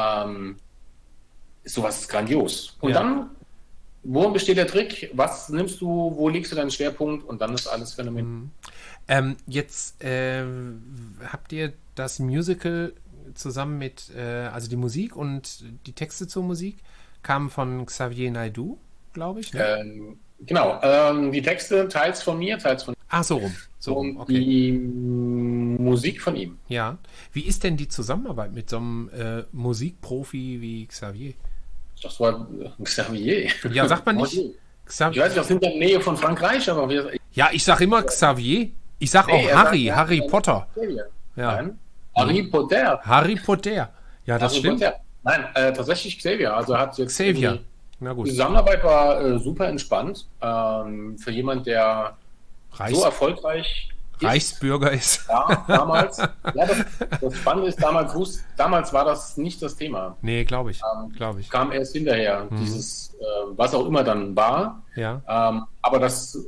Speaker 2: ist sowas grandios. Und dann, worin besteht der Trick? Was nimmst du, wo legst du deinen Schwerpunkt? Und dann ist alles Phänomen.
Speaker 1: Jetzt habt ihr das Musical zusammen mit, also die Musik und die Texte zur Musik kamen von Xavier Naidoo, glaube ich. Ne?
Speaker 2: Genau, die Texte teils von mir, teils von ihm.
Speaker 1: Ach, so rum.
Speaker 2: Und okay. Die Musik von ihm.
Speaker 1: Ja. Wie ist denn die Zusammenarbeit mit so einem Musikprofi wie Xavier?
Speaker 2: Das war Xavier.
Speaker 1: Ja, sagt man nicht?
Speaker 2: Xavier. Ich weiß nicht, das sind in der Nähe von Frankreich, aber
Speaker 1: ja, ich sag immer Xavier. Ich sag auch Harry Potter.
Speaker 2: Ja. Harry Potter.
Speaker 1: Harry Potter. Ja, das stimmt.
Speaker 2: Potter. Nein, tatsächlich Xavier. Also hat jetzt
Speaker 1: Xavier. Na gut.
Speaker 2: Die Zusammenarbeit war super entspannt. Für jemand, der so erfolgreich
Speaker 1: Reichsbürger ist.
Speaker 2: Ja, damals. Ja, das Spannende ist, damals war das nicht das Thema.
Speaker 1: Nee, glaube ich.
Speaker 2: Kam erst hinterher, dieses, was auch immer dann war.
Speaker 1: Ja.
Speaker 2: Aber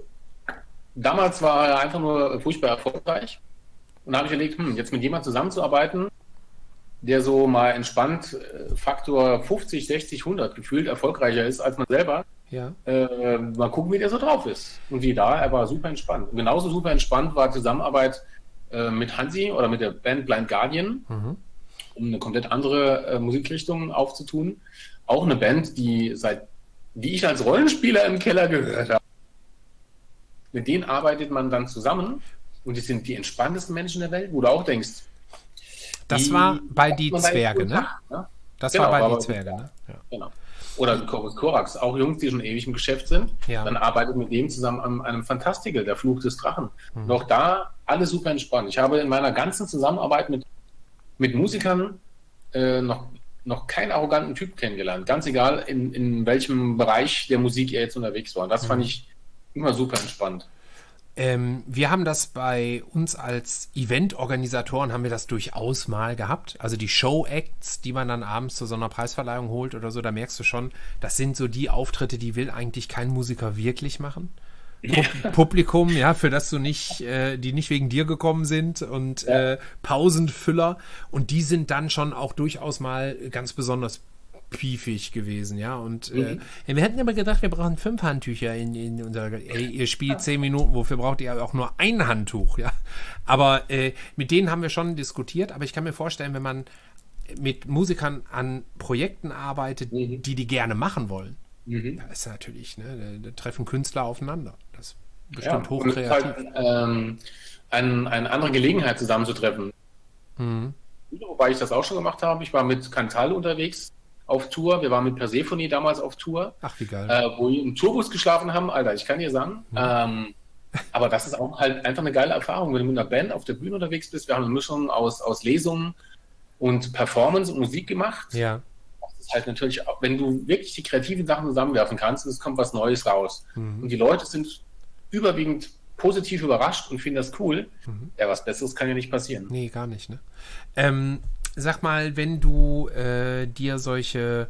Speaker 2: damals war er einfach nur furchtbar erfolgreich. Und da habe ich überlegt, jetzt mit jemandem zusammenzuarbeiten, der so mal entspannt Faktor 50, 60, 100 gefühlt erfolgreicher ist als man selber.
Speaker 1: Ja.
Speaker 2: Mal gucken, wie der so drauf ist. Und er war super entspannt. Und genauso super entspannt war die Zusammenarbeit mit Hansi oder mit der Band Blind Guardian, um eine komplett andere Musikrichtung aufzutun. Auch eine Band, die ich als Rollenspieler im Keller gehört habe. Mit denen arbeitet man dann zusammen und die sind die entspanntesten Menschen der Welt, wo du auch denkst.
Speaker 1: Das war bei Die Zwerge, ne? Das war bei Die Zwerge, ne?
Speaker 2: Ja. Genau. Oder Chorus Korax, auch Jungs, die schon ewig im Geschäft sind. Ja. Dann arbeitet mit dem zusammen an einem Fantastical, der Fluch des Drachen. Und auch da alles super entspannt. Ich habe in meiner ganzen Zusammenarbeit mit Musikern noch keinen arroganten Typ kennengelernt. Ganz egal, in welchem Bereich der Musik er jetzt unterwegs war. Und das fand ich immer super entspannt.
Speaker 1: Wir haben das bei uns als Event-Organisatoren haben wir das durchaus mal gehabt. Also die Show-Acts, die man dann abends zu so einer Preisverleihung holt oder so, da merkst du schon, das sind so die Auftritte, die will eigentlich kein Musiker wirklich machen. Publikum, ja, für das du nicht, die nicht wegen dir gekommen sind und Pausenfüller, und die sind dann schon auch durchaus mal ganz besonders piefig gewesen, ja, und wir hätten aber gedacht, wir brauchen 5 Handtücher in unserer, ihr spielt 10 Minuten, wofür braucht ihr auch nur ein Handtuch, ja, aber mit denen haben wir schon diskutiert, aber ich kann mir vorstellen, wenn man mit Musikern an Projekten arbeitet, die gerne machen wollen, da ist natürlich, ne, da treffen Künstler aufeinander, das ist bestimmt hochkreativ.
Speaker 2: Halt, eine andere Gelegenheit zusammenzutreffen. Wobei ich das auch schon gemacht habe, ich war mit Cantal unterwegs, auf Tour. Wir waren mit Persephone damals auf Tour.
Speaker 1: Ach, wie geil.
Speaker 2: Wo wir im Tourbus geschlafen haben. Alter, ich kann dir sagen. Aber das ist auch halt einfach eine geile Erfahrung, wenn du mit einer Band auf der Bühne unterwegs bist. Wir haben eine Mischung aus Lesungen und Performance und Musik gemacht.
Speaker 1: Ja.
Speaker 2: Das ist halt natürlich, wenn du wirklich die kreativen Sachen zusammenwerfen kannst, es kommt was Neues raus. Und die Leute sind überwiegend positiv überrascht und finden das cool. Ja, was Besseres kann ja nicht passieren.
Speaker 1: Nee, gar nicht, ne? Sag mal, wenn du dir solche,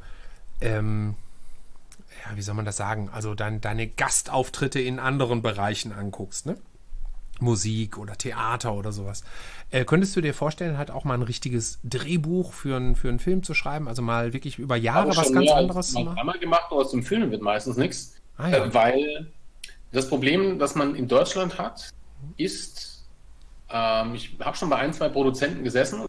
Speaker 1: wie soll man das sagen, also deine Gastauftritte in anderen Bereichen anguckst, ne? Musik oder Theater oder sowas, könntest du dir vorstellen, halt auch mal ein richtiges Drehbuch für einen Film zu schreiben, also mal wirklich über Jahre was ganz anderes zu machen?
Speaker 2: Einmal gemacht, aber aus dem Film wird meistens nichts, weil das Problem, das man in Deutschland hat, ist, ich habe schon bei 1, 2 Produzenten gesessen.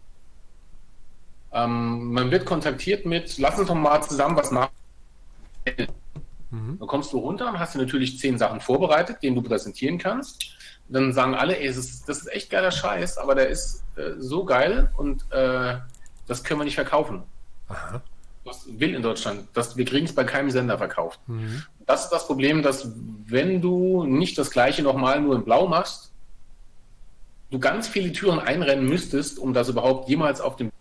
Speaker 2: Man wird kontaktiert mit, lass uns doch mal zusammen was machen. Dann kommst du runter und hast du natürlich 10 Sachen vorbereitet, denen du präsentieren kannst. Und dann sagen alle, das ist echt geiler Scheiß, aber der ist so geil und das können wir nicht verkaufen.
Speaker 1: Aha.
Speaker 2: Das will in Deutschland. Wir kriegen es bei keinem Sender verkauft. Das ist das Problem, dass wenn du nicht das Gleiche nochmal nur in Blau machst, du ganz viele Türen einrennen müsstest, um das überhaupt jemals auf dem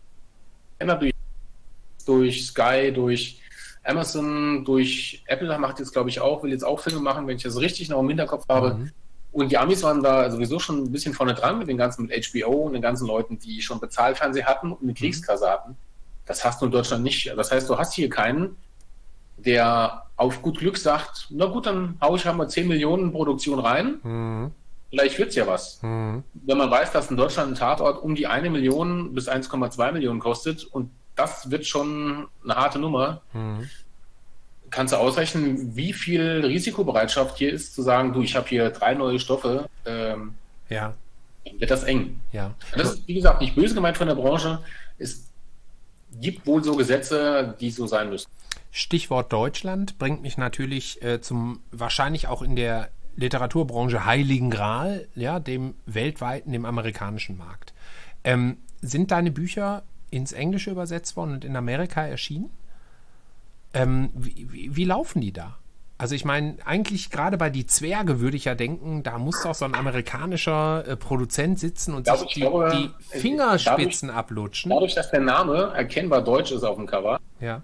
Speaker 2: durch Sky, durch Amazon, durch Apple macht jetzt, glaube ich, will jetzt auch Filme machen, wenn ich das richtig noch im Hinterkopf habe. Und die Amis waren da sowieso schon ein bisschen vorne dran mit den ganzen, mit HBO und den ganzen Leuten, die schon Bezahlfernsehen hatten und eine Kriegskasse hatten. Das hast du in Deutschland nicht. Das heißt, du hast hier keinen, der auf gut Glück sagt, na gut, dann haue ich halt mal 10 Millionen Produktion rein. Vielleicht wird es ja was. Wenn man weiß, dass in Deutschland ein Tatort um die 1 Million bis 1,2 Millionen kostet und das wird schon eine harte Nummer, kannst du ausrechnen, wie viel Risikobereitschaft hier ist, zu sagen, du, ich habe hier 3 neue Stoffe, dann wird das eng.
Speaker 1: Ja.
Speaker 2: Das ist, wie gesagt, nicht böse gemeint von der Branche. Es gibt wohl so Gesetze, die so sein müssen.
Speaker 1: Stichwort Deutschland bringt mich natürlich zum wahrscheinlich auch in der Literaturbranche Heiligen Gral, ja, dem weltweiten, dem amerikanischen Markt. Sind deine Bücher ins Englische übersetzt worden und in Amerika erschienen? Wie laufen die da? Also ich meine, eigentlich gerade bei Die Zwerge würde ich ja denken, da muss doch so ein amerikanischer Produzent sitzen und sich die Fingerspitzen ablutschen.
Speaker 2: Dadurch, dass der Name erkennbar deutsch ist auf dem Cover,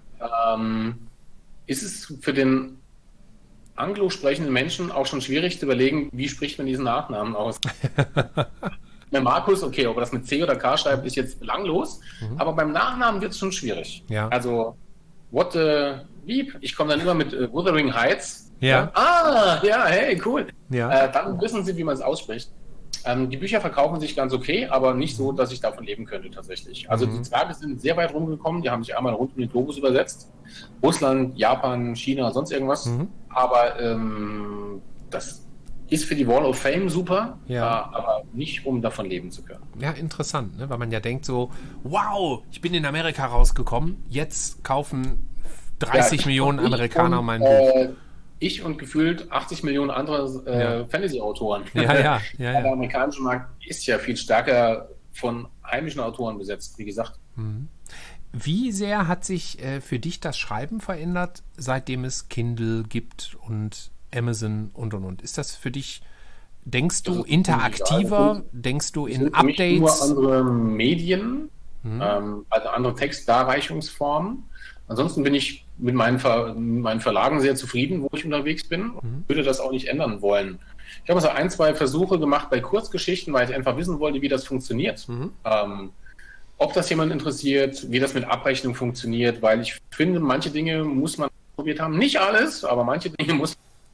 Speaker 2: ist es für den anglo-sprechenden Menschen auch schon schwierig zu überlegen, wie spricht man diesen Nachnamen aus. Bei Markus, okay, ob er das mit C oder K schreibt, ist jetzt belanglos, aber beim Nachnamen wird es schon schwierig.
Speaker 1: Ja.
Speaker 2: Also, what the Beep? Ich komme dann immer mit Wuthering Heights.
Speaker 1: Ja.
Speaker 2: Hey, cool.
Speaker 1: Ja.
Speaker 2: Dann wissen Sie, wie man es ausspricht. Die Bücher verkaufen sich ganz okay, aber nicht so, dass ich davon leben könnte tatsächlich. Also die Zwerge sind sehr weit rumgekommen, die haben sich einmal rund um den Globus übersetzt. Russland, Japan, China, sonst irgendwas. Aber das ist für die Wall of Fame super, aber nicht, um davon leben zu können.
Speaker 1: Ja, interessant, ne? Weil man ja denkt so, wow, ich bin in Amerika rausgekommen, jetzt kaufen 30 Millionen Amerikaner mein Buch.
Speaker 2: Ich und gefühlt 80 Millionen andere Fantasy-Autoren.
Speaker 1: Ja.
Speaker 2: Der amerikanische Markt ist ja viel stärker von heimischen Autoren besetzt, wie gesagt.
Speaker 1: Wie sehr hat sich für dich das Schreiben verändert, seitdem es Kindle gibt und Amazon und? Ist das für dich, denkst du, interaktiver? Denkst du in Updates?
Speaker 2: Nur andere Medien, also andere Textdarreichungsformen. Ansonsten bin ich mit meinen Verlagen sehr zufrieden, wo ich unterwegs bin. Würde das auch nicht ändern wollen. Ich habe so 1, 2 Versuche gemacht bei Kurzgeschichten, weil ich einfach wissen wollte, wie das funktioniert. Ob das jemand interessiert, wie das mit Abrechnung funktioniert, weil ich finde, manche Dinge muss man probiert haben. Nicht alles, aber manche Dinge muss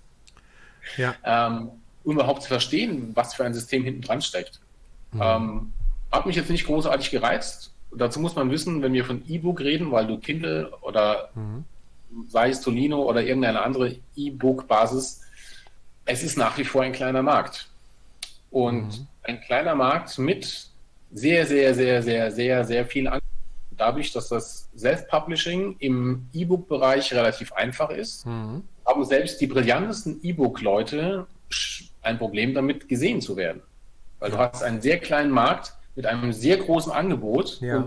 Speaker 2: man, um überhaupt zu verstehen, was für ein System hinten dran steckt. Hat mich jetzt nicht großartig gereizt. Dazu muss man wissen, wenn wir von E-Book reden, weil du Kindle oder sei es Tolino oder irgendeine andere E-Book-Basis, es ist nach wie vor ein kleiner Markt. Und ein kleiner Markt mit sehr, sehr, sehr, sehr, sehr, sehr vielen Angeboten. Dadurch, dass das Self-Publishing im E-Book-Bereich relativ einfach ist, haben selbst die brillantesten E-Book-Leute ein Problem damit, gesehen zu werden. Weil du hast einen sehr kleinen Markt mit einem sehr großen Angebot und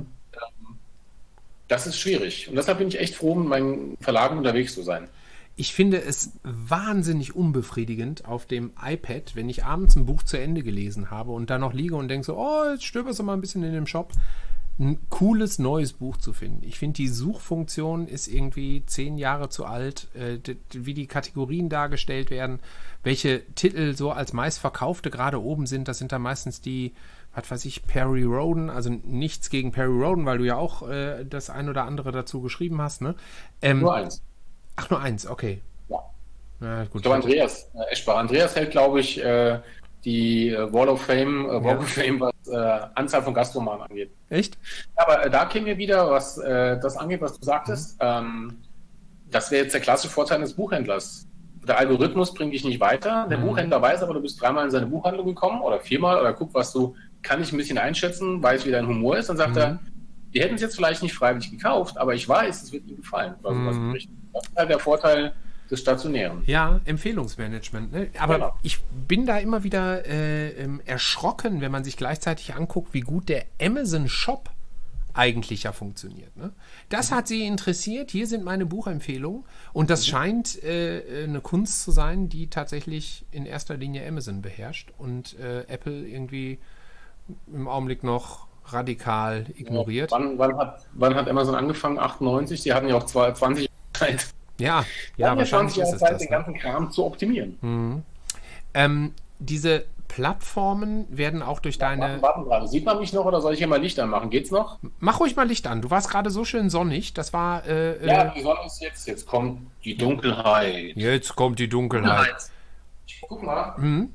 Speaker 2: das ist schwierig. Und deshalb bin ich echt froh, mit meinen Verlagen unterwegs zu sein.
Speaker 1: Ich finde es wahnsinnig unbefriedigend auf dem iPad, wenn ich abends ein Buch zu Ende gelesen habe und dann noch liege und denke so, oh, jetzt stöberst du mal ein bisschen in dem Shop, ein cooles neues Buch zu finden. Ich finde, die Suchfunktion ist irgendwie 10 Jahre zu alt, wie die Kategorien dargestellt werden, welche Titel so als meistverkaufte gerade oben sind, das sind dann meistens die, was weiß ich, Perry Rhodan, also nichts gegen Perry Rhodan, weil du ja auch das ein oder andere dazu geschrieben hast, ne?
Speaker 2: Nur eins.
Speaker 1: Ach, nur eins, okay.
Speaker 2: Ja, gut. Ich glaube, Andreas Eschbach. Andreas hält, glaube ich, die Wall of Fame, was Anzahl von Gastromanen angeht.
Speaker 1: Echt?
Speaker 2: Aber da kämen wir wieder, was das angeht, was du sagtest. Das wäre jetzt der klassische Vorteil des Buchhändlers. Der Algorithmus bringt dich nicht weiter. Der Buchhändler weiß aber, du bist 3-mal in seine Buchhandlung gekommen oder 4-mal oder guck, was du, kann ich ein bisschen einschätzen, weiß, wie dein Humor ist. Dann sagt er, die hätten es jetzt vielleicht nicht freiwillig gekauft, aber ich weiß, es wird ihnen gefallen. Das ist halt der Vorteil des Stationären.
Speaker 1: Ja, Empfehlungsmanagement. Ne? Aber ich bin da immer wieder erschrocken, wenn man sich gleichzeitig anguckt, wie gut der Amazon-Shop eigentlich ja funktioniert. Ne? Das hat sie interessiert. Hier sind meine Buchempfehlungen. Und das scheint eine Kunst zu sein, die tatsächlich in erster Linie Amazon beherrscht und Apple irgendwie im Augenblick noch radikal ignoriert.
Speaker 2: Wann hat Amazon angefangen? 98? Sie hatten ja auch 20 Jahre Zeit.
Speaker 1: Ja, wahrscheinlich ist es
Speaker 2: das. Den ganzen Kram zu optimieren.
Speaker 1: Diese Plattformen werden auch durch deine...
Speaker 2: Warten. Sieht man mich noch oder soll ich hier mal Licht anmachen? Geht's noch?
Speaker 1: Mach ruhig mal Licht an. Du warst gerade so schön sonnig. Das war...
Speaker 2: ja, die Sonne ist jetzt. Jetzt kommt die Dunkelheit.
Speaker 1: Jetzt kommt die Dunkelheit.
Speaker 2: Guck mal.
Speaker 1: Mhm.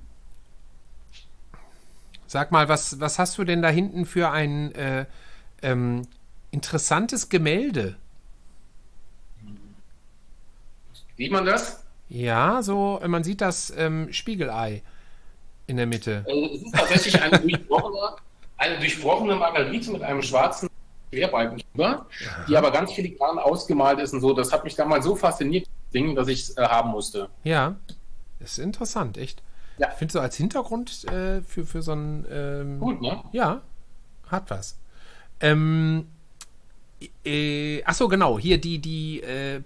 Speaker 1: Sag mal, was hast du denn da hinten für ein interessantes Gemälde?
Speaker 2: Sieht man das?
Speaker 1: Ja, so, man sieht das Spiegelei in der Mitte.
Speaker 2: Es ist tatsächlich eine durchbrochene Margarite mit einem schwarzen Querbalken drüber, die aber ganz filigran ausgemalt ist und so. Das hat mich damals so fasziniert, dass ich es haben musste.
Speaker 1: Ja, das ist interessant, echt.
Speaker 2: Ja.
Speaker 1: Ich finde so als Hintergrund für so ein...
Speaker 2: Gut, ne?
Speaker 1: Ja, hat was. Achso, genau, hier die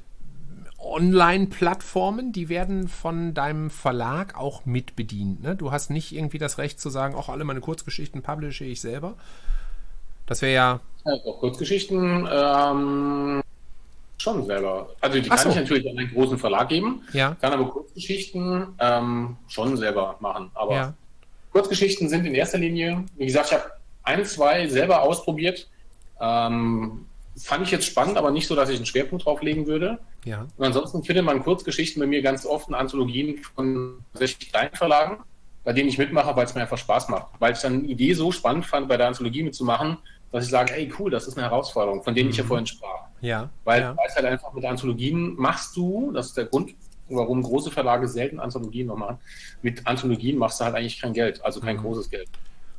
Speaker 1: Online-Plattformen, die werden von deinem Verlag auch mitbedient. Ne? Du hast nicht irgendwie das Recht zu sagen, auch alle meine Kurzgeschichten publishe ich selber. Das wäre ja...
Speaker 2: Auch Kurzgeschichten schon selber. Also die kann ich natürlich an einen großen Verlag geben, kann aber Kurzgeschichten schon selber machen. Aber Kurzgeschichten sind in erster Linie, wie gesagt, ich habe 1, 2 selber ausprobiert. Fand ich jetzt spannend, aber nicht so, dass ich einen Schwerpunkt drauf legen würde.
Speaker 1: Ja.
Speaker 2: Und ansonsten findet man Kurzgeschichten bei mir ganz oft in Anthologien von 60 kleinen Verlagen, bei denen ich mitmache, weil es mir einfach Spaß macht. Weil ich dann die Idee so spannend fand, bei der Anthologie mitzumachen, dass ich sage, ey cool, das ist eine Herausforderung, von denen ich ja vorhin sprach.
Speaker 1: Ja.
Speaker 2: Weil du weißt halt einfach, mit Anthologien machst du, das ist der Grund, warum große Verlage selten Anthologien noch machen, mit Anthologien machst du halt eigentlich kein Geld, also kein großes Geld.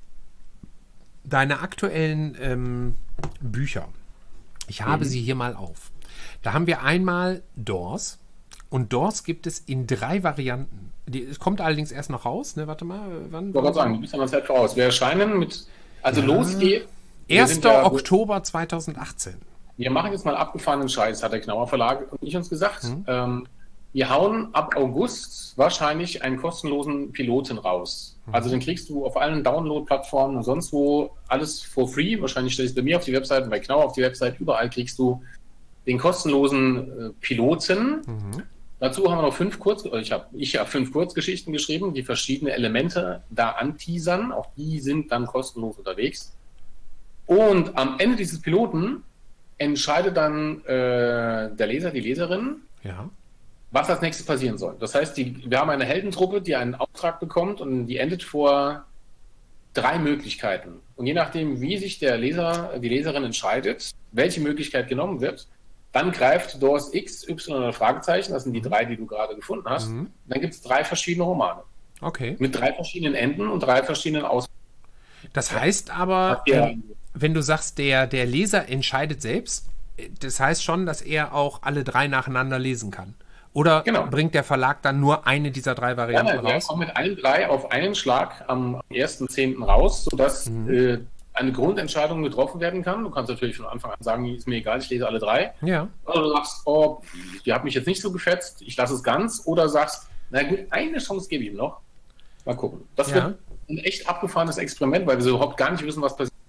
Speaker 1: Deine aktuellen Bücher, ich habe sie hier mal auf. Da haben wir einmal Doors und Doors gibt es in 3 Varianten. Es kommt allerdings erst noch raus, ne? Warte mal, wann?
Speaker 2: Ich wollte gerade sagen, du bist an der Zeit voraus. Wir erscheinen mit, losgeht.
Speaker 1: 1. Oktober 2018.
Speaker 2: Wir machen jetzt mal abgefahrenen Scheiß, hat der Knauer Verlag und ich uns gesagt. Wir hauen ab August wahrscheinlich einen kostenlosen Piloten raus. Also den kriegst du auf allen Download-Plattformen und sonst wo alles for free. Wahrscheinlich stellst du bei mir auf die Website und bei Knauer auf die Website. Überall kriegst du den kostenlosen Piloten. Dazu haben wir noch 5 5 Kurzgeschichten geschrieben, die verschiedene Elemente da anteasern. Auch die sind dann kostenlos unterwegs. Und am Ende dieses Piloten entscheidet dann der Leser, die Leserin, was als nächstes passieren soll. Das heißt, wir haben eine Heldentruppe, die einen Auftrag bekommt und die endet vor 3 Möglichkeiten. Und je nachdem, wie sich der Leser, die Leserin entscheidet, welche Möglichkeit genommen wird, dann greift Doors X, Y oder Fragezeichen, das sind die 3, die du gerade gefunden hast. Dann gibt es 3 verschiedene Romane.
Speaker 1: Okay.
Speaker 2: Mit 3 verschiedenen Enden und 3 verschiedenen Ausgaben.
Speaker 1: Das heißt aber, wenn du sagst, der Leser entscheidet selbst, das heißt schon, dass er auch alle 3 nacheinander lesen kann. Oder bringt der Verlag dann nur eine dieser 3 Varianten raus?
Speaker 2: Er kommt mit allen 3 auf einen Schlag am 1.10. raus, sodass eine Grundentscheidung getroffen werden kann. Du kannst natürlich von Anfang an sagen, ist mir egal, ich lese alle 3.
Speaker 1: Ja.
Speaker 2: Oder du sagst, oh, die hat mich jetzt nicht so gefetzt, ich lasse es ganz. Oder sagst, na gut, eine Chance gebe ich ihm noch. Mal gucken. Das wird ein echt abgefahrenes Experiment, weil wir so überhaupt gar nicht wissen, was passiert.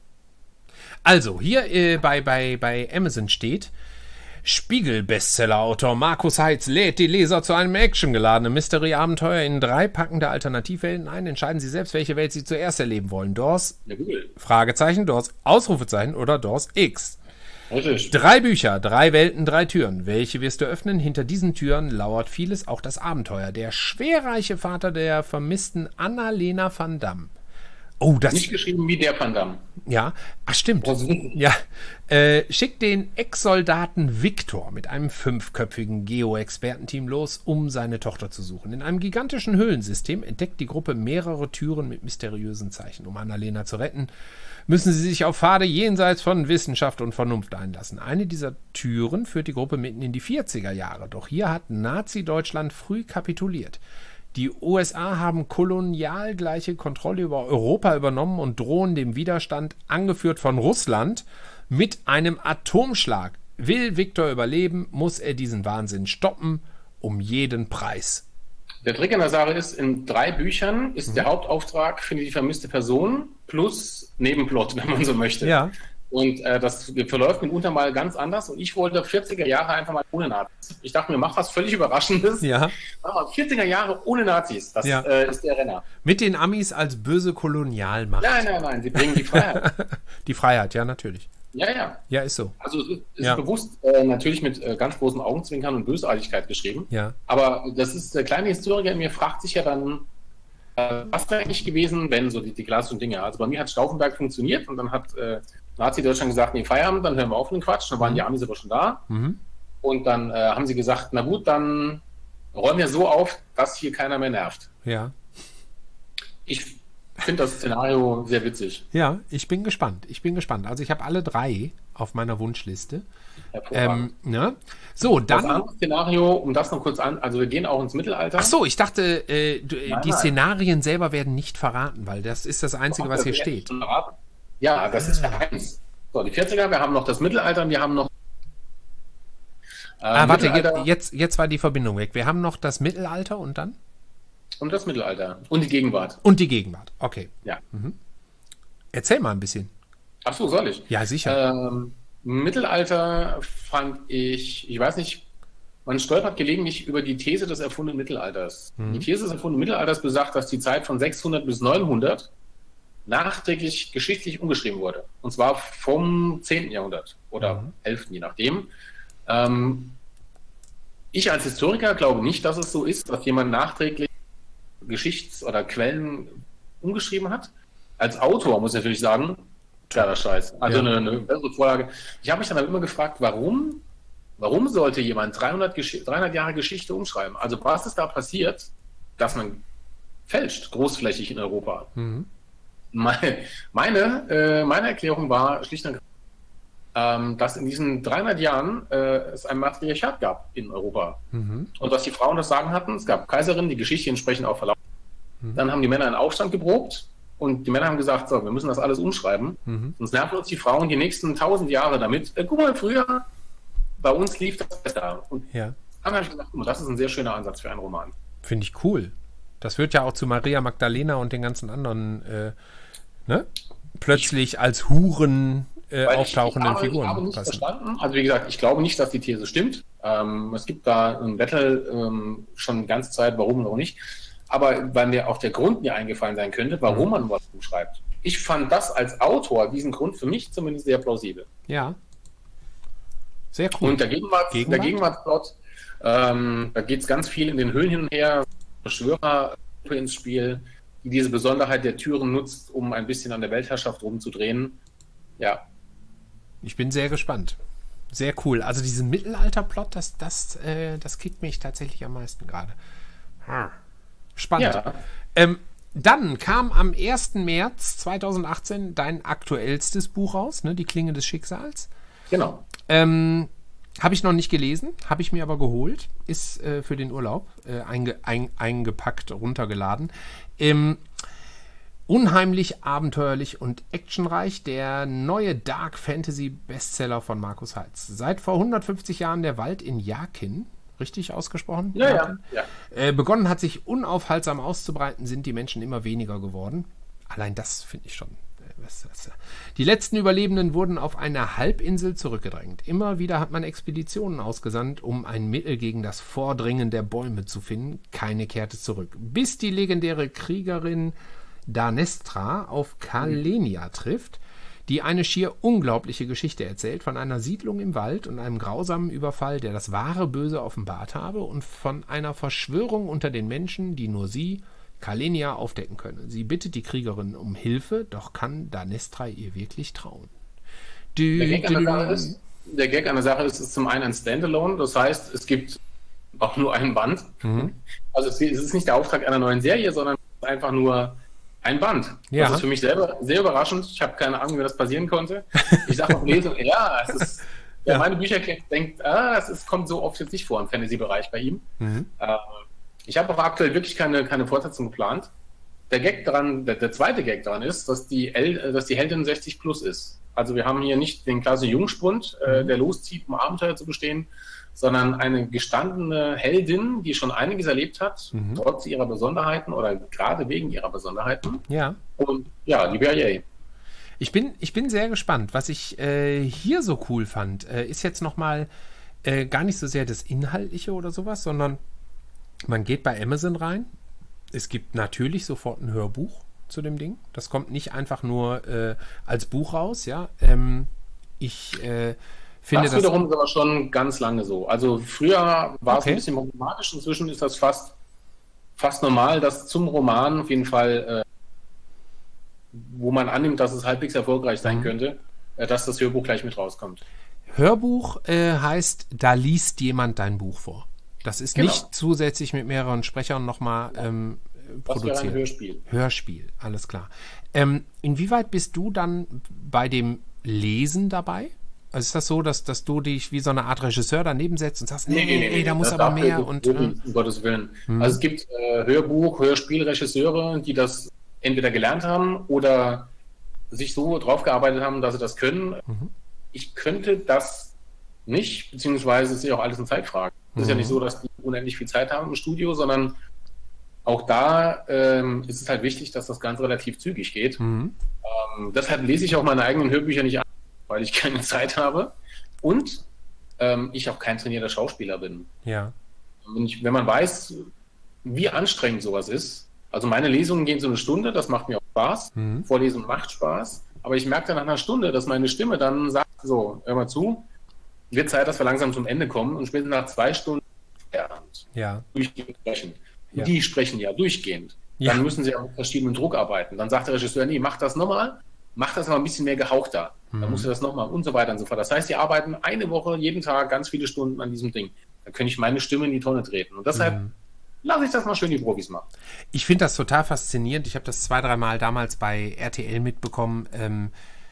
Speaker 1: Also, hier bei Amazon steht, Spiegel-Bestseller-Autor Markus Heitz lädt die Leser zu einem actiongeladenen Mystery-Abenteuer in 3 packende Alternativwelten ein. Entscheiden Sie selbst, welche Welt Sie zuerst erleben wollen. Doors, Fragezeichen, Doors, Ausrufezeichen oder Doors X.
Speaker 2: Richtig.
Speaker 1: 3 Bücher, 3 Welten, 3 Türen. Welche wirst du öffnen? Hinter diesen Türen lauert vieles, auch das Abenteuer. Der schwerreiche Vater der vermissten Annalena van Dam. Oh, das
Speaker 2: nicht geschrieben wie der Van Damme.
Speaker 1: Ja, ach stimmt. Ja, schickt den Ex-Soldaten Victor mit einem 5-köpfigen Geo-Expertenteam los, um seine Tochter zu suchen. In einem gigantischen Höhlensystem entdeckt die Gruppe mehrere Türen mit mysteriösen Zeichen. Um Annalena zu retten, müssen sie sich auf Pfade jenseits von Wissenschaft und Vernunft einlassen. Eine dieser Türen führt die Gruppe mitten in die 40er Jahre. Doch hier hat Nazi-Deutschland früh kapituliert. Die USA haben kolonialgleiche Kontrolle über Europa übernommen und drohen dem Widerstand, angeführt von Russland, mit einem Atomschlag. Will Victor überleben, muss er diesen Wahnsinn stoppen, um jeden Preis.
Speaker 2: Der Trick in der Sache ist, in 3 Büchern ist der Hauptauftrag, finde die vermisste Person plus Nebenplot, wenn man so möchte.
Speaker 1: Ja.
Speaker 2: Und das verläuft mitunter mal ganz anders. Und ich wollte 40er Jahre einfach mal ohne Nazis. Ich dachte mir, mach was völlig Überraschendes.
Speaker 1: Ja.
Speaker 2: Mach mal 40er Jahre ohne Nazis. Das ist der Renner.
Speaker 1: Mit den Amis als böse Kolonialmacht.
Speaker 2: Nein. Sie bringen die Freiheit.
Speaker 1: Die Freiheit, ja, natürlich.
Speaker 2: Ja.
Speaker 1: Ja, ist so.
Speaker 2: Also es ist bewusst natürlich mit ganz großen Augenzwinkern und Bösartigkeit geschrieben.
Speaker 1: Ja.
Speaker 2: Aber das ist, der kleine Historiker in mir fragt sich ja dann, was wäre eigentlich gewesen, wenn so die klassischen Dinge. Also bei mir hat Stauffenberg funktioniert und dann hat Nazi-Deutschland gesagt, nee, Feierabend, dann hören wir auf mit dem Quatsch. Dann waren die Amis aber schon da. Und dann haben sie gesagt, na gut, dann räumen wir so auf, dass hier keiner mehr nervt.
Speaker 1: Ja.
Speaker 2: Ich finde das Szenario sehr witzig.
Speaker 1: Ja, ich bin gespannt. Also ich habe alle 3 auf meiner Wunschliste. Ne? So, dann. Das
Speaker 2: andere Szenario, um das noch kurz an, also wir gehen auch ins Mittelalter.
Speaker 1: Ach so, ich dachte, die Szenarien selber werden nicht verraten, weil das ist das Einzige, was hier steht.
Speaker 2: Ja, das ist eins. So, die 40er, wir haben noch das Mittelalter und wir haben noch.
Speaker 1: Warte, jetzt war die Verbindung weg. Wir haben noch das Mittelalter und dann?
Speaker 2: Und das Mittelalter. Und die Gegenwart.
Speaker 1: Und die Gegenwart, okay.
Speaker 2: Ja.
Speaker 1: Erzähl mal ein bisschen.
Speaker 2: Ach so, soll ich?
Speaker 1: Ja, sicher.
Speaker 2: Mittelalter fand ich weiß nicht, man stolpert gelegentlich über die These des erfundenen Mittelalters. Die These des erfundenen Mittelalters besagt, dass die Zeit von 600 bis 900 nachträglich geschichtlich umgeschrieben wurde. Und zwar vom 10. Jahrhundert oder 11., je nachdem. Ich als Historiker glaube nicht, dass es so ist, dass jemand nachträglich Geschichts- oder Quellen umgeschrieben hat. Als Autor muss ich natürlich sagen, klarer Scheiß. Also eine bessere Vorlage. Ich habe mich dann immer gefragt, warum sollte jemand 300 Jahre Geschichte umschreiben? Also was ist da passiert, dass man fälscht, großflächig in Europa? Meine Erklärung war schlicht und ergreifend, dass in diesen 300 Jahren es ein Matriarchat gab in Europa. Und dass die Frauen das Sagen hatten. Es gab Kaiserinnen, die Geschichte entsprechend auch verlaufen. Dann haben die Männer einen Aufstand geprobt und die Männer haben gesagt, so, wir müssen das alles umschreiben. Sonst nerven uns die Frauen die nächsten 1000 Jahre damit. Guck mal, früher bei uns lief das besser. Und dann habe ich gesagt, das ist ein sehr schöner Ansatz für einen Roman.
Speaker 1: Finde ich cool. Das wird ja auch zu Maria Magdalena und den ganzen anderen plötzlich als Huren auftauchenden Figuren.
Speaker 2: Ich habe nicht verstanden. Also wie gesagt, ich glaube nicht, dass die These stimmt. Es gibt da ein Battle schon die ganze Zeit, warum und warum nicht. Aber weil mir auch der Grund mir eingefallen sein könnte, warum man was umschreibt. Ich fand das als Autor, diesen Grund für mich zumindest sehr plausibel.
Speaker 1: Ja. Sehr cool.
Speaker 2: Und der Gegenwartsplot, da geht es ganz viel in den Höhlen hin und her, Beschwörer ins Spiel, die diese Besonderheit der Türen nutzt, um ein bisschen an der Weltherrschaft rumzudrehen. Ja.
Speaker 1: Ich bin sehr gespannt. Sehr cool. Also diesen Mittelalter-Plot, das kickt mich tatsächlich am meisten gerade. Spannend. Ja. Dann kam am 1. März 2018 dein aktuellstes Buch raus, ne? Die Klinge des Schicksals.
Speaker 2: Genau.
Speaker 1: Habe ich noch nicht gelesen, habe ich mir aber geholt. Ist für den Urlaub eingepackt, runtergeladen. Unheimlich, abenteuerlich und actionreich. Der neue Dark Fantasy Bestseller von Markus Heitz. Seit vor 150 Jahren der Wald in Jakin. Richtig ausgesprochen?
Speaker 2: Ja.
Speaker 1: Begonnen hat, sich unaufhaltsam auszubreiten, sind die Menschen immer weniger geworden. Allein das finde ich schon. Die letzten Überlebenden wurden auf einer Halbinsel zurückgedrängt. Immer wieder hat man Expeditionen ausgesandt, um ein Mittel gegen das Vordringen der Bäume zu finden. Keine kehrte zurück. Bis die legendäre Kriegerin Danestra auf Kalenia trifft, die eine schier unglaubliche Geschichte erzählt von einer Siedlung im Wald und einem grausamen Überfall, der das wahre Böse offenbart habe, und von einer Verschwörung unter den Menschen, die nur sie, Kalenia, aufdecken könne. Sie bittet die Kriegerin um Hilfe, doch kann Danestra ihr wirklich trauen.
Speaker 2: Der Gag an der Sache ist, es ist zum einen ein Standalone, das heißt, es gibt auch nur einen Band. Also es ist nicht der Auftrag einer neuen Serie, sondern einfach nur ein Band.
Speaker 1: Ja.
Speaker 2: Das ist für mich selber sehr überraschend. Ich habe keine Ahnung, wie das passieren konnte. Ich sage auf Lesung, es ist, meine Bücher denkt, es kommt so oft jetzt nicht vor im Fantasy-Bereich bei ihm. Ich habe auch aktuell wirklich keine Fortsetzung geplant. Der zweite Gag daran ist, dass die Heldin 60 plus ist. Also wir haben hier nicht den klassischen Jungspund, der loszieht, um Abenteuer zu bestehen, sondern eine gestandene Heldin, die schon einiges erlebt hat, trotz ihrer Besonderheiten oder gerade wegen ihrer Besonderheiten.
Speaker 1: Ja.
Speaker 2: Und ja, die BIA.
Speaker 1: Ich bin sehr gespannt. Was ich hier so cool fand, ist jetzt nochmal gar nicht so sehr das Inhaltliche oder sowas, sondern man geht bei Amazon rein. Es gibt natürlich sofort ein Hörbuch zu dem Ding. Das kommt nicht einfach nur als Buch raus, ja. Ich finde
Speaker 2: das wiederum ist aber schon ganz lange so. Also früher war es ein bisschen problematisch, inzwischen ist das fast normal, dass zum Roman auf jeden Fall, wo man annimmt, dass es halbwegs erfolgreich sein könnte, dass das Hörbuch gleich mit rauskommt.
Speaker 1: Hörbuch heißt, da liest jemand dein Buch vor. Das ist nicht zusätzlich mit mehreren Sprechern nochmal produziert. Das wäre ein Hörspiel. Hörspiel, alles klar. Inwieweit bist du dann bei dem Lesen dabei? Also ist das so, dass du dich wie so eine Art Regisseur daneben setzt und sagst, nee, da muss aber mehr und
Speaker 2: um Gottes Willen. Also es gibt Hörbuch, Hörspielregisseure, die das entweder gelernt haben oder sich so drauf gearbeitet haben, dass sie das können. Ich könnte das nicht, beziehungsweise ist ja auch alles eine Zeitfrage. Es ist ja nicht so, dass die unendlich viel Zeit haben im Studio, sondern auch da ist es halt wichtig, dass das Ganze relativ zügig geht. Deshalb lese ich auch meine eigenen Hörbücher nicht an, weil ich keine Zeit habe und ich auch kein trainierter Schauspieler bin.
Speaker 1: Ja.
Speaker 2: Wenn man weiß, wie anstrengend sowas ist, also meine Lesungen gehen so eine Stunde, das macht mir auch Spaß. Vorlesen macht Spaß, aber ich merke dann nach einer Stunde, dass meine Stimme dann sagt, so, hör mal zu, wird Zeit, dass wir langsam zum Ende kommen und spätestens nach 2 Stunden durchgehend sprechen. Ja. Die sprechen ja durchgehend. Dann müssen sie auch mit verschiedenen Druck arbeiten. Dann sagt der Regisseur, nee, mach das nochmal, mach das mal ein bisschen mehr gehauchter. Dann musst du das nochmal und so weiter und so fort. Das heißt, die arbeiten eine Woche, jeden Tag, ganz viele Stunden an diesem Ding. Dann kann ich meine Stimme in die Tonne treten. Und deshalb lasse ich das mal schön die Profis machen.
Speaker 1: Ich finde das total faszinierend. Ich habe das 2-3 Mal damals bei RTL mitbekommen,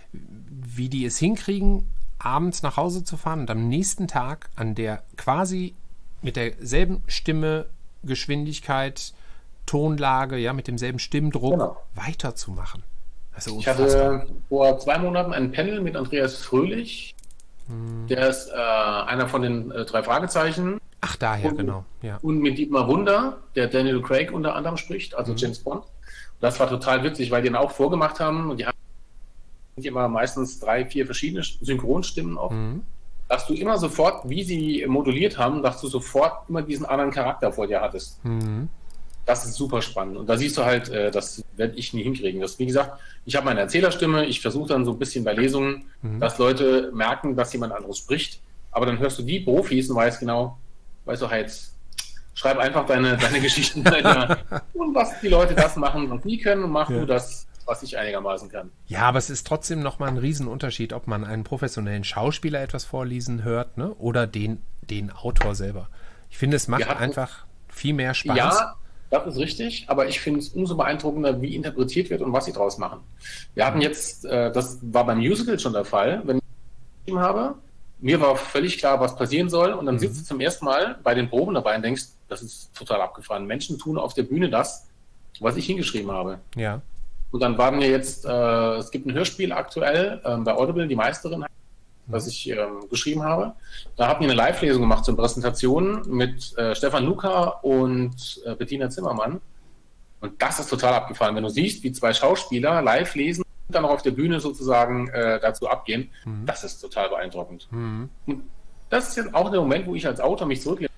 Speaker 1: wie die es hinkriegen, abends nach Hause zu fahren und am nächsten Tag an der quasi mit derselben Stimme, Geschwindigkeit, Tonlage, ja, mit demselben Stimmdruck weiterzumachen. Also
Speaker 2: ich hatte vor 2 Monaten ein Panel mit Andreas Fröhlich. Der ist einer von den 3 Fragezeichen.
Speaker 1: Ach, daher, genau. Ja.
Speaker 2: Und mit Dietmar Wunder, der Daniel Craig unter anderem spricht, also James Bond. Und das war total witzig, weil die ihn auch vorgemacht haben. Und die haben immer meistens 3, 4 verschiedene Synchronstimmen auch. Dass du immer sofort, wie sie moduliert haben, dass du sofort immer diesen anderen Charakter vor dir hattest. Das ist super spannend. Und da siehst du halt, das werde ich nie hinkriegen. Das, wie gesagt, ich habe meine Erzählerstimme, ich versuche dann so ein bisschen bei Lesungen, dass Leute merken, dass jemand anderes spricht. Aber dann hörst du die Profis und weißt genau, weißt du, jetzt schreib einfach deine Geschichten weiter. Und was die Leute das machen, was nie können, und mach du das, was ich einigermaßen kann.
Speaker 1: Ja, aber es ist trotzdem nochmal ein Riesenunterschied, ob man einen professionellen Schauspieler etwas vorlesen hört, ne, oder den Autor selber. Ich finde, es macht einfach viel mehr Spaß.
Speaker 2: Ja, das ist richtig, aber ich finde es umso beeindruckender, wie interpretiert wird und was sie draus machen. Wir hatten jetzt, das war beim Musical schon der Fall, wenn ich geschrieben habe, mir war völlig klar, was passieren soll, und dann sitzt du zum ersten Mal bei den Proben dabei und denkst, das ist total abgefahren. Menschen tun auf der Bühne das, was ich hingeschrieben habe.
Speaker 1: Ja.
Speaker 2: Und dann waren wir jetzt, es gibt ein Hörspiel aktuell bei Audible, die Meisterin, was ich geschrieben habe. Da hatten wir eine Live-Lesung gemacht zur Präsentation mit Stefan Luca und Bettina Zimmermann. Und das ist total abgefahren. Wenn du siehst, wie 2 Schauspieler live lesen und dann auch auf der Bühne sozusagen dazu abgehen, das ist total beeindruckend. Und das ist jetzt auch der Moment, wo ich als Autor mich zurücklehne.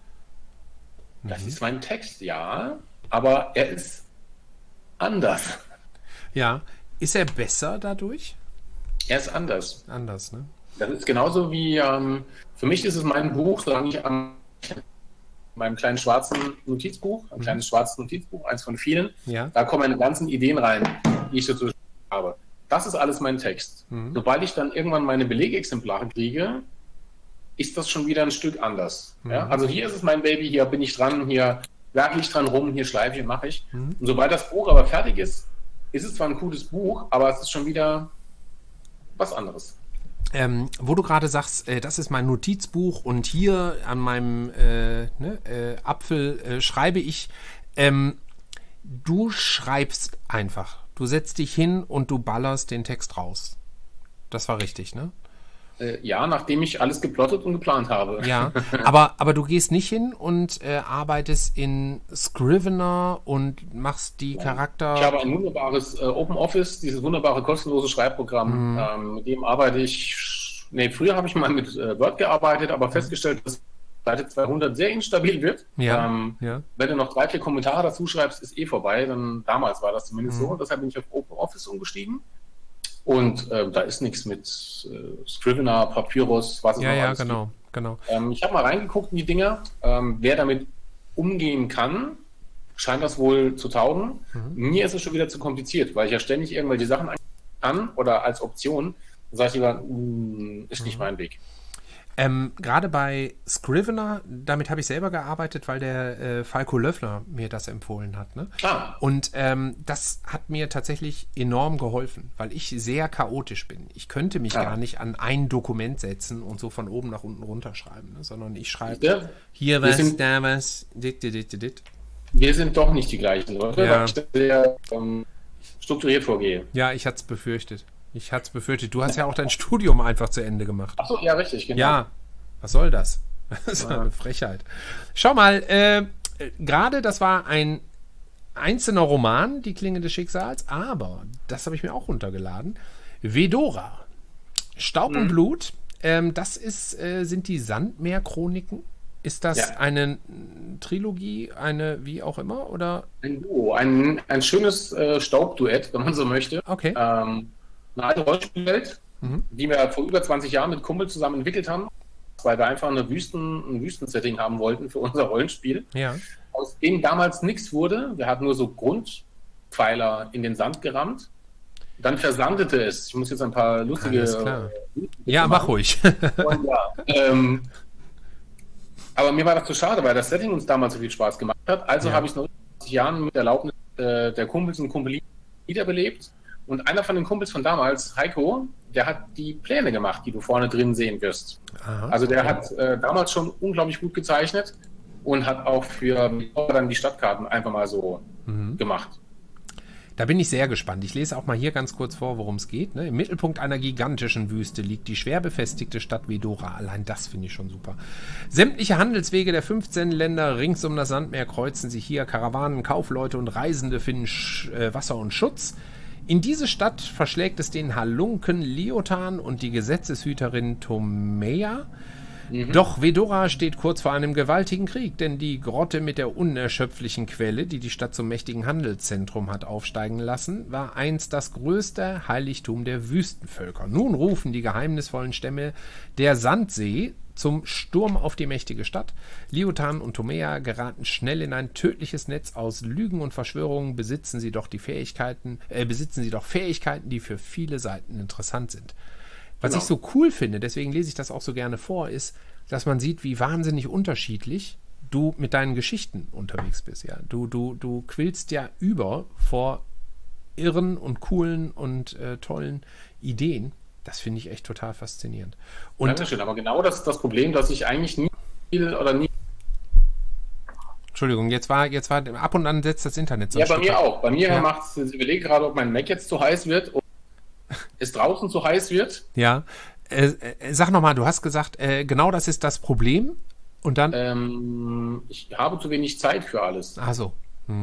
Speaker 2: Das ist mein Text, ja, aber er ist anders.
Speaker 1: Ja, ist er besser dadurch?
Speaker 2: Er ist anders.
Speaker 1: Anders, ne?
Speaker 2: Das ist genauso wie, für mich ist es mein Buch, solange ich an meinem kleinen schwarzen Notizbuch, ein kleines schwarzes Notizbuch, eins von vielen, da kommen meine ganzen Ideen rein, die ich dazu habe. Das ist alles mein Text. Sobald ich dann irgendwann meine Belegexemplare kriege, ist das schon wieder ein Stück anders. Ja? Also hier ist es mein Baby, hier bin ich dran, hier werke ich dran rum, hier schleife ich, mache ich. Und sobald das Buch aber fertig ist, ist es zwar ein cooles Buch, aber es ist schon wieder was anderes.
Speaker 1: Wo du gerade sagst, das ist mein Notizbuch und hier an meinem Apfel schreibe ich, du schreibst einfach. Du setzt dich hin und du ballerst den Text raus. Das war richtig, ne?
Speaker 2: Ja, nachdem ich alles geplottet und geplant habe.
Speaker 1: Ja, aber du gehst nicht hin und arbeitest in Scrivener und machst die Charakter...
Speaker 2: Ich habe ein wunderbares Open Office, dieses wunderbare kostenlose Schreibprogramm. Mit dem arbeite ich... Nee, früher habe ich mal mit Word gearbeitet, aber festgestellt, dass Seite 200 sehr instabil wird. Wenn du noch 3, 4 Kommentare dazu schreibst, ist vorbei. Damals war das zumindest so. Und deshalb bin ich auf Open Office umgestiegen. Und da ist nichts mit Scrivener, Papyrus, was es noch alles
Speaker 1: genau.
Speaker 2: Ich habe mal reingeguckt in die Dinger. Wer damit umgehen kann, scheint das wohl zu taugen. Mir ist es schon wieder zu kompliziert, weil ich ja ständig irgendwelche Sachen kann oder als Option. Dann sage ich lieber, ist nicht mein Weg.
Speaker 1: Gerade bei Scrivener, damit habe ich selber gearbeitet, weil der Falco Löffler mir das empfohlen hat. Ne? Und das hat mir tatsächlich enorm geholfen, weil ich sehr chaotisch bin. Ich könnte mich gar nicht an ein Dokument setzen und so von oben nach unten runterschreiben, ne? Sondern ich schreibe hier was, da was, dit.
Speaker 2: Wir sind doch nicht die gleichen Leute, weil ich sehr strukturiert vorgehe.
Speaker 1: Ja, ich hatte es befürchtet. Du hast ja auch dein Studium einfach zu Ende gemacht.
Speaker 2: Ach so, ja, richtig, genau.
Speaker 1: Ja, was soll das? Das ist eine Frechheit. Schau mal, gerade das war ein einzelner Roman, Die Klinge des Schicksals, aber das habe ich mir auch runtergeladen. Vedora, Staub und Blut, das sind die Sandmeer-Chroniken. Ist das eine Trilogie, eine wie auch immer, oder?
Speaker 2: Ein Duo, ein schönes Staubduett, wenn man so möchte.
Speaker 1: Okay.
Speaker 2: Eine alte Rollenspielwelt, die wir vor über 20 Jahren mit Kumpel zusammen entwickelt haben, weil wir einfach ein Wüstensetting haben wollten für unser Rollenspiel.
Speaker 1: Ja.
Speaker 2: Aus dem damals nichts wurde. Wir hatten nur so Grundpfeiler in den Sand gerammt. Dann versandete es. Ich muss jetzt ein paar lustige...
Speaker 1: Ja, mach ruhig.
Speaker 2: Und aber mir war das zu schade, weil das Setting uns damals so viel Spaß gemacht hat. Also habe ich es nach 20 Jahren mit Erlaubnis der Kumpels und Kumpel wiederbelebt. Und einer von den Kumpels von damals, Heiko, der hat die Pläne gemacht, die du vorne drin sehen wirst. Also der hat damals schon unglaublich gut gezeichnet und hat auch für dann die Stadtkarten einfach mal so gemacht.
Speaker 1: Da bin ich sehr gespannt. Ich lese auch mal hier ganz kurz vor, worum es geht. Ne? Im Mittelpunkt einer gigantischen Wüste liegt die schwer befestigte Stadt Vedora. Allein das finde ich schon super. Sämtliche Handelswege der 15 Länder rings um das Sandmeer kreuzen sich hier. Karawanen, Kaufleute und Reisende finden Wasser und Schutz. In diese Stadt verschlägt es den Halunken Liotan und die Gesetzeshüterin Tomeia. Doch Vedora steht kurz vor einem gewaltigen Krieg, denn die Grotte mit der unerschöpflichen Quelle, die die Stadt zum mächtigen Handelszentrum hat aufsteigen lassen, war einst das größte Heiligtum der Wüstenvölker. Nun rufen die geheimnisvollen Stämme der Sandsee zum Sturm auf die mächtige Stadt. Liotan und Tomeia geraten schnell in ein tödliches Netz aus Lügen und Verschwörungen, besitzen sie doch Fähigkeiten, die für viele Seiten interessant sind. Was ich so cool finde, deswegen lese ich das auch so gerne vor, ist, dass man sieht, wie wahnsinnig unterschiedlich du mit deinen Geschichten unterwegs bist. Ja? Du quillst ja über vor irren und coolen und tollen Ideen. Das finde ich echt total faszinierend. Und
Speaker 2: Dankeschön, aber genau das ist das Problem, dass ich eigentlich nie
Speaker 1: Entschuldigung, jetzt war ab und an setzt das Internet so.
Speaker 2: Ja, bei mir auch. Bei mir macht es, ich überlege gerade, ob mein Mac jetzt zu heiß wird und es draußen zu heiß wird.
Speaker 1: Ja. Sag nochmal, du hast gesagt, genau das ist das Problem. Und dann?
Speaker 2: Ich habe zu wenig Zeit für alles.
Speaker 1: Ach so.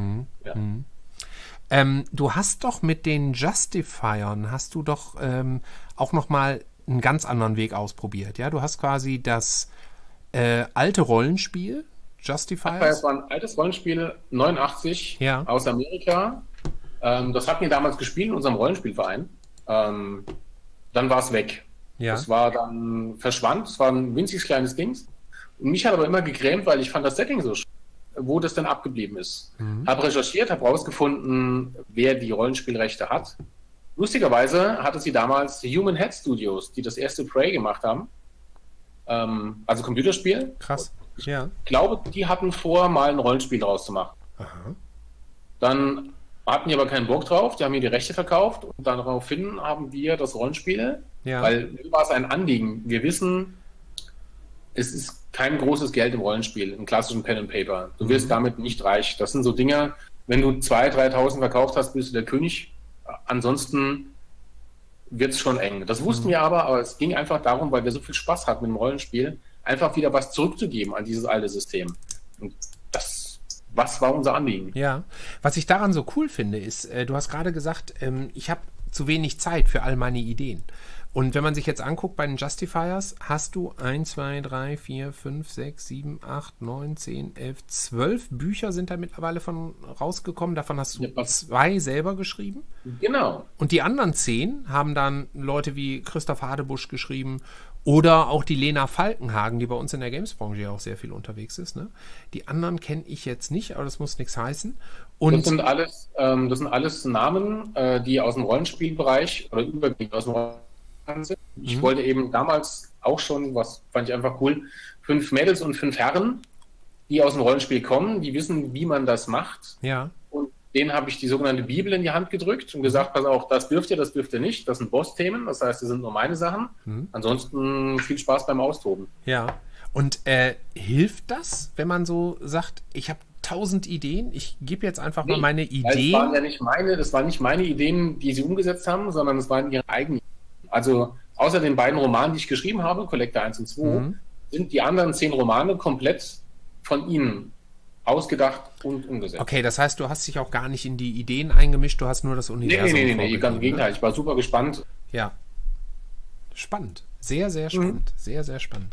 Speaker 1: Du hast doch mit den Justifiern, hast du doch auch nochmal einen ganz anderen Weg ausprobiert. Ja, du hast quasi das alte Rollenspiel, Justifiers.
Speaker 2: Das war ein altes Rollenspiel, 89, aus Amerika. Das hatten wir damals gespielt in unserem Rollenspielverein. Dann war es weg.
Speaker 1: Ja.
Speaker 2: Das war dann verschwand. Es war ein winzig kleines Ding. Und mich hat aber immer gegrämt, weil ich fand das Setting so schön, wo das denn abgeblieben ist. Habe recherchiert, habe rausgefunden, wer die Rollenspielrechte hat. Lustigerweise hatte sie damals Human Head Studios, die das erste Prey gemacht haben. Also Computerspiel.
Speaker 1: Krass. Ja.
Speaker 2: Ich glaube, die hatten vor, mal ein Rollenspiel draus zu machen.
Speaker 1: Aha.
Speaker 2: Dann hatten die aber keinen Bock drauf, die haben mir die Rechte verkauft und daraufhin haben wir das Rollenspiel, weil mir war es ein Anliegen. Wir wissen, es ist kein großes Geld im Rollenspiel, im klassischen Pen and Paper. Du wirst damit nicht reich. Das sind so Dinge, wenn du 2.000, 3.000 verkauft hast, bist du der König. Ansonsten wird es schon eng. Das wussten wir aber es ging einfach darum, weil wir so viel Spaß hatten mit dem Rollenspiel, einfach wieder was zurückzugeben an dieses alte System. Und was war unser Anliegen?
Speaker 1: Ja, was ich daran so cool finde, ist, du hast gerade gesagt, ich habe zu wenig Zeit für all meine Ideen. Und wenn man sich jetzt anguckt, bei den Justifiers hast du 1, 2, 3, 4, 5, 6, 7, 8, 9, 10, 11, 12 Bücher sind da mittlerweile von rausgekommen. Davon hast du 2 selber geschrieben.
Speaker 2: Genau.
Speaker 1: Und die anderen 10 haben dann Leute wie Christoph Hadebusch geschrieben oder auch die Lena Falkenhagen, die bei uns in der Games-Branche ja auch sehr viel unterwegs ist. Ne? Die anderen kenne ich jetzt nicht, aber das muss nichts heißen. Und
Speaker 2: das sind alles Namen, die aus dem Rollenspielbereich oder überwiegend aus dem Rollenspiel sind. Ich wollte eben damals auch schon, was fand ich einfach cool, 5 Mädels und 5 Herren, die aus dem Rollenspiel kommen, die wissen, wie man das macht.
Speaker 1: Ja.
Speaker 2: Und denen habe ich die sogenannte Bibel in die Hand gedrückt und gesagt, pass auf, das dürft ihr nicht. Das sind Boss-Themen, das heißt, das sind nur meine Sachen. Ansonsten viel Spaß beim Austoben.
Speaker 1: Ja. Und hilft das, wenn man so sagt, ich habe 1000 Ideen, ich gebe jetzt einfach mal meine Ideen?
Speaker 2: Das waren nicht meine Ideen, die sie umgesetzt haben, sondern es waren ihre eigenen. Also außer den beiden Romanen, die ich geschrieben habe, Collector 1 und 2, sind die anderen 10 Romane komplett von ihnen ausgedacht und umgesetzt.
Speaker 1: Okay, das heißt, du hast dich auch gar nicht in die Ideen eingemischt, du hast nur das Universum.
Speaker 2: Nee, ganz im Gegenteil. Ich war super gespannt.
Speaker 1: Ja. Spannend. Sehr, sehr spannend. Sehr, sehr spannend.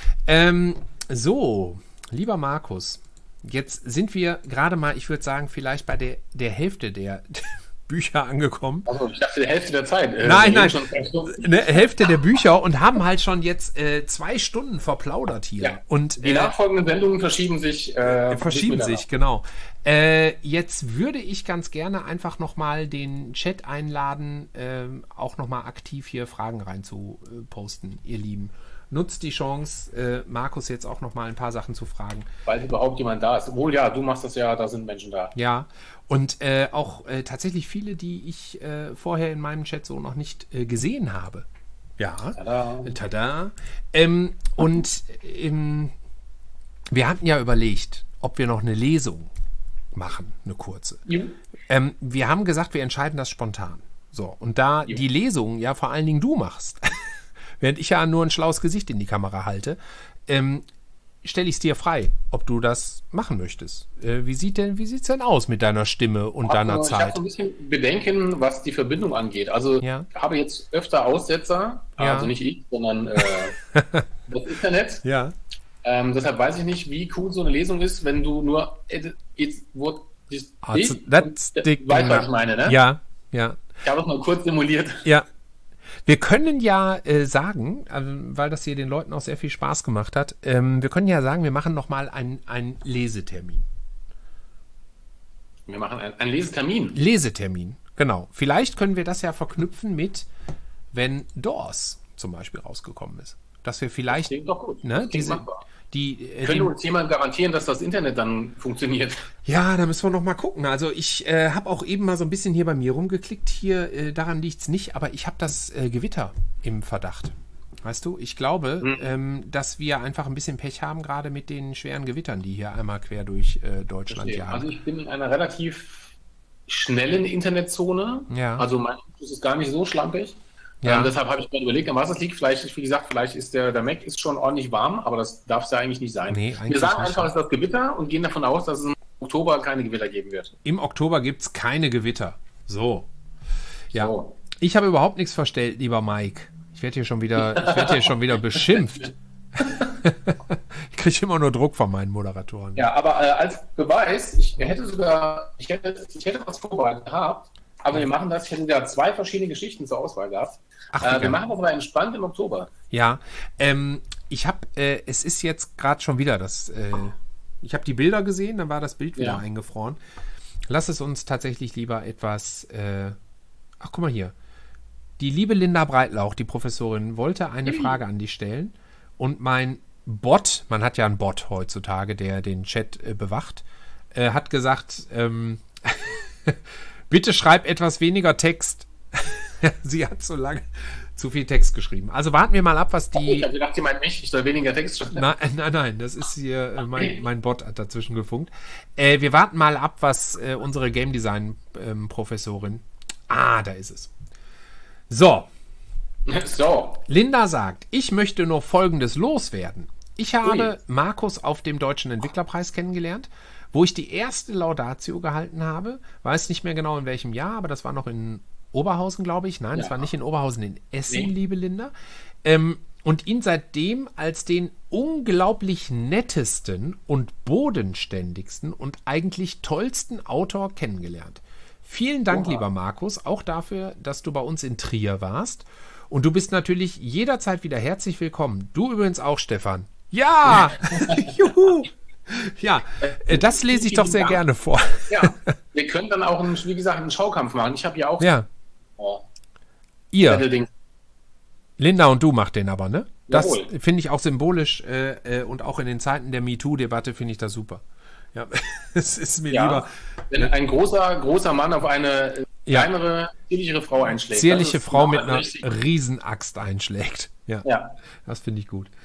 Speaker 1: So, lieber Markus, jetzt sind wir gerade mal, ich würde sagen, vielleicht bei der Hälfte der Bücher angekommen.
Speaker 2: Also ich dachte, die Hälfte der Zeit.
Speaker 1: Nein. Eine Hälfte der Bücher und haben halt schon jetzt 2 Stunden verplaudert hier.
Speaker 2: Ja.
Speaker 1: Und
Speaker 2: die nachfolgenden Sendungen verschieben sich.
Speaker 1: Genau. Jetzt würde ich ganz gerne einfach nochmal den Chat einladen, auch nochmal aktiv hier Fragen rein zu posten, ihr Lieben. Nutzt die Chance, Markus jetzt auch nochmal ein paar Sachen zu fragen.
Speaker 2: Weil überhaupt jemand da ist. Obwohl, ja, du machst das ja, da sind Menschen da.
Speaker 1: Ja, und auch tatsächlich viele, die ich vorher in meinem Chat so noch nicht gesehen habe. Ja, tada. Wir hatten ja überlegt, ob wir noch eine Lesung machen, eine kurze. Wir haben gesagt, wir entscheiden das spontan. So, und da die Lesung ja vor allen Dingen du machst, während ich ja nur ein schlaues Gesicht in die Kamera halte, stelle ich es dir frei, ob du das machen möchtest. Wie sieht's denn aus mit deiner Stimme und deiner Zeit? Ich habe
Speaker 2: so ein bisschen Bedenken, was die Verbindung angeht. Also ich habe jetzt öfter Aussetzer, also nicht ich, sondern das Internet.
Speaker 1: Ja.
Speaker 2: Deshalb weiß ich nicht, wie cool so eine Lesung ist, wenn du nur weißt, was ich meine, ne?
Speaker 1: Ja.
Speaker 2: Ich habe es mal kurz simuliert.
Speaker 1: Ja. Wir können ja sagen, weil das hier den Leuten auch sehr viel Spaß gemacht hat, wir können ja sagen, wir machen nochmal einen Lesetermin.
Speaker 2: Wir machen einen Lesetermin?
Speaker 1: Lesetermin, genau. Vielleicht können wir das ja verknüpfen mit, wenn Doors zum Beispiel rausgekommen ist. Dass wir vielleicht...
Speaker 2: Das klingt doch gut.
Speaker 1: Ne,
Speaker 2: könnte uns jemand garantieren, dass das Internet dann funktioniert?
Speaker 1: Ja, da müssen wir noch mal gucken. Also ich habe auch eben mal so ein bisschen hier bei mir rumgeklickt. Hier, daran liegt es nicht, aber ich habe das Gewitter im Verdacht. Weißt du, ich glaube, dass wir einfach ein bisschen Pech haben, gerade mit den schweren Gewittern, die hier einmal quer durch Deutschland jagen.
Speaker 2: Also ich bin in einer relativ schnellen Internetzone.
Speaker 1: Ja.
Speaker 2: Also mein Anschluss ist gar nicht so schlampig. Ja. Deshalb habe ich mir überlegt, an was es liegt. Vielleicht, wie gesagt, vielleicht ist der Mac ist schon ordentlich warm, aber das darf es ja eigentlich nicht sein.
Speaker 1: Nee,
Speaker 2: wir sagen einfach, es ist das Gewitter und gehen davon aus, dass es im Oktober keine Gewitter geben wird.
Speaker 1: Im Oktober gibt es keine Gewitter. So. Ja. So. Ich habe überhaupt nichts verstellt, lieber Mike. Ich werde hier schon wieder beschimpft. Ich kriege immer nur Druck von meinen Moderatoren.
Speaker 2: Ja, aber als Beweis, ich hätte was vorbereitet gehabt. Aber wir machen das, ich hätte da 2 verschiedene Geschichten zur Auswahl gehabt. Wir machen das aber entspannt im Oktober.
Speaker 1: Ja, es ist jetzt gerade schon wieder ich habe die Bilder gesehen, dann war das Bild wieder eingefroren. Lass es uns tatsächlich lieber etwas, guck mal hier. Die liebe Linda Breitlauch, die Professorin, wollte eine Frage an dich stellen und mein Bot, man hat ja einen Bot heutzutage, der den Chat bewacht, hat gesagt, bitte schreib etwas weniger Text. Sie hat zu viel Text geschrieben. Also warten wir mal ab, was die...
Speaker 2: Ich habe gedacht, sie meint mich, ich soll weniger Text schreiben.
Speaker 1: Nein, das ist hier, mein Bot hat dazwischen gefunkt. Wir warten mal ab, was unsere Game Design Professorin... da ist es. So, So. Linda sagt, ich möchte nur Folgendes loswerden. Ich habe Markus auf dem Deutschen Entwicklerpreis kennengelernt, wo ich die erste Laudatio gehalten habe. Weiß nicht mehr genau in welchem Jahr, aber das war noch in Oberhausen, glaube ich. Nein, das war nicht in Oberhausen, in Essen, liebe Linda. Und ihn seitdem als den unglaublich nettesten und bodenständigsten und eigentlich tollsten Autor kennengelernt. Vielen Dank, lieber Markus, auch dafür, dass du bei uns in Trier warst. Und du bist natürlich jederzeit wieder herzlich willkommen. Du übrigens auch, Stefan. Ja! Juhu! Ja, das lese ich doch sehr gerne vor.
Speaker 2: Ja, wir können dann auch, wie gesagt, einen Schaukampf machen. Ich habe ja auch...
Speaker 1: Ja. Ihr. Linda und du macht den aber, ne? Das finde ich auch symbolisch und auch in den Zeiten der MeToo-Debatte finde ich das super. Ja, es ist mir lieber...
Speaker 2: Wenn ein großer Mann auf eine kleinere, zierlichere Frau einschlägt.
Speaker 1: Zierliche Frau mit einer Riesenaxt einschlägt. Ja. Das finde ich gut.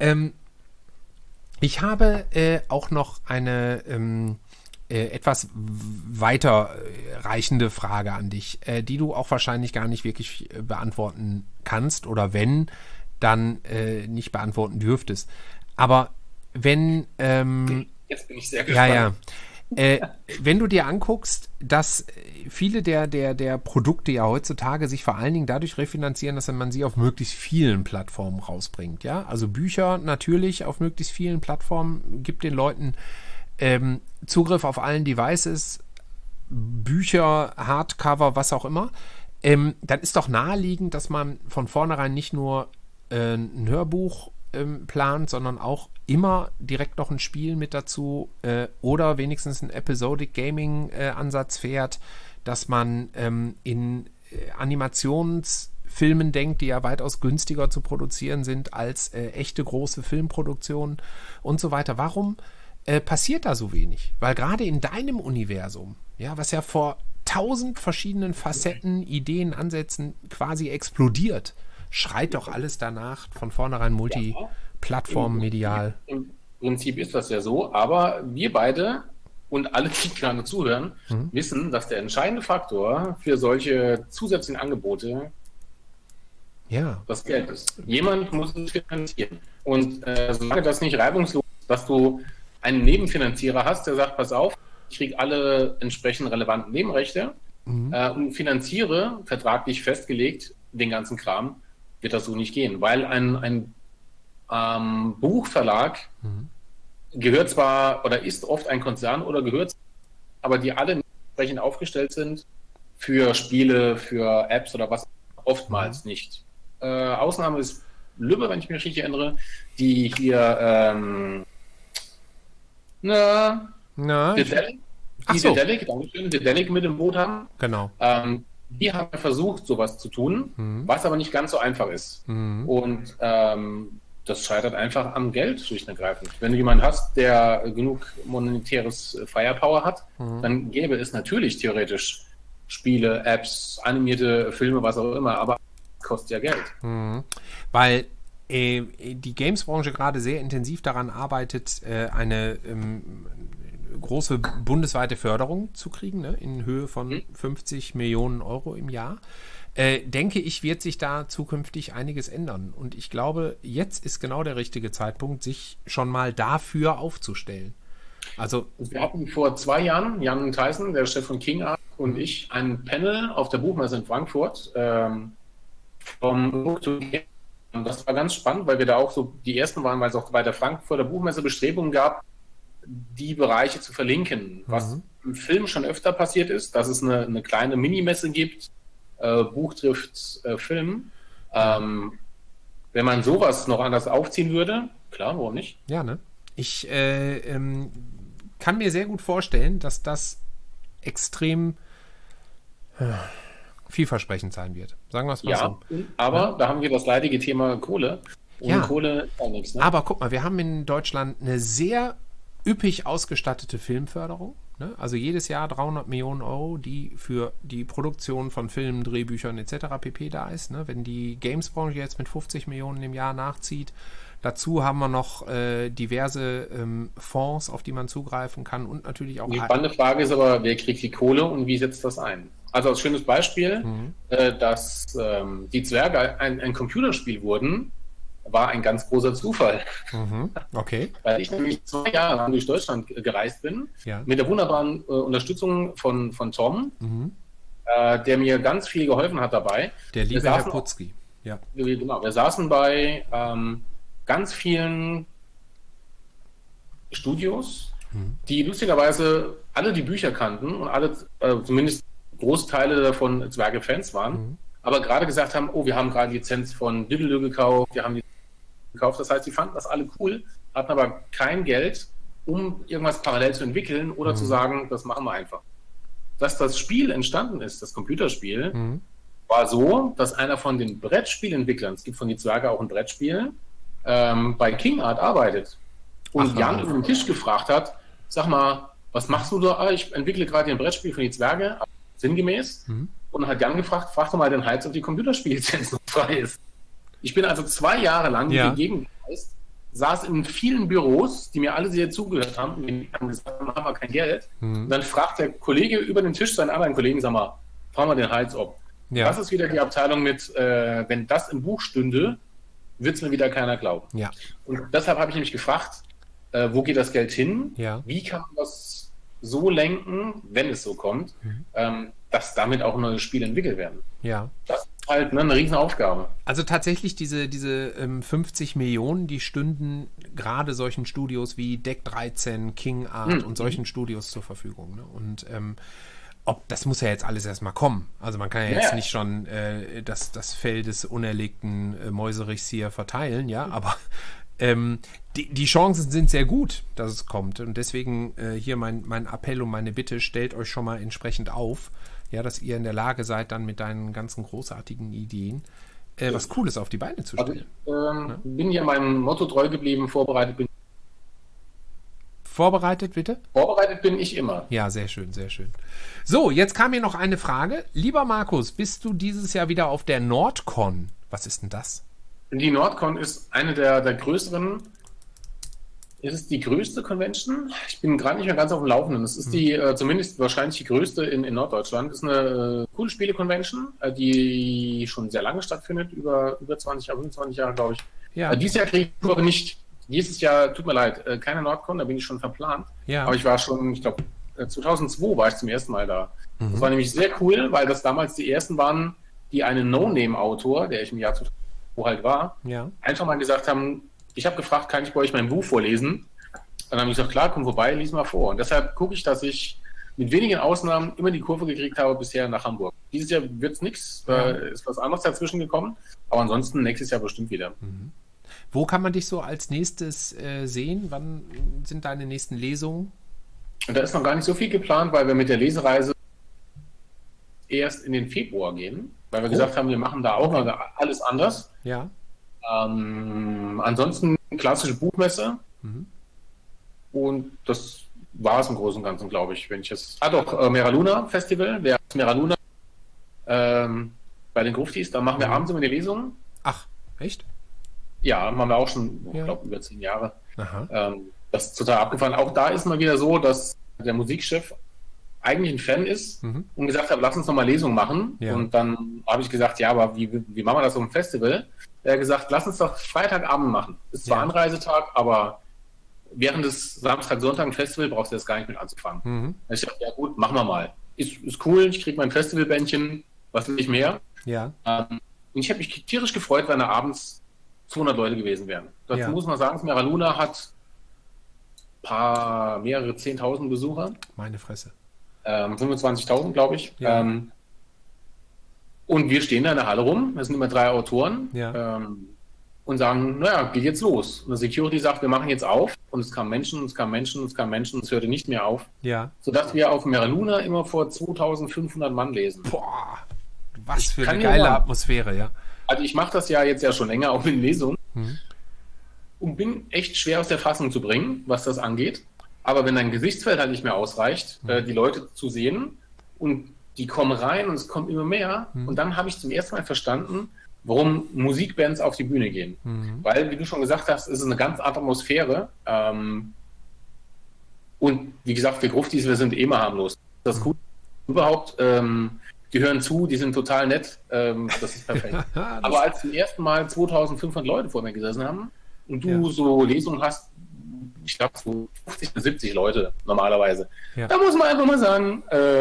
Speaker 1: Ich habe auch noch eine etwas weiterreichende Frage an dich, die du auch wahrscheinlich gar nicht wirklich beantworten kannst oder wenn, dann nicht beantworten dürftest. Aber wenn...
Speaker 2: Jetzt bin ich sehr gespannt.
Speaker 1: Wenn du dir anguckst, dass viele der Produkte ja heutzutage sich vor allen Dingen dadurch refinanzieren, dass man sie auf möglichst vielen Plattformen rausbringt, ja, also Bücher natürlich auf möglichst vielen Plattformen, gibt den Leuten Zugriff auf allen Devices, Bücher, Hardcover, was auch immer, dann ist doch naheliegend, dass man von vornherein nicht nur ein Hörbuch plant, sondern auch immer direkt noch ein Spiel mit dazu oder wenigstens einen Episodic Gaming Ansatz fährt, dass man in Animationsfilmen denkt, die ja weitaus günstiger zu produzieren sind als echte große Filmproduktionen und so weiter. Warum passiert da so wenig? Weil gerade in deinem Universum, ja, was ja vor 1000 verschiedenen Facetten, Ideen, Ansätzen quasi explodiert, schreit doch alles danach, von vornherein Multiplattform, medial.
Speaker 2: Im Prinzip ist das ja so, aber wir beide und alle, die gerade zuhören, wissen, dass der entscheidende Faktor für solche zusätzlichen Angebote das Geld ist. Jemand muss es finanzieren. Und solange das nicht reibungslos ist, dass du einen Nebenfinanzierer hast, der sagt, pass auf, ich kriege alle entsprechend relevanten Nebenrechte und finanziere, vertraglich festgelegt, den ganzen Kram, wird das so nicht gehen, weil ein Buchverlag gehört zwar oder ist oft ein Konzern oder gehört, aber die alle entsprechend aufgestellt sind für Spiele, für Apps oder was, oftmals nicht. Ausnahme ist Lübbe, wenn ich mich richtig erinnere, die hier Dedelic mit im Boot haben.
Speaker 1: Genau.
Speaker 2: Die haben versucht, sowas zu tun, was aber nicht ganz so einfach ist. Und das scheitert einfach am Geld, schlicht und ergreifend. Wenn du jemanden hast, der genug monetäres Firepower hat, dann gäbe es natürlich theoretisch Spiele, Apps, animierte Filme, was auch immer, aber das kostet ja Geld.
Speaker 1: Weil die Games-Branche gerade sehr intensiv daran arbeitet, eine große bundesweite Förderung zu kriegen, ne, in Höhe von 50 Millionen Euro im Jahr. Denke ich, wird sich da zukünftig einiges ändern. Und ich glaube, jetzt ist genau der richtige Zeitpunkt, sich schon mal dafür aufzustellen. Also
Speaker 2: wir hatten vor 2 Jahren, Jan Theissen, der Chef von King Art, und ich ein Panel auf der Buchmesse in Frankfurt vom Book to Game. Und das war ganz spannend, weil wir da auch so die ersten waren, weil es auch bei der Frankfurter Buchmesse Bestrebungen gab, die Bereiche zu verlinken. Was im Film schon öfter passiert ist, dass es eine kleine Minimesse gibt, Buch trifft Film. Wenn man sowas noch anders aufziehen würde, klar, warum nicht?
Speaker 1: Ja, ne? Ich kann mir sehr gut vorstellen, dass das extrem vielversprechend sein wird. Sagen wir es mal so.
Speaker 2: Aber da haben wir das leidige Thema Kohle. Ohne Kohle auch nichts. Ne?
Speaker 1: Aber guck mal, wir haben in Deutschland eine sehr üppig ausgestattete Filmförderung. Ne? Also jedes Jahr 300 Millionen Euro, die für die Produktion von Filmen, Drehbüchern etc. pp. Da ist. Ne? Wenn die Games-Branche jetzt mit 50 Millionen im Jahr nachzieht, dazu haben wir noch diverse Fonds, auf die man zugreifen kann und natürlich auch...
Speaker 2: Die spannende Frage ist aber, wer kriegt die Kohle und wie setzt das ein? Also als schönes Beispiel, dass die Zwerge ein Computerspiel wurden, war ein ganz großer Zufall.
Speaker 1: Okay.
Speaker 2: Weil ich nämlich 2 Jahre lang durch Deutschland gereist bin, mit der wunderbaren Unterstützung von Tom, der mir ganz viel geholfen hat dabei.
Speaker 1: Der liebe Herr Putzki.
Speaker 2: Ja. Genau, wir saßen bei ganz vielen Studios, die lustigerweise alle die Bücher kannten und alle, zumindest Großteile davon Zwerge-Fans waren, aber gerade gesagt haben, oh, wir haben gerade Lizenz von Diddle gekauft, wir haben die gekauft. Das heißt, sie fanden das alle cool, hatten aber kein Geld, um irgendwas parallel zu entwickeln oder zu sagen, das machen wir einfach. Dass das Spiel entstanden ist, das Computerspiel, war so, dass einer von den Brettspielentwicklern, es gibt von die Zwerge auch ein Brettspiel, bei King Art arbeitet und Jan über den Tisch gefragt hat, sag mal, was machst du da? Ich entwickle gerade ein Brettspiel für die Zwerge, sinngemäß, und hat Jan gefragt, frag doch mal den Hals, ob die Computerspiellizenz noch frei ist. Ich bin also 2 Jahre lang die Gegend gereist, saß in vielen Büros, die mir alle sehr zugehört haben, und die haben gesagt, haben wir kein Geld. Und dann fragt der Kollege über den Tisch seinen anderen Kollegen, sag mal, frag mal den Hals ob. Ja. Das ist wieder die Abteilung mit, wenn das im Buch stünde, wird es mir wieder keiner glauben.
Speaker 1: Ja.
Speaker 2: Und deshalb habe ich mich gefragt, wo geht das Geld hin?
Speaker 1: Ja.
Speaker 2: Wie kann man das so lenken, wenn es so kommt, dass damit auch neue Spiele entwickelt werden?
Speaker 1: Ja.
Speaker 2: Das ist halt eine Riesenaufgabe.
Speaker 1: Also tatsächlich diese 50 Millionen, die stünden gerade solchen Studios wie Deck 13, King Art und solchen Studios zur Verfügung. Ne? Und das muss ja jetzt alles erstmal kommen. Also man kann ja jetzt nicht schon das Fell des unerlegten Mäuserichs hier verteilen, ja, aber die Chancen sind sehr gut, dass es kommt. Und deswegen hier mein Appell und meine Bitte, stellt euch schon mal entsprechend auf, ja, dass ihr in der Lage seid, dann mit deinen ganzen großartigen Ideen was Cooles auf die Beine zu stellen.
Speaker 2: Also, bin hier meinem Motto treu geblieben, vorbereitet bin.
Speaker 1: Vorbereitet, bitte?
Speaker 2: Vorbereitet bin ich immer.
Speaker 1: Ja, sehr schön, sehr schön. So, jetzt kam mir noch eine Frage. Lieber Markus, bist du dieses Jahr wieder auf der Nordcon? Was ist denn das?
Speaker 2: Die Nordcon ist eine der größeren. Ist es die größte Convention? Ich bin gerade nicht mehr ganz auf dem Laufenden. Es ist die, zumindest wahrscheinlich die größte in Norddeutschland. Es ist eine coole Spiele-Convention, die schon sehr lange stattfindet, über 20 Jahre, 25 Jahre, glaube ich.
Speaker 1: Ja.
Speaker 2: Dieses Jahr kriege ich aber nicht. Dieses Jahr, tut mir leid, keine Nordcon, da bin ich schon verplant.
Speaker 1: Ja.
Speaker 2: Aber ich war schon, ich glaube, 2002 war ich zum ersten Mal da. Das war nämlich sehr cool, weil das damals die ersten waren, die einen No-Name-Autor, der ich im Jahr 2002 halt war, einfach mal gesagt haben, ich habe gefragt, kann ich bei euch mein Buch vorlesen? Dann habe ich gesagt, klar, komm vorbei, lies mal vor. Und deshalb gucke ich, dass ich mit wenigen Ausnahmen immer die Kurve gekriegt habe bisher nach Hamburg. Dieses Jahr wird es nichts, ist was anderes dazwischen gekommen, aber ansonsten nächstes Jahr bestimmt wieder.
Speaker 1: Wo kann man dich so als nächstes sehen? Wann sind deine nächsten Lesungen?
Speaker 2: Und da ist noch gar nicht so viel geplant, weil wir mit der Lesereise erst in den Februar gehen, weil wir gesagt haben, wir machen da auch noch alles anders.
Speaker 1: Ja.
Speaker 2: Ansonsten klassische Buchmesse. Und das war es im Großen und Ganzen, glaube ich. Wenn ich jetzt. Meraluna Festival. Wer Meraluna bei den Gruftis, da machen wir abends immer die Lesungen.
Speaker 1: Ach, echt?
Speaker 2: Ja, machen wir auch schon, ich glaube, über 10 Jahre. Das ist total abgefahren. Auch da ist mal wieder so, dass der Musikchef eigentlich ein Fan ist und gesagt hat, lass uns nochmal Lesungen machen.
Speaker 1: Ja.
Speaker 2: Und dann habe ich gesagt, ja, aber wie machen wir das auf dem Festival? Er hat gesagt, lass uns doch Freitagabend machen. Ist zwar Anreisetag, aber während des Samstag-Sonntag-Festival brauchst du jetzt gar nicht mit anzufangen. Ich dachte, ja gut, machen wir mal. Ist cool, ich kriege mein Festivalbändchen, was will ich mehr?
Speaker 1: Ja.
Speaker 2: Und ich habe mich tierisch gefreut, wenn da abends 200 Leute gewesen wären. Dazu muss man sagen, Meraluna hat mehrere 10.000 Besucher.
Speaker 1: Meine Fresse.
Speaker 2: 25.000, glaube ich.
Speaker 1: Ja.
Speaker 2: Und wir stehen da in der Halle rum, das sind immer 3 Autoren, und sagen, naja, geht jetzt los. Und der Security sagt, wir machen jetzt auf. Und es kamen Menschen, es kamen Menschen, es kamen Menschen, und es hörte nicht mehr auf.
Speaker 1: Ja.
Speaker 2: Sodass wir auf Meraluna immer vor 2.500 Mann lesen.
Speaker 1: Boah, was für eine geile Atmosphäre, ja.
Speaker 2: Also ich mache das ja jetzt schon länger, auch in Lesungen. Und bin echt schwer aus der Fassung zu bringen, was das angeht. Aber wenn dein Gesichtsfeld halt nicht mehr ausreicht, die Leute zu sehen, und die kommen rein und es kommt immer mehr. Und dann habe ich zum ersten Mal verstanden, warum Musikbands auf die Bühne gehen. Weil, wie du schon gesagt hast, es ist eine ganz andere Atmosphäre. Und wie gesagt, wir Gruftis, wir sind immer harmlos. Das ist cool. Überhaupt, die hören zu, die sind total nett, das ist perfekt. Aber als zum ersten Mal 2500 Leute vor mir gesessen haben und du so Lesungen hast, ich glaube so 50 bis 70 Leute normalerweise, da muss man einfach mal sagen,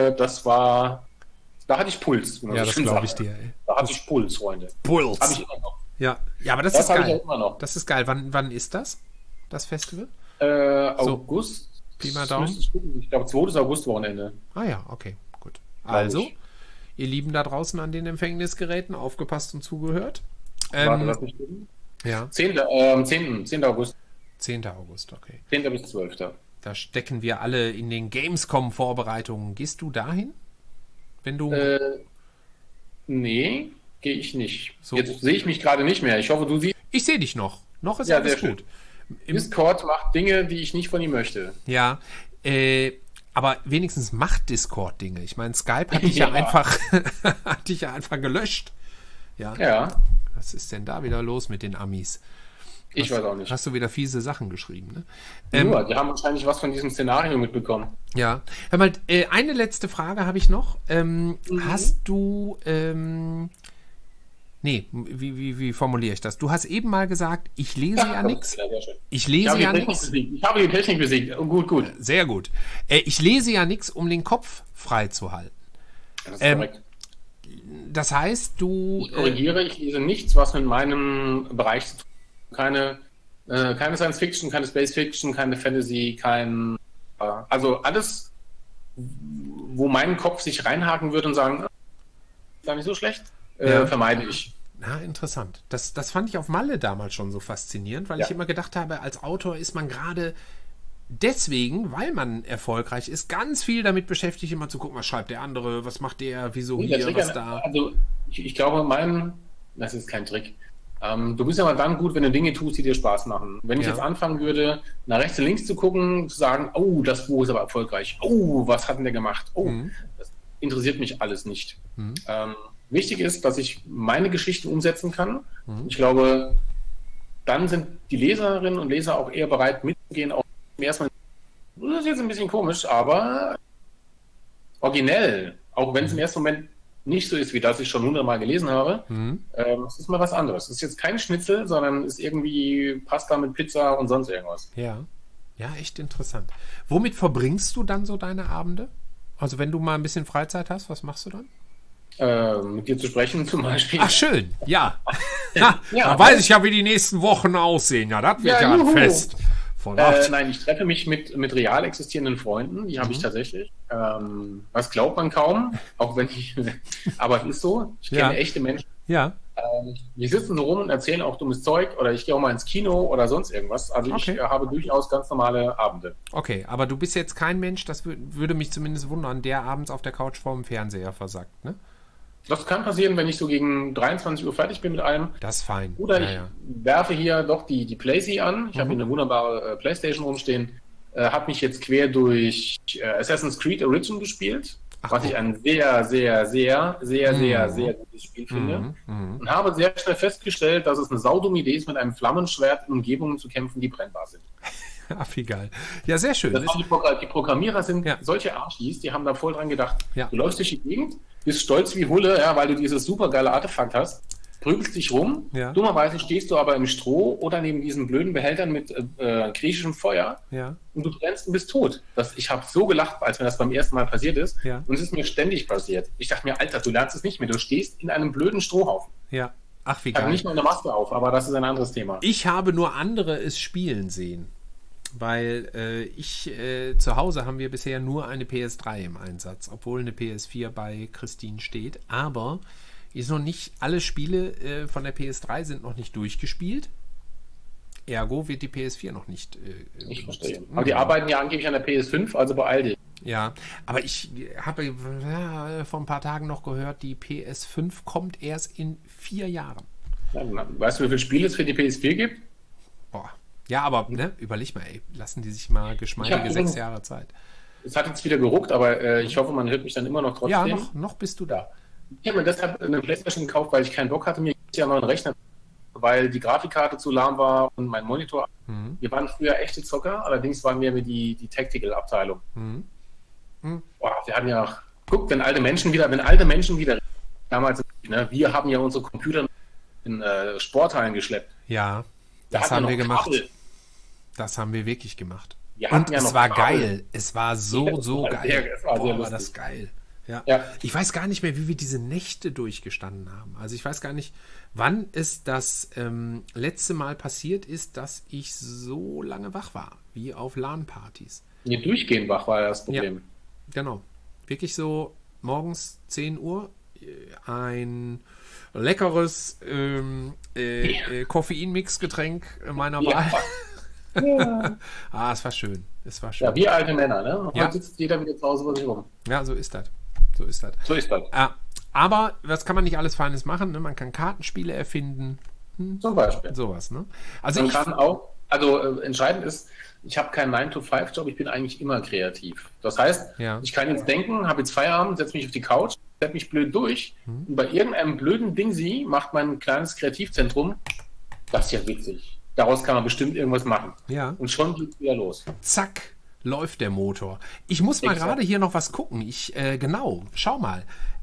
Speaker 2: da hatte ich Puls.
Speaker 1: Ja, das glaube ich dir. Ey.
Speaker 2: Da hatte ich Puls, Freunde.
Speaker 1: Puls.
Speaker 2: Habe ich immer noch.
Speaker 1: Ja, aber das ist geil. Das ist geil. Wann ist das Festival?
Speaker 2: August.
Speaker 1: Pi mal Daumen.
Speaker 2: Ich glaube, 2. August-Wochenende.
Speaker 1: Ah ja, okay, gut. Also, ihr Lieben da draußen an den Empfängnisgeräten, aufgepasst und zugehört.
Speaker 2: Warte, lass mich gucken.
Speaker 1: Ja.
Speaker 2: 10. August.
Speaker 1: 10. August, okay.
Speaker 2: 10. bis 12.
Speaker 1: Da stecken wir alle in den Gamescom-Vorbereitungen. Gehst du dahin? Wenn du...
Speaker 2: Nee, gehe ich nicht. So. Jetzt sehe ich mich gerade nicht mehr. Ich hoffe, du siehst...
Speaker 1: Ich sehe dich noch. Noch ist alles gut.
Speaker 2: Discord macht Dinge, die ich nicht von ihm möchte.
Speaker 1: Ja, aber wenigstens macht Discord Dinge. Ich meine, Skype hatte ich ja einfach gelöscht. Ja. Was ist denn da wieder los mit den Amis?
Speaker 2: Ich weiß auch nicht.
Speaker 1: Hast du wieder fiese Sachen geschrieben, ne?
Speaker 2: Die haben wahrscheinlich was von diesem Szenario mitbekommen.
Speaker 1: Ja. Hör mal, eine letzte Frage habe ich noch. Hast du... Nee, wie formuliere ich das? Du hast eben mal gesagt, ich lese ja nichts. Ich lese ja nichts.
Speaker 2: Ich habe die Technik besiegt. Gut.
Speaker 1: Sehr gut. Ich lese ja nichts, um den Kopf frei zu halten.
Speaker 2: Das ist korrekt.
Speaker 1: Das heißt,
Speaker 2: ich korrigiere, ich lese nichts, was mit meinem Bereich zu tun hat. Keine Science Fiction, keine Space Fiction, keine Fantasy, also alles, wo mein Kopf sich reinhaken würde und sagen, ist gar nicht so schlecht, vermeide ich.
Speaker 1: Na, interessant. Das fand ich auf Malle damals schon so faszinierend, weil ich immer gedacht habe, als Autor ist man gerade deswegen, weil man erfolgreich ist, ganz viel damit beschäftigt, immer zu gucken, was schreibt der andere, was macht der, wieso hier, was da.
Speaker 2: Also ich glaube, das ist kein Trick. Du bist ja mal dann gut, wenn du Dinge tust, die dir Spaß machen. Wenn ich jetzt anfangen würde, nach rechts und links zu gucken, zu sagen, oh, das Buch ist aber erfolgreich, oh, was hat denn der gemacht, oh, das interessiert mich alles nicht. Wichtig ist, dass ich meine Geschichte umsetzen kann. Ich glaube, dann sind die Leserinnen und Leser auch eher bereit mitzugehen, auch erstmal, das ist jetzt ein bisschen komisch, aber originell, auch wenn es im ersten Moment nicht so ist, wie das ich schon 100-mal gelesen habe, es ist mal was anderes. Es ist jetzt kein Schnitzel, sondern ist irgendwie Pasta mit Pizza und sonst irgendwas.
Speaker 1: Ja, echt interessant. Womit verbringst du dann so deine Abende? Also wenn du mal ein bisschen Freizeit hast, was machst du dann?
Speaker 2: Mit dir zu sprechen zum Beispiel.
Speaker 1: Ach, schön, ja. Da weiß ich ja, wie die nächsten Wochen aussehen. Ja, das wird ja ein Fest.
Speaker 2: Nein, ich treffe mich mit real existierenden Freunden, die habe ich tatsächlich. Was glaubt man kaum, auch wenn aber es ist so, ich kenne echte Menschen.
Speaker 1: Ja.
Speaker 2: Die sitzen so rum und erzählen auch dummes Zeug oder ich gehe auch mal ins Kino oder sonst irgendwas. Also ich habe durchaus ganz normale Abende.
Speaker 1: Okay, aber du bist jetzt kein Mensch, das würde mich zumindest wundern, der abends auf der Couch vorm Fernseher versackt, ne?
Speaker 2: Das kann passieren, wenn ich so gegen 23 Uhr fertig bin mit allem.
Speaker 1: Das ist fein.
Speaker 2: Oder ich werfe hier doch die PlayStation an. Ich habe hier eine wunderbare Playstation rumstehen. Habe mich jetzt quer durch Assassin's Creed Origin gespielt, was ich ein sehr, sehr, sehr, sehr, sehr, sehr gutes Spiel finde. Und habe sehr schnell festgestellt, dass es eine saudumme Idee ist, mit einem Flammenschwert in Umgebungen zu kämpfen, die brennbar sind.
Speaker 1: Ach, wie geil. Ja, sehr schön.
Speaker 2: Die Programmierer sind solche Arschis, die haben da voll dran gedacht. Du läufst durch die Gegend, bist stolz wie Hulle, weil du dieses super geile Artefakt hast, prügelst dich rum, dummerweise stehst du aber im Stroh oder neben diesen blöden Behältern mit griechischem Feuer und du brennst und bist tot. Ich habe so gelacht, als mir das beim ersten Mal passiert ist und es ist mir ständig passiert. Ich dachte mir, Alter, du lernst es nicht mehr, du stehst in einem blöden Strohhaufen.
Speaker 1: Ja. Ach, wie geil.
Speaker 2: Ich habe nicht mal eine Maske auf, aber das ist ein anderes Thema.
Speaker 1: Ich habe nur andere es spielen sehen. Weil zu Hause haben wir bisher nur eine PS3 im Einsatz, obwohl eine PS4 bei Christine steht. Aber ist noch nicht, alle Spiele von der PS3 sind noch nicht durchgespielt. Ergo wird die PS4 noch nicht
Speaker 2: ich verstehe. Aber die arbeiten ja angeblich an der PS5, also beeil dich.
Speaker 1: Ja, aber ich habe vor ein paar Tagen noch gehört, die PS5 kommt erst in 4 Jahren.
Speaker 2: Ja, weißt du, wie viele Spiele es für die PS4 gibt?
Speaker 1: Boah. Ja, aber überleg mal, lassen die sich mal geschmeidige 6 Jahre Zeit.
Speaker 2: Es hat jetzt wieder geruckt, aber ich hoffe, man hört mich dann immer noch trotzdem.
Speaker 1: Ja, noch bist du da.
Speaker 2: Ich habe mir deshalb eine PlayStation gekauft, weil ich keinen Bock hatte, mir ja noch einen Rechner, weil die Grafikkarte zu lahm war und mein Monitor. Wir waren früher echte Zocker, allerdings waren wir die Tactical-Abteilung. Wir hatten ja Guck, wenn alte Menschen wieder damals, ne, wir haben ja unsere Computer in Sporthallen geschleppt.
Speaker 1: Ja, das haben wir gemacht. Kabel. Das haben wir wirklich gemacht.
Speaker 2: Und
Speaker 1: es war geil. Es war so geil. Boah, war das geil. Ja. Ich weiß gar nicht mehr, wie wir diese Nächte durchgestanden haben. Also ich weiß gar nicht, wann es das letzte Mal passiert ist, dass ich so lange wach war, wie auf LAN-Partys.
Speaker 2: Nee, durchgehend wach war das Problem.
Speaker 1: Ja, genau. Wirklich so morgens 10 Uhr ein leckeres Koffeinmix-Getränk meiner Wahl. Ja. Es war schön. Es war schön.
Speaker 2: Ja, wir alte Männer, ne? Und heute sitzt jeder wieder zu Hause bei sich rum.
Speaker 1: Ja, so ist das. Aber was kann man nicht alles Feines machen? Ne? Man kann Kartenspiele erfinden.
Speaker 2: Zum Beispiel.
Speaker 1: Sowas, ne?
Speaker 2: Also entscheidend ist, ich habe keinen 9-to-5-Job, ich bin eigentlich immer kreativ. Das heißt, ich kann jetzt denken, habe jetzt Feierabend, setze mich auf die Couch, setze mich blöd durch und bei irgendeinem blöden Ding macht mein kleines Kreativzentrum, das ist ja witzig. Daraus kann man bestimmt irgendwas machen.
Speaker 1: Ja.
Speaker 2: Und schon geht es wieder los.
Speaker 1: Zack, läuft der Motor. Ich muss mal gerade hier noch was gucken. Schau mal.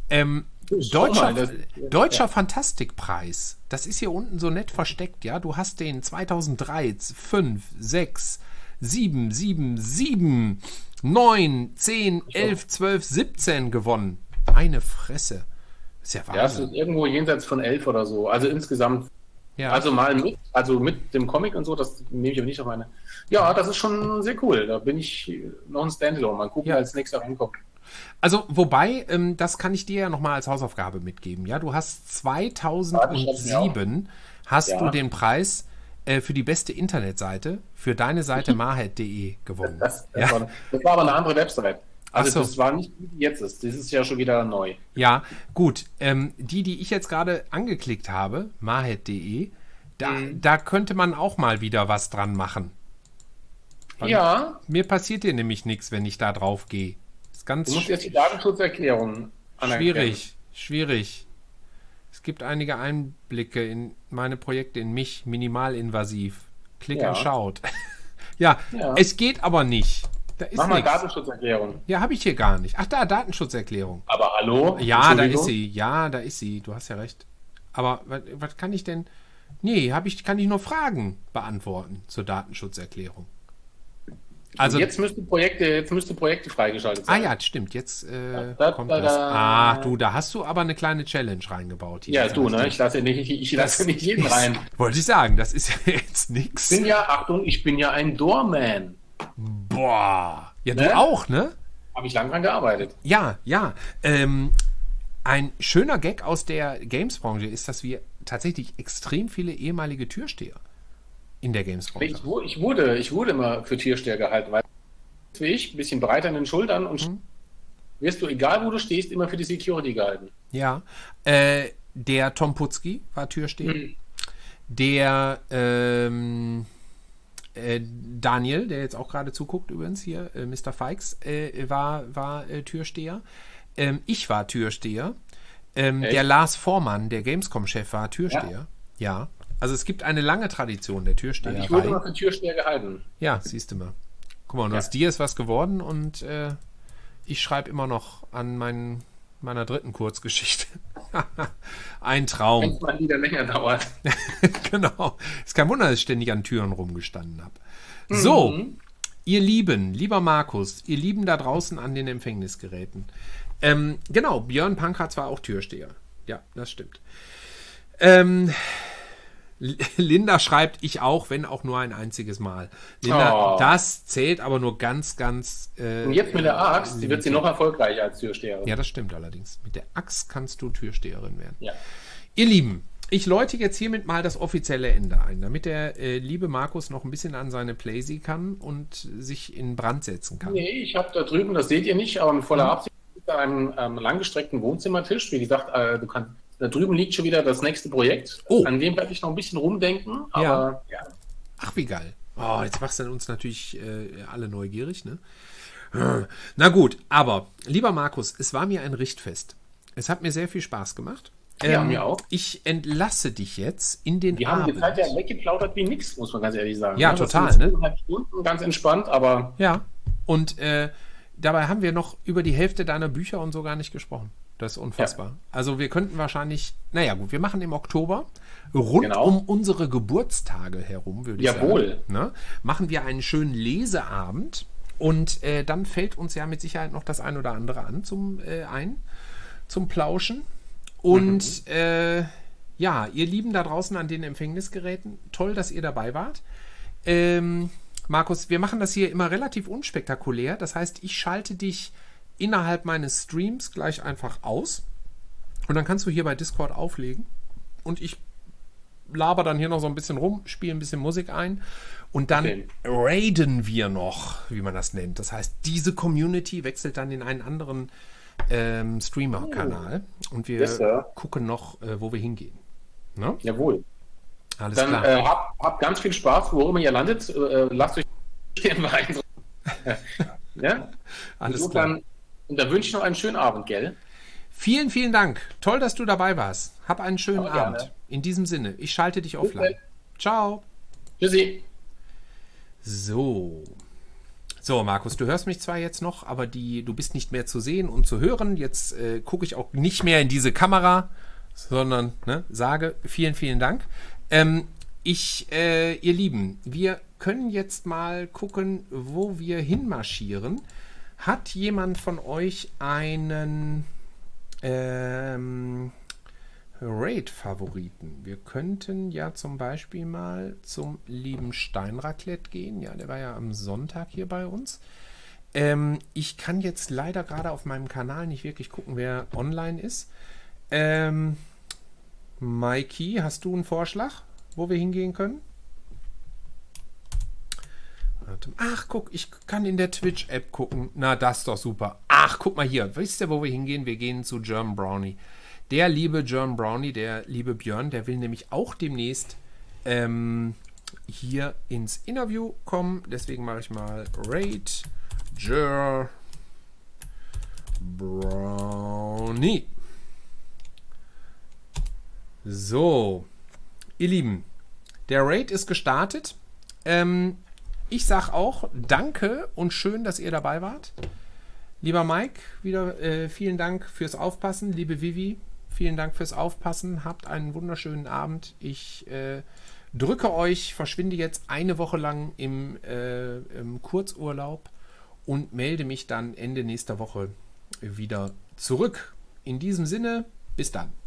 Speaker 1: Deutscher Fantastikpreis. Das ist hier unten so nett versteckt, ja. Du hast den 2003, 5, 6, 7, 7, 7, 9, 10, 11, 12, 17 gewonnen. Meine Fresse. Ist ja Wahnsinn.
Speaker 2: Ja, es ist irgendwo jenseits von 11 oder so. Also insgesamt. Ja. Also mit dem Comic und so, das nehme ich aber nicht auf meine. Ja, das ist schon sehr cool. Da bin ich noch ein Standalone. Mal gucken, als nächster reinkommt.
Speaker 1: Also, wobei, das kann ich dir ja nochmal als Hausaufgabe mitgeben. Ja, du hast 2007 du den Preis für die beste Internetseite für deine Seite mahed.de gewonnen.
Speaker 2: Das war aber eine andere Website. Also das war nicht, wie jetzt ist. Das ist ja schon wieder neu.
Speaker 1: Ja, gut. Die ich jetzt gerade angeklickt habe, mahed.de, da könnte man auch mal wieder was dran machen.
Speaker 2: Ja.
Speaker 1: Mir passiert hier nämlich nichts, wenn ich da drauf gehe.
Speaker 2: Du musst jetzt die Datenschutzerklärung anerkennen.
Speaker 1: Schwierig. Es gibt einige Einblicke in meine Projekte, in mich, minimalinvasiv. Klick and schaut. Ja, es geht aber nicht.
Speaker 2: Mach mal Datenschutzerklärung.
Speaker 1: Ja, habe ich hier gar nicht. Ach, da, Datenschutzerklärung.
Speaker 2: Aber hallo?
Speaker 1: Ja, da ist sie. Ja, da ist sie. Du hast ja recht. Aber was kann ich denn... Nee, kann ich nur Fragen beantworten zur Datenschutzerklärung.
Speaker 2: Also jetzt müsste Projekte freigeschaltet sein.
Speaker 1: Ah ja, stimmt. Jetzt kommt das. Da hast du aber eine kleine Challenge reingebaut.
Speaker 2: Hier. Ja, du, ne? Ich lasse nicht jeden rein.
Speaker 1: Wollte ich sagen, das ist ja jetzt nichts.
Speaker 2: Ich bin ja ein Doorman.
Speaker 1: Boah. Ja, du auch, ne?
Speaker 2: Habe ich lange dran gearbeitet.
Speaker 1: Ja. Ein schöner Gag aus der Games-Branche ist, dass wir tatsächlich extrem viele ehemalige Türsteher in der Games-Branche.
Speaker 2: Ich wurde immer für Türsteher gehalten, weil ein bisschen breiter in den Schultern und wirst du, egal wo du stehst, immer für die Security gehalten.
Speaker 1: Ja. Der Tom Putzki war Türsteher. Der Daniel, der jetzt auch gerade zuguckt übrigens hier, Mr. Fikes, war Türsteher. Ich war Türsteher. Der Lars Vormann, der Gamescom-Chef, war Türsteher. Ja. Also es gibt eine lange Tradition der Türsteherei.
Speaker 2: Ich wurde immer für Türsteher gehalten.
Speaker 1: Ja, siehst du mal. Guck mal, und aus dir ist was geworden und ich schreibe immer noch an meiner dritten Kurzgeschichte. Ein Traum.
Speaker 2: Wenn es mal wieder länger dauert.
Speaker 1: Genau. Ist kein Wunder, dass ich ständig an Türen rumgestanden habe. So, ihr Lieben, lieber Markus, ihr Lieben da draußen an den Empfängnisgeräten. Genau, Björn Pankratz war auch Türsteher. Ja, das stimmt. Linda schreibt, ich auch, wenn auch nur ein einziges Mal. Linda, das zählt aber nur ganz, ganz...
Speaker 2: und jetzt mit der Axt, wird sie noch erfolgreicher als Türsteherin.
Speaker 1: Ja, das stimmt allerdings. Mit der Axt kannst du Türsteherin werden.
Speaker 2: Ja.
Speaker 1: Ihr Lieben, ich läute jetzt hiermit mal das offizielle Ende ein, damit der liebe Markus noch ein bisschen an seine Playsee kann und sich in Brand setzen kann.
Speaker 2: Nee, ich habe da drüben, das seht ihr nicht, aber mit voller Absicht an einem langgestreckten Wohnzimmertisch. Wie gesagt, da drüben liegt schon wieder das nächste Projekt. An dem werde ich noch ein bisschen rumdenken. Aber, ja.
Speaker 1: Ach, wie geil. Oh, jetzt machst du uns natürlich alle neugierig, ne? Na gut, aber, lieber Markus, es war mir ein Richtfest. Es hat mir sehr viel Spaß gemacht.
Speaker 2: Ja, mir auch.
Speaker 1: Ich entlasse dich jetzt in den Abend.
Speaker 2: Wir haben die Zeit ja weggeplaudert wie nix, muss man ganz ehrlich sagen.
Speaker 1: Ja, total, ne?
Speaker 2: 2,5 Stunden, ganz entspannt, aber...
Speaker 1: Ja, und dabei haben wir noch über die Hälfte deiner Bücher und so gar nicht gesprochen. Das ist unfassbar. Ja. Also wir könnten wahrscheinlich, naja gut, wir machen im Oktober rund um unsere Geburtstage herum, würde ich sagen. Ne, machen wir einen schönen Leseabend und dann fällt uns ja mit Sicherheit noch das ein oder andere an zum Plauschen. Und ja, ihr Lieben da draußen an den Empfängnisgeräten, toll, dass ihr dabei wart. Markus, wir machen das hier immer relativ unspektakulär. Das heißt, ich schalte dich innerhalb meines Streams gleich einfach aus. Und dann kannst du hier bei Discord auflegen. Und ich laber dann hier noch so ein bisschen rum, spiele ein bisschen Musik ein. Und dann raiden wir noch, wie man das nennt. Das heißt, diese Community wechselt dann in einen anderen Streamer-Kanal. Und wir gucken noch, wo wir hingehen. Ne?
Speaker 2: Jawohl.
Speaker 1: Alles
Speaker 2: dann,
Speaker 1: klar.
Speaker 2: Habt ganz viel Spaß, wo immer ihr landet. Lasst euch beeindrucken. Ja?
Speaker 1: Alles klar.
Speaker 2: Und dann wünsche ich noch einen schönen Abend, gell?
Speaker 1: Vielen, vielen Dank. Toll, dass du dabei warst. Hab einen schönen Abend.
Speaker 2: Gerne.
Speaker 1: In diesem Sinne, ich schalte dich offline. Ciao.
Speaker 2: Tschüssi.
Speaker 1: So, Markus, du hörst mich zwar jetzt noch, aber du bist nicht mehr zu sehen und zu hören. Jetzt gucke ich auch nicht mehr in diese Kamera, sondern sage vielen, vielen Dank. Ihr Lieben, wir können jetzt mal gucken, wo wir hinmarschieren. Hat jemand von euch einen Raid-Favoriten? Wir könnten ja zum Beispiel mal zum lieben Steinraclette gehen. Ja, der war ja am Sonntag hier bei uns. Ich kann jetzt leider gerade auf meinem Kanal nicht wirklich gucken, wer online ist. Mikey, hast du einen Vorschlag, wo wir hingehen können? Ach, guck, ich kann in der Twitch-App gucken. Na, das ist doch super. Ach, guck mal hier. Wisst ihr, wo wir hingehen? Wir gehen zu German Brownie. Der liebe German Brownie, der liebe Björn, der will nämlich auch demnächst hier ins Interview kommen. Deswegen mache ich mal Raid German Brownie. So, ihr Lieben, der Raid ist gestartet. Ich sage auch danke und schön, dass ihr dabei wart. Lieber Mike, wieder vielen Dank fürs Aufpassen. Liebe Vivi, vielen Dank fürs Aufpassen. Habt einen wunderschönen Abend. Ich drücke euch, verschwinde jetzt eine Woche lang im Kurzurlaub und melde mich dann Ende nächster Woche wieder zurück. In diesem Sinne, bis dann.